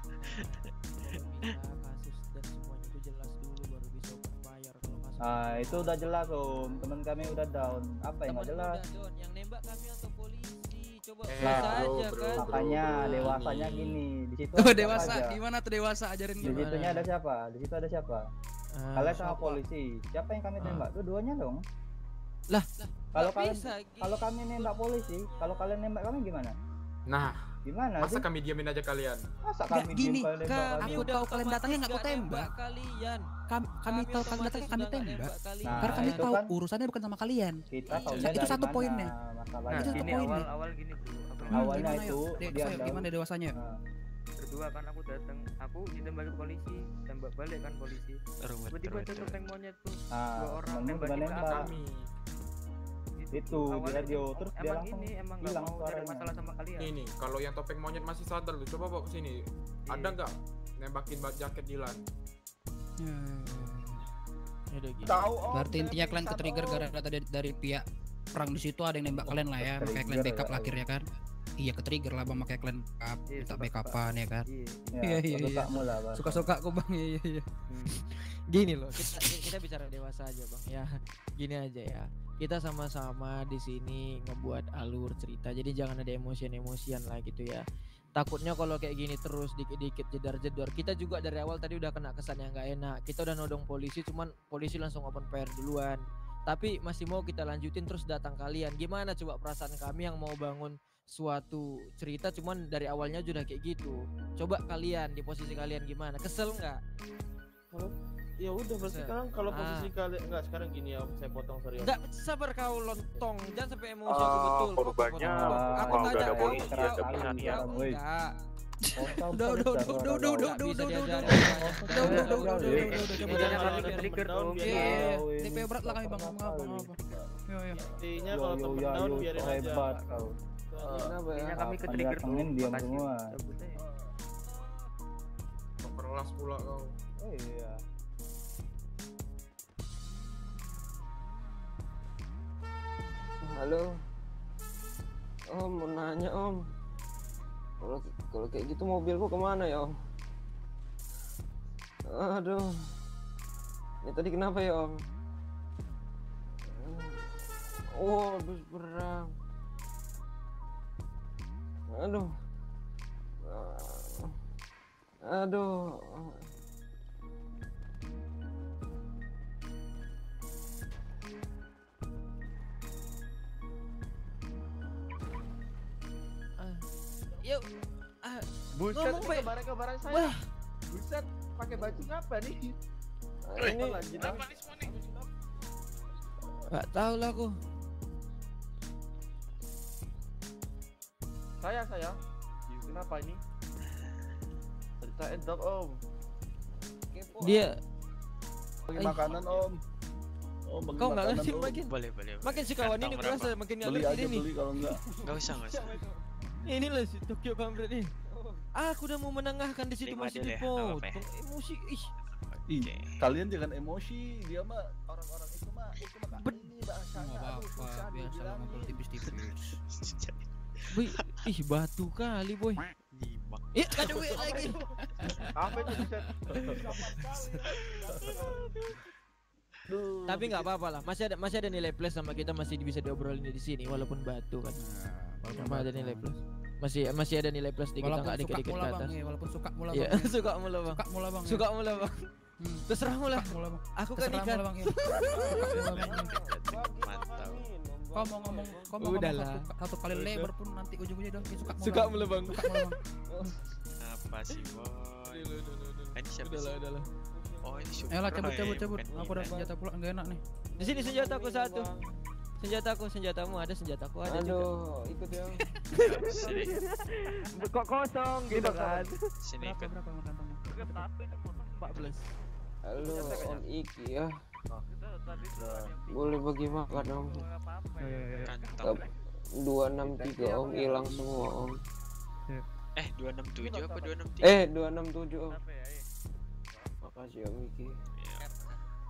Ah itu udah jelas om, teman kami udah down. Apa yang nggak jelas? Yang nembak kami atau polisi? Coba aja kan. Makanya dewasanya gini. Di situ. Oh dewasa, gimana tuh dewasa? Ajarin gimana. Di situnya ada siapa? Di situ ada siapa? Kalian sama polisi. Siapa yang kami tembak? Dua-duanya dong. Lah, kalau kami nembak polisi, kalau kalian nembak kami gimana? Nah, gimana masa sih? kami diamin aja kalian? Masa kami gini, diem kalian aku tahu kalian datangnya nggak kau tembak. Kami tahu kalian datangnya kami tembak. Karena kami tahu urusannya bukan sama kalian. Kita tahu itu satu poinnya. Itu satu poinnya. Awal gini bro. Awalnya itu dia gimana dewasanya? Berdua kan aku datang, aku ditembak polisi, tembak balik kan polisi. Tiba-tiba ada topeng monyet tuh. Dua orang nembakin ke kami. Itu di radio terus dia langsung emang nggak mau cari masalah sama kalian. Ini kalau yang topeng monyet masih sadar lu coba bawa ke sini. Ada nggak nembakin jaket Dilan? Tahu. Berarti intinya kalian ke-trigger gara-gara dari pihak perang di situ ada yang nembak kalian lah ya, makanya kalian backup lah akhirnya kan. Iya ke-trigger lah bang, makanya kalian backup, minta backupan ya kan. Iya. Suka-suka kok bang, iya. Gini loh, kita bicara dewasa aja bang ya. Gini aja ya. Kita sama-sama di sini ngebuat alur cerita, jadi jangan ada emosian-emosian lah gitu ya. Takutnya kalau kayak gini terus dikit-dikit jedar-jedor. Kita juga dari awal tadi udah kena kesan yang nggak enak. Kita udah nodong polisi, cuman polisi langsung open fire duluan. Tapi masih mau kita lanjutin terus datang kalian. Gimana coba perasaan kami yang mau bangun suatu cerita, cuman dari awalnya sudah kayak gitu. Coba kalian di posisi kalian gimana? Kesel nggak? Ya udah berarti sekarang kalau posisi kalian enggak sekarang gini ya, saya potong sorry. Enggak sabar kau lontong, jangan sampai emosi aku betul. Korbannya aku udah tanya ada kau polisi ya, nggak bisa nih ya. Enggak. DP berat lah kami bang, ngomong apa? Intinya kalau temen down biarin aja. Intinya kami ke-trigger tuh. Diam semua. Perlas pula kau. Iya. Halo. Om mau nanya om. Kalau kayak gitu mobilku kemana ya om? Aduh. Ini tadi kenapa ya om? Oh, bus perang. Aduh. Aduh. Yuk. Buset, ngomong baik. Kabaran saya. Buset, pakai baju apa nih? Ini lanjut apa nih semua nih? Enggak tahu lah aku. Saya. Kenapa ini? Ceritain dong om. Dia bagi makanan om. Oh, bagi kau nggak makanan, ngerti om. makin. Boleh. Makin si kawan ini berasa makin nggak Beli ngerti aja, ini. beli kalau enggak. Enggak usah. Inilah si Tokyo Kampret nih. Aku udah mau menengahkan di situ masih dipotong. Emosi, Ih, kalian jangan emosi. Dia mah orang-orang itu mah ini bahasanya. Aduh, susah biasa lah ngobrol tipis-tipis. Ih, batu kali boy. Iya, ada duit lagi. Apa itu bisa? Tapi nggak apa-apa lah, masih ada nilai plus sama kita, masih bisa diobrolin di sini walaupun batu kan. Walaupun ada nilai plus. Masih ada nilai plus di kita, nggak dikit-dikit ke atas. Walaupun suka mula bang. Iya, suka mula bang. Suka mula bang. Terserah mula. Aku kan ikan. Mantap. Kau mau ngomong satu kali lebar pun nanti ujung-ujungnya dong suka mula bang. Apa sih boy? Ini siapa sih? Udahlah. Oh ini super. Ayolah cabut. Aku udah senjata pula, enggak enak nih. Di sini senjataku satu. Senjatamu ada, senjataku ada juga. Aduh, ikut ya. Sini. Kok kosong gitu kan. Sini ikut. Berapa kantongmu? 14. Halo, Om Iki ya. Boleh bagi makan om. 263 om, hilang semua om. 267 apa 263? 267 om. Makasih om Iki.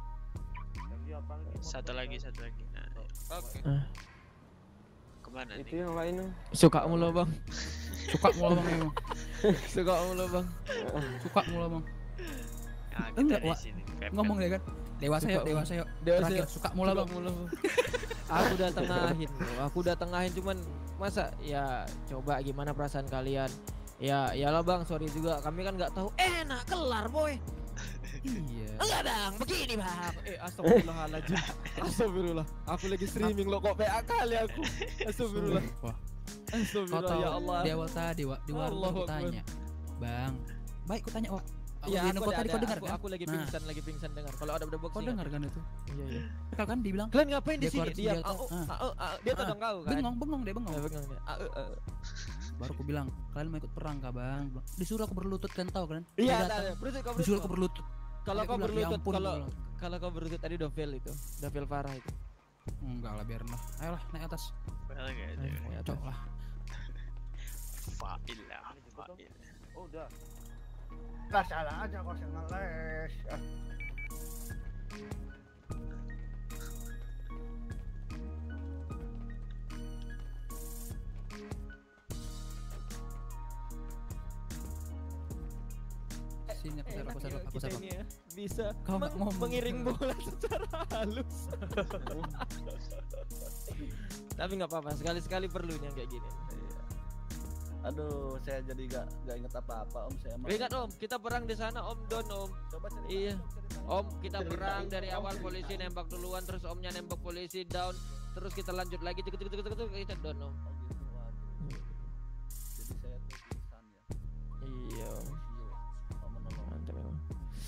Iya, panggil Satu motor, lagi. Nah, Oke. kemana Itu nih? yang lain tuh. Suka mulu bang. Suka mulu bang emang. Suka mulu bang. Suka mulu bang. Nah, kita Enggak, di Wak. sini. Ngomong deh kan. Dewasa yuk. Terakhir suka mulu bang. Aku udah tengahin loh. Aku udah tengahin cuman masa ya coba gimana perasaan kalian. Ya iyalah bang, sorry juga kami kan nggak tahu. Enak kelar boy. Iya. Enggak dang, begini bang. Astagfirullahaladzim. Astagfirullah. Aku lagi streaming lo kok PA kali aku. Astagfirullah. Wah. Astagfirullah ya Allah. Di awal tadi di warung aku tanya, bang. Baik, aku tanya Iya, aku tadi kau dengar kan? Aku lagi pingsan dengar. Kalau ada box Kau dengar kan itu? Iya. Kalau kan dibilang, kalian ngapain di sini? Dia Dia todong kau kan? Bengong dia. Bengong dia. Baru aku bilang, kalian mau ikut perang kah bang? Disuruh aku berlutut kan tahu kan? Iya, disuruh aku berlutut. Kalau kau berlutut, kalau kau berlutut tadi Dovel parah itu. Enggak lah, biarin lah. Ayolah naik atas. Cocok lah. Failah. Oh, udah. Gak salah aja kok saya ngeles. Sini aku sarap. Ini ya, bisa Kau nggak ngomong. mengiring bola secara halus. Tapi nggak apa-apa, sekali-sekali perlu yang kayak gini. Aduh, saya jadi gak inget apa-apa om. Saya Ingat om, kita perang di sana om Don om. Coba cerita. Iya. Om, kita perang dari awal polisi nembak duluan, terus omnya nembak polisi down, terus kita lanjut lagi kita down om. Jadi saya tuh pingsan ya. Iya. Mantap emang.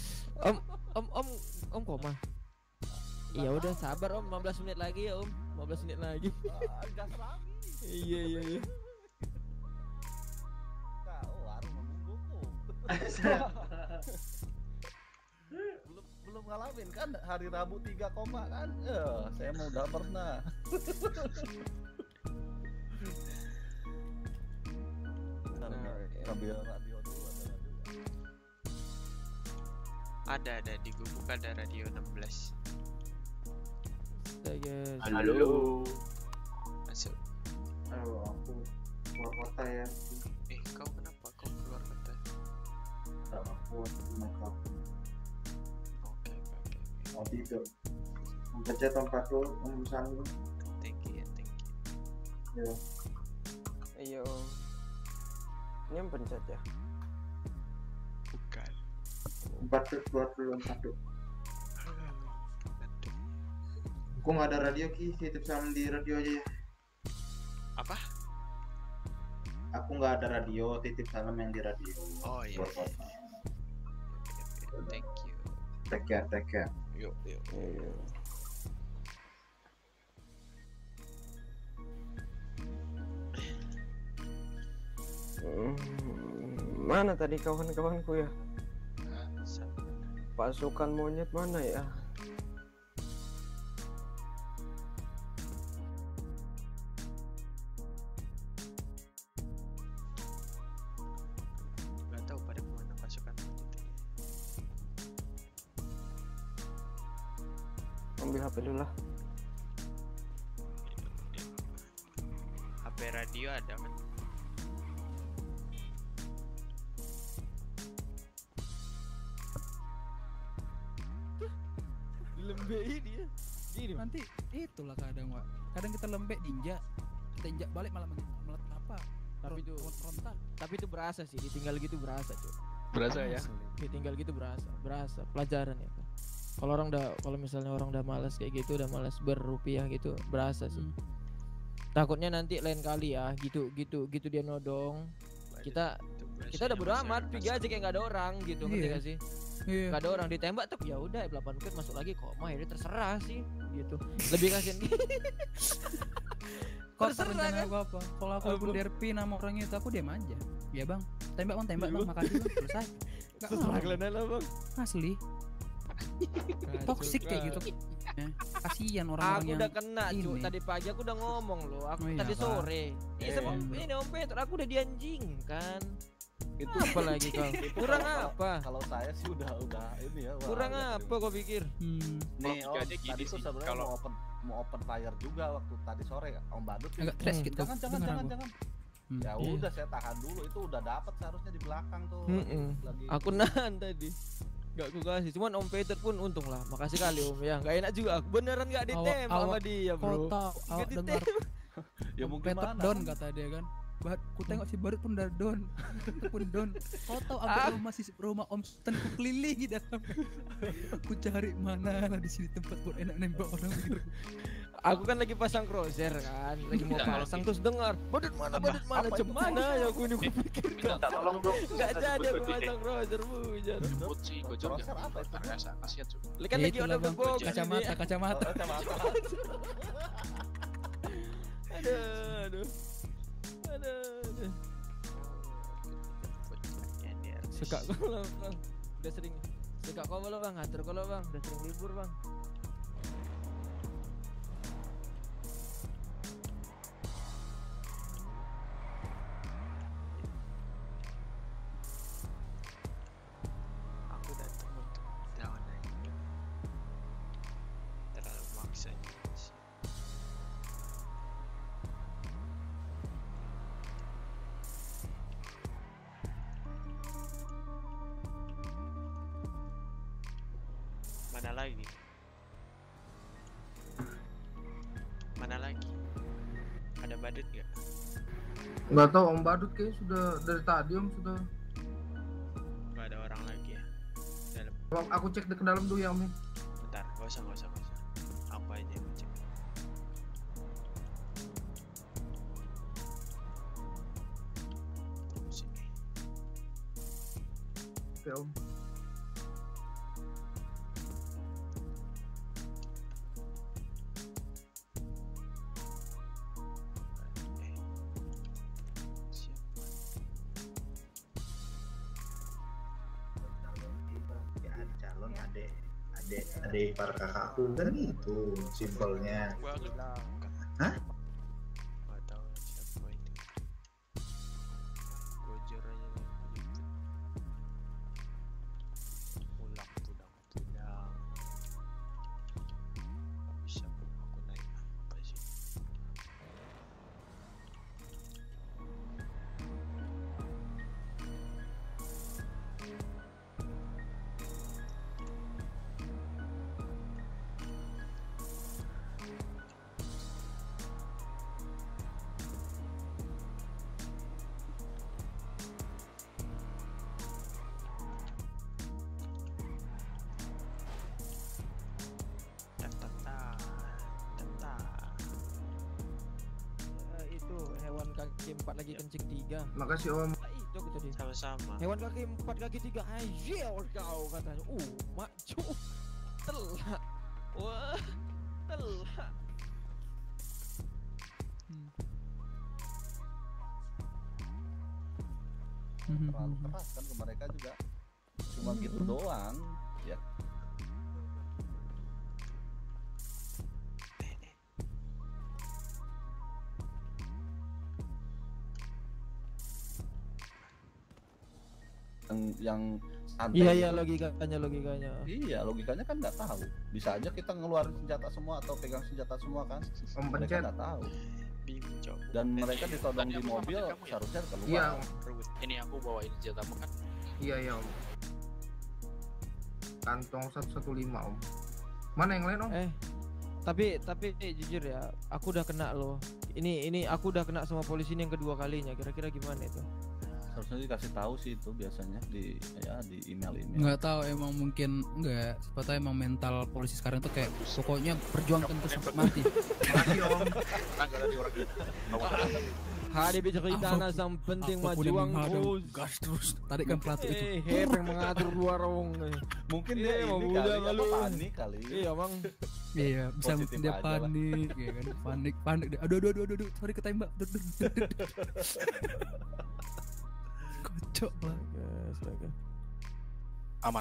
Om koma. Iya udah sabar om, 15 menit lagi ya om, 15 menit lagi. Gas lagi. Iya. belum ngalamin kan hari Rabu 3 koma kan saya mau udah pernah. Ambil radio dulu ada di gubuk ada radio 16. Halo. Masuk. Halo, aku keluar kota ya. Kau kenapa kau keluar kota? Tak kuat makeup. Oke. Mau tidur. Pencet tempat lu, pesan lu. Thank you. Ya. Iya. Ini yang pencet ya? Bukan. 421. Aku nggak ada radio Ki, titip salam di radio aja ya. Apa? Aku nggak ada radio, titip salam yang di radio. Oh iya. Thank you. Take care. Yuk. Mana tadi kawan-kawanku ya? Pasukan monyet mana ya? Gak tahu pada mana pasukan monyet ini. Ambil HP dulu lah. HP radio ada kan? Lembek ini ya. Gini nanti itulah kadang Wak. Kadang kita lembek diinjak, kita injak balik malah apa? Tapi itu frontal. Tapi itu berasa sih, ditinggal gitu berasa cuy. Berasa ya? Ditinggal gitu berasa pelajaran ya. Kalau misalnya orang udah malas kayak gitu, udah malas berrupiah gitu, berasa sih. Takutnya nanti lain kali ya, gitu dia nodong. Kita udah bodo amat, pergi aja kayak nggak ada orang gitu, ngerti gak sih? Gak ada orang ditembak tuh ya udah 8 menit masuk lagi kok mah ya terserah sih gitu. Lebih kasihan Kok rencana aku apa? Kalau aku pun derpi nama orang itu aku diam aja. Ya bang, tembak bang, makasih bang, selesai. Terserah kalian lah bang. Asli. Toxic kayak gitu. Kasihan orang-orang aku yang udah kena cu, tadi pagi aku udah ngomong loh, aku tadi sore. Ini Om Peter, aku udah dianjingkan. Itu apa lagi kau? Kurang apa? Kalau saya sih udah ini ya. Kurang apa kau pikir? Nih Om, tadi tuh sebenarnya mau open fire juga waktu tadi sore Om Badut. Agak crash gitu. Jangan. Ya udah saya tahan dulu, itu udah dapat seharusnya di belakang tuh. Aku nahan tadi. Gak aku kasih, cuman Om Peter pun untung lah. Makasih kali Om ya. Gak enak juga, beneran gak ditembak sama dia bro. Kau tahu, awak dengar ya mungkin Peter mana? Don kata dia kan. Ku tengok si Badut pun udah Don. Itu pun Don. Kau tahu aku rumah Om Sultan ku kelilingi dalam. Aku cari mana lah di sini tempat buat enak nembak orang begitu. Aku kan lagi pasang crosshair kan, lagi mau pasang terus dengar Badut mana, cemana ya aku ini kupikir minta tolong dong. Gak jadi aku pasang crosshair bujar. Jemput sih, gojol ya. Kasihan cuy. Kan lagi ada bebok kacamata. Aduh. Suka kalau bang, udah sering. Suka kalau bang, ngatur kalau bang, udah sering libur bang. Aku datang untuk down aja. Terlalu maksa juga sih. Mana lagi? Ada Badut gak? Nggak tahu Om Badut kayaknya sudah dari tadi Om sudah. Gak ada orang lagi ya? Dalam. Aku cek ke dalam dulu ya Om. Bentar, gak usah. Aku aja yang cek. Sini. Oke Om. Adik para kakakku kan itu simpelnya. Hah? Gak tahu siapa itu. Gojor aja gitu. Pulang. Bisa aku naik apa sih? Kaki 4 lagi kencing 3. Makasih Om. Itu aku tadi. Sama-sama. Hewan kaki 4 kaki 3. Ayo kau katanya. Macu. Telak. Wah. Telak. Terlalu keras kan ke mereka juga. Cuma gitu doang ya. Yang santai. Iya logikanya. Iya logikanya kan nggak tahu. Bisa aja kita ngeluarin senjata semua atau pegang senjata semua kan. Mereka nggak tahu. Dan mereka ditodong di mobil seharusnya keluar. Iya. Ini aku bawain senjatamu kan? Iya Om. Kantong 115 Om. Mana yang lain Om? Tapi jujur ya, aku udah kena loh. Ini aku udah kena sama polisi ini yang kedua kalinya. Kira-kira gimana itu? Harusnya dikasih tahu sih itu biasanya di email. Nggak tahu emang mungkin enggak. Sepatutnya emang mental polisi sekarang tuh kayak pokoknya perjuangkan terus sampai mati. Makasih Om. Hari bercerita yang penting majuang terus. Gas terus. Tadi kan pelatih itu. Yang mengatur luar wong. Mungkin dia ini kali panik kali. Iya bang. Iya bisa mungkin dia panik, ya kan panik dia. Aduh. Sorry ketembak. Kocok lah. Astaga. Aman.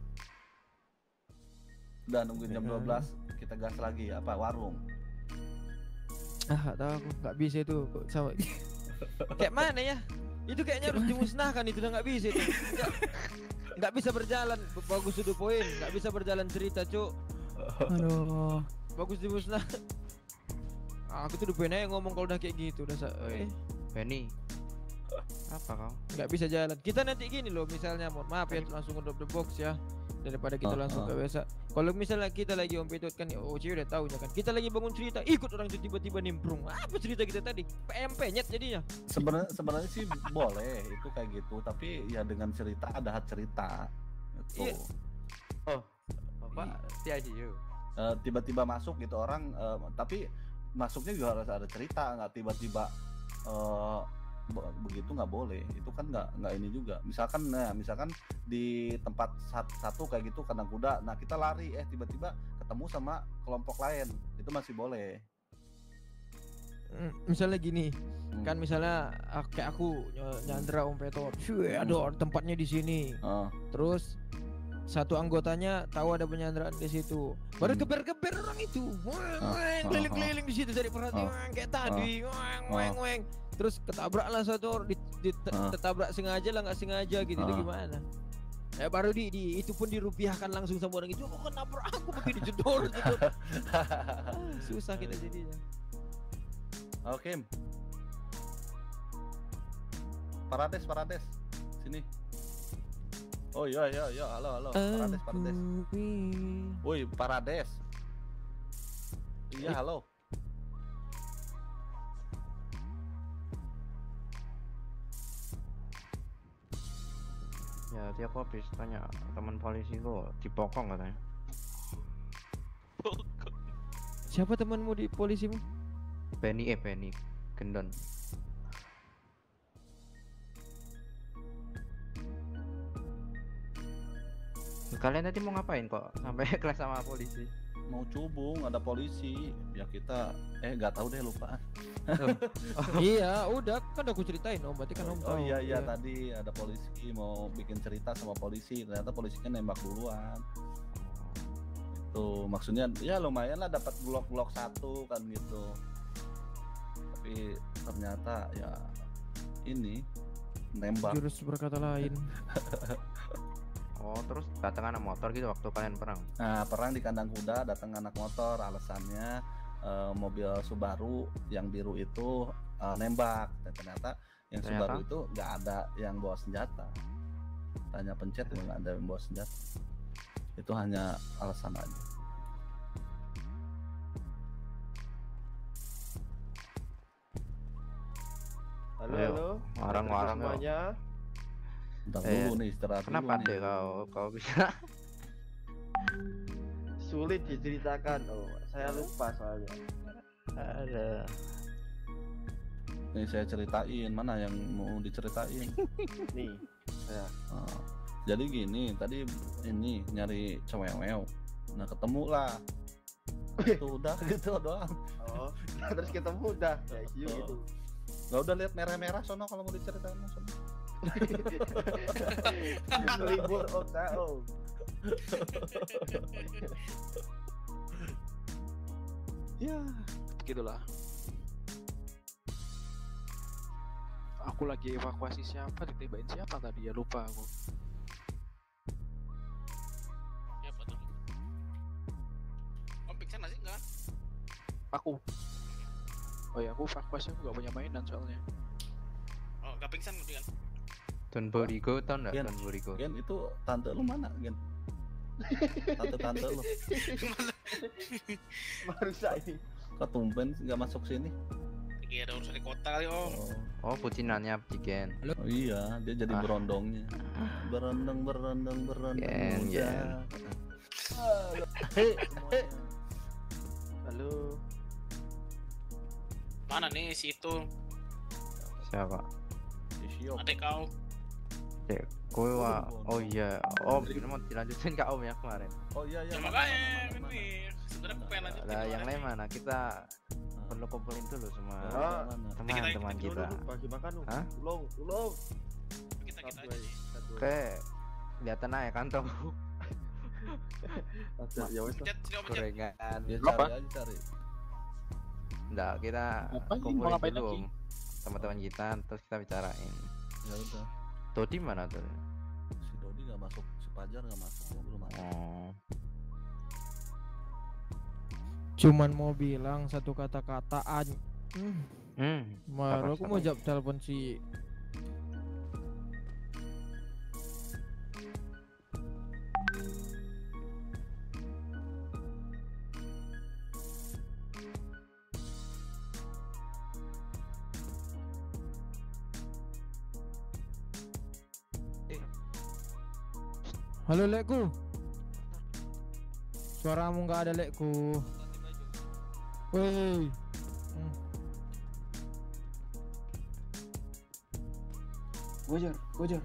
Udah nungguin jam 12 kita gas lagi apa warung. Tahu aku nggak bisa itu sama. Kayak mana ya? Itu kayaknya harus dimusnahkan, itu udah nggak bisa itu. Nggak bisa berjalan. Bagus itu poin, nggak bisa berjalan cerita, Cuk. Aduh. Bagus dimusnahkan. Aku tuh udah pengen aja ngomong kalau udah kayak gitu udah Benny. Apa kau? Nggak bisa jalan. Kita nanti gini loh, misalnya mohon maaf ya langsung drop the box ya. Daripada kita langsung ke biasa. Kalau misalnya kita lagi Om Petut kan, oh cewek udah tahu ya kan. Kita lagi bangun cerita, ikut orang itu tiba-tiba nimbrung. Apa cerita kita tadi? PMP nyet jadinya. Sebenarnya sih boleh itu kayak gitu, tapi ya dengan cerita ada hak cerita. Gitu. Iya. Oh, Pak, TICU. Tiba-tiba masuk gitu orang, tapi masuknya juga harus ada cerita, nggak tiba-tiba begitu nggak boleh. Itu kan nggak ini juga. Misalkan di tempat satu kayak gitu kandang kuda, nah kita lari tiba-tiba ketemu sama kelompok lain, itu masih boleh. Misalnya gini, kan misalnya kayak aku nyandra Om Petut, ada tempatnya di sini. Terus satu anggotanya tahu ada penyanderaan di situ, baru geber-geber orang itu, keliling-keliling di situ cari perhatian kayak tadi, terus ketabraklah satu orang, ditabrak sengaja lah nggak sengaja gitu, itu gimana? Ya baru itu pun dirupiahkan langsung sama orang itu, kok nabrak aku begini jedor. Susah kita jadinya. Oke. Parades, sini. Oh iya, halo, Parades. Woi, Parades. Iya, halo. Ya tiap habis tanya teman polisi kok dipokong katanya. Siapa temanmu di polisimu? Benny Gendon. Kalian tadi mau ngapain kok sampai kelas sama polisi? Mau cubung, ada polisi. Ya kita nggak tahu deh, lupa. Iya, udah kan aku ceritain Om, berarti kan Om tahu. Oh iya, tadi ada polisi mau bikin cerita sama polisi, ternyata polisinya nembak duluan. Itu maksudnya ya lumayan lah, dapat blok 1 kan gitu. Tapi ternyata ya ini nembak. Jurus berkata lain. Oh, terus datang anak motor gitu waktu kalian perang? Nah, perang di kandang kuda, datang anak motor, alasannya mobil Subaru yang biru itu nembak, dan ternyata yang Subaru itu nggak ada yang bawa senjata. Tanya pencet nggak ada yang bawa senjata. Itu hanya alasan aja. Halo, warang-warang semuanya. Bentar dulu nih, istirahat. Kenapa deh kau bisa? Sulit diceritakan, saya lupa soalnya. Ada. Nih saya ceritain, mana yang mau diceritain? Nih, saya. Jadi gini, tadi ini nyari cewek-cewek. Nah, ketemu lah. Itu udah gitu doang. Oh, terus ketemu udah kayak gitu. Gak udah lihat merah-merah sono kalau mau diceritain sono. Libur otak. Ya, begitulah. Aku lagi evakuasi siapa, ditembakin siapa tadi ya, lupa aku. Siapa tuh? Om pingsan nggak sih? Enggak. Aku. Oh ya, aku evakuasi, aku gak punya mainan soalnya. Oh, gak pingsan gitu kan? Don Borigo tau nggak? Don Borigo. Gen, itu tante lu mana, Gen? Tante lu. Baru ini. Kok tumben nggak masuk sini? Iya, ada urusan di kota kali, Om. Oh, pucinannya Gen. Oh iya, dia jadi berondongnya. Berondong. Gen. Halo. Mana nih si itu? Siapa? Adik kau. Oh iya, Om, ini mau dilanjutin Kak Om ya kemarin. Oh iya. Makanya ini sebenarnya aku pengen lanjutin. Lah yang lain mana? Kita perlu kumpulin dulu semua teman-teman kita. Bagi makan lu. Hah? Tulung. Kita aja. Oke, kelihatan aja kantong. Ya wes. Gorengan. Dia cari. Enggak, kita kumpulin dulu teman-teman kita, terus kita bicarain. Ya udah. Dodi mana tuh? Si Dodi nggak masuk, si Fajar nggak masuk, ya belum masuk. Cuman mau bilang satu kata-kataan. Baru aku mau jawab telepon si Halo lekku. Suaramu nggak ada lekku. Woi. Gojor.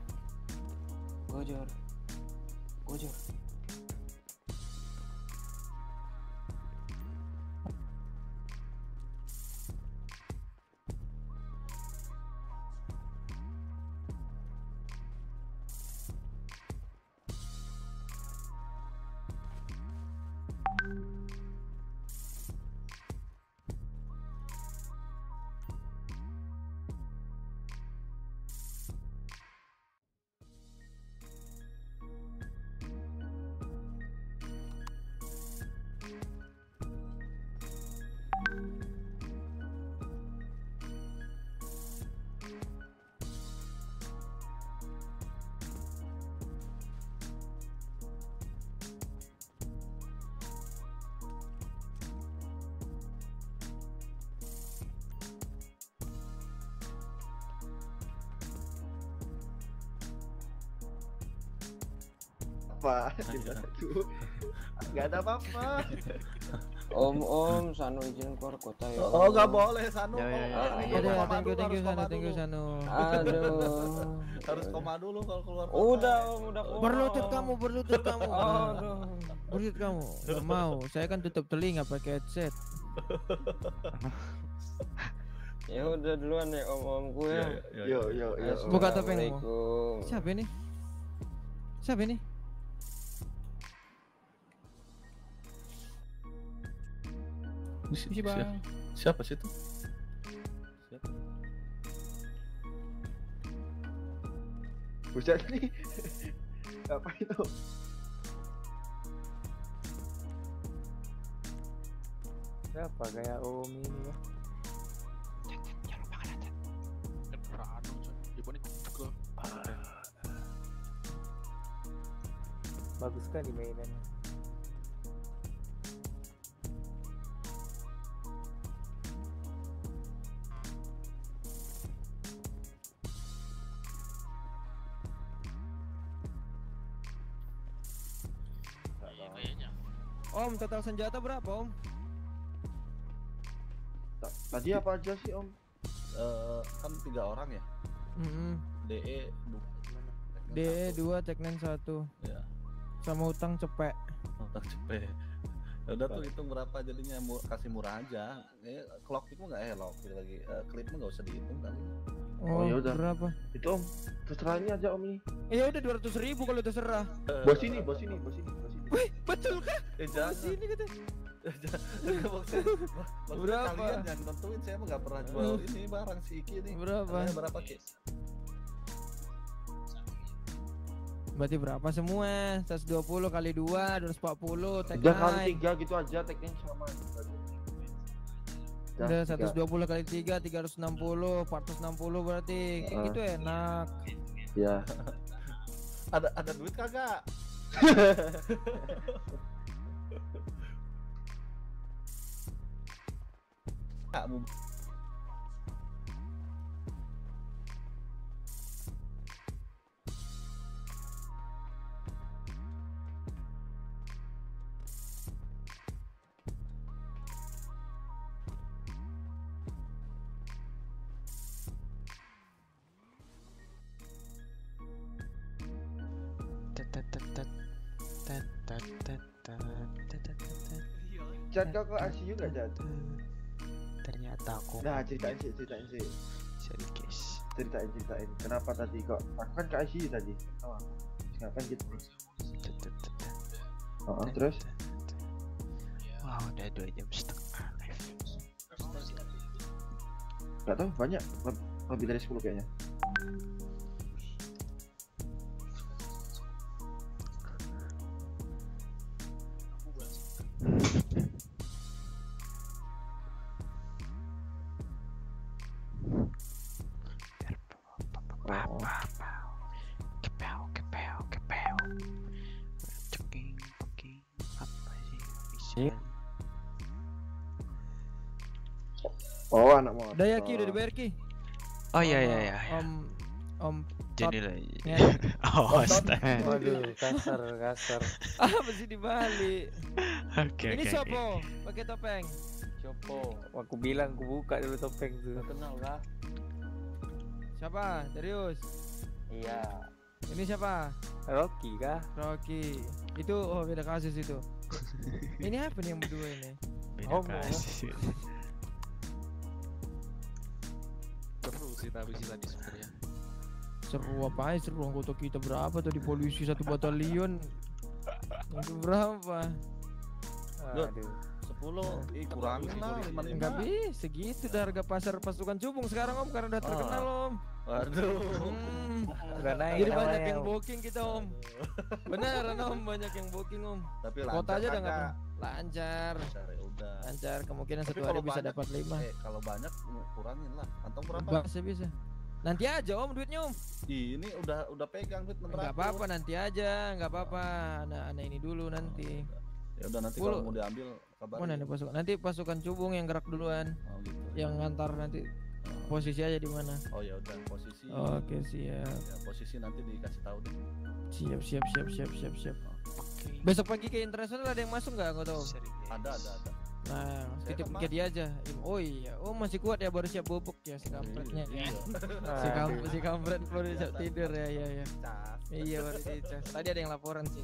Apa? Nggak ada apa-apa. Om, Sanu izin keluar kota ya. Oh, nggak boleh Sanu. Ya, thank you Sanu. Aduh. Harus koma dulu kalau keluar kota. Udah koma. Berlutut kamu. Aduh. Berlutut kamu. Nggak mau. Saya kan tutup telinga pakai headset. Ya udah duluan ya om gue. Yo. Buka topeng. Siapa ini? Siapa sih itu? Siapa? Buset nih. Apa itu? Siapa kayak om ini ya? Bagus sekali mainannya. Om, total senjata berapa Om? Tadi apa aja sih Om? Kan 3 orang ya. DE 2, Teknen 1. Ya. Sama utang cepek. Ya udah tuh hitung berapa jadinya, kasih murah aja. Clock itu nggak lagi klipnya nggak usah dihitung kali. Oh ya udah. Berapa? Itu Om, terserahnya aja Om ini. Ya udah 200.000 kalau terserah. Bos ini. Wih, betul kah? Jangan sini gitu. Berapa? Kalian jangan tentuin, saya emang nggak pernah jual ini barang si Iki nih. Berapa Ki? Berarti berapa semua? 120 kali 2, 240, Teknen. Udah kali 3 gitu aja, Teknen sama. Udah 120 kali 3, 360, 460 berarti. Kayak gitu enak. Ya. Ada duit kagak? Chat kau ke ICU nggak Chat? Ternyata aku. Nah ceritain sih. Ceritain. Kenapa tadi kok? Aku kan ke ICU tadi. Ngapain gitu? Terus? Wow, udah 2 jam setengah live. Gak tau, banyak. Lebih dari 10 kayaknya. Oh, anak motor. Udah ya Ki, udah dibayar Ki. Oh iya iya iya. Om Jadi lagi. Ya. Oh, astaga. Waduh, kasar. Apa sih dibalik? Oke. Ini siapa? Pakai topeng. Copo, aku bilang aku buka dulu topeng tuh. Kenal kah? Siapa? Serius? Iya. Ini siapa? Rocky kah? Rocky. Itu beda kasus itu. Ini apa nih yang berdua ini? Beda kasus. Seru sih tapi sih tadi sebenarnya. Seru apa aja, seru anggota kita berapa tuh di polisi 1 batalion. Itu berapa? Aduh. 10 kurangin lah 5.500. Enggak bisa segitu dah harga pasar pasukan Cubung sekarang Om, karena udah terkenal Om. Waduh. Udah naik. Jadi banyak yang booking kita Om. Beneran Om, banyak yang booking Om. Tapi kota aja udah enggak lancar. Udah. Lancar, kemungkinan Tapi 1 hari bisa dapat 5. Kalau banyak kurangin lah. Kantong berapa? Bisa. Nanti aja Om duitnya Om. Ini udah pegang duit menteratur. Enggak apa-apa, nanti aja, enggak apa-apa. Anak-anak ini dulu nanti. Ya udah nanti kalau mau diambil kabarin. Mana nih pasukan? Nanti pasukan Cubung yang gerak duluan. Oh gitu. Yang ngantar nanti posisi aja di mana? Oh ya udah posisi. Oke, siap. Ya, posisi nanti dikasih tahu deh. Siap. Besok pagi ke internasional ada yang masuk nggak? Nggak tahu. Ada. Nah, titip ke dia aja. Oh iya, masih kuat ya, baru siap bubuk ya si kampretnya ya. Si kampret baru siap tidur ya. Iya baru dicas. Tadi ada yang laporan sih.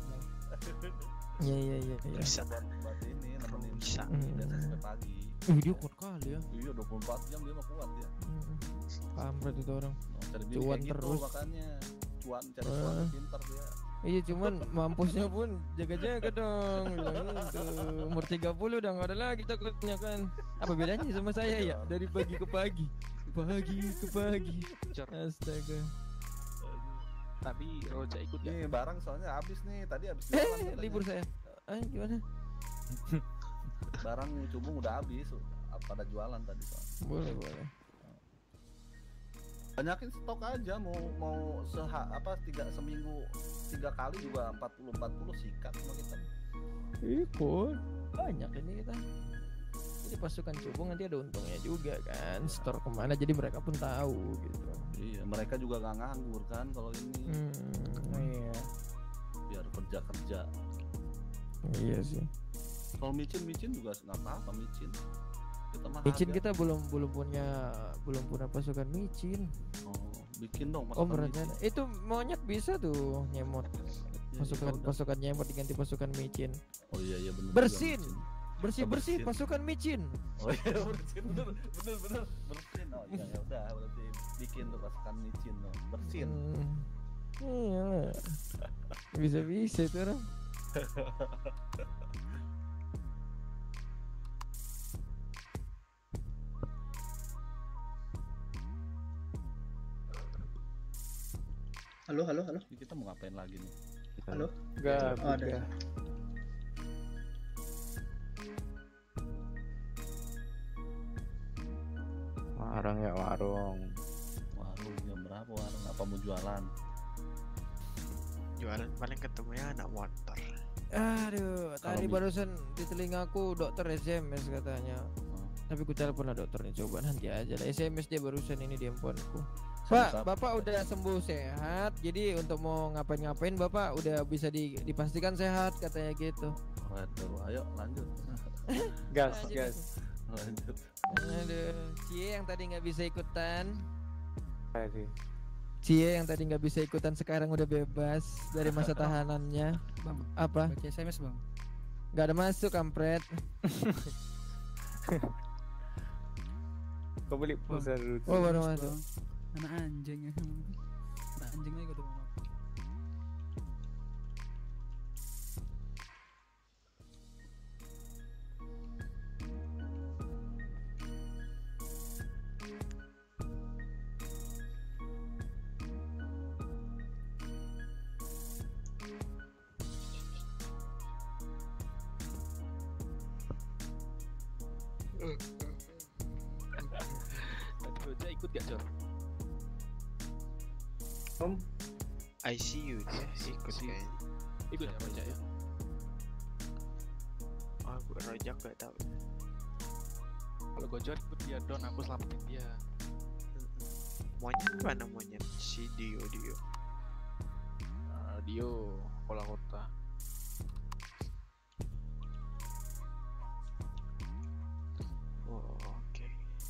Iya. Bisa buat ini nemenin bisa. Sampai pagi. Dia kuat kali ya. Iya 24 jam dia mah kuat ya. Kampret itu orang. Cuan terus makanya. Cari cuan pintar dia. Iya cuman mampusnya pun jaga-jaga dong. Bilang gitu. Umur 30 udah gak ada lagi takutnya kan. Apa bedanya sama saya ya? Dari pagi ke pagi. Pagi ke pagi. Astaga. Tapi Roja ikut ya? Nih barang soalnya habis nih. Tadi habis jualan libur saya. Gimana? Barang Cubung udah habis. Pada jualan tadi soalnya. Boleh. Banyakin stok aja mau seminggu 3 kali juga 40 sikat sama kita. Ikut banyak ini kita. Jadi pasukan Cubung nanti ada untungnya juga kan. Store kemana jadi mereka pun tahu gitu. Iya mereka juga gak nganggur kan kalau ini. Iya. Biar kerja. Iya sih. Kalau micin juga nggak apa-apa micin. Micin kita belum punya pasukan micin. Oh, bikin dong berencana. Itu monyet bisa tuh nyemot. Pasukan nyemot diganti pasukan micin. Oh iya benar. Bersih pasukan micin. Oh iya bener bersin. Oh iya ya udah berarti bikin tuh pasukan micin tuh bersin. Iya. Bisa itu orang. Halo. Kita mau ngapain lagi nih? Halo. Enggak. Ada. Warung. Warung jam berapa warung? Apa mau jualan? Jualan paling ketemunya anak motor. Aduh, tadi barusan di telingaku dokter SMS katanya. Tapi ku telepon lah dokternya, coba nanti aja lah. SMS dia barusan ini di handphoneku. Pak, Bapak udah sembuh sehat. Jadi untuk mau ngapain-ngapain Bapak udah bisa dipastikan sehat katanya gitu. Waduh, ayo lanjut. Gas. Lanjut. Aduh, Cie yang tadi nggak bisa ikutan. Cie yang tadi nggak bisa ikutan sekarang udah bebas dari masa tahanannya. Bang, apa? Baca SMS bang. Nggak ada masuk kampret. Kau beli pulsa dulu. Oh baru masuk. Anak anjing ya. Anjing aja tuh. Tadi Oja ikut gak Jor? ICU dia ikut kayaknya. Ikut ya Oja ya? Oh, gue Rojak gak tau. Kalau Gojor ikut dia Don, aku selamatin dia. Monyet mana monyet? Si Dio. Dio, pola kota. Oh, oke.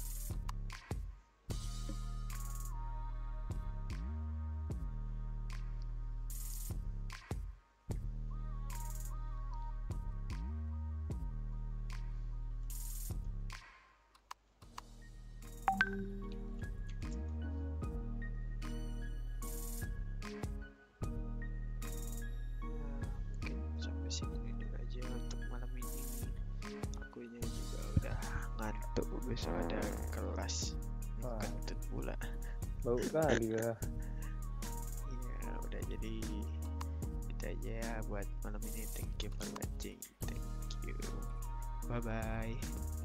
Sampai sini dulu aja untuk malam ini. Akunya juga udah ngantuk, besok ada kelas. Kentut pula. Bau kali ya. Iya, udah jadi itu aja ya buat malam ini. Thank you for watching. Thank you. Bye bye.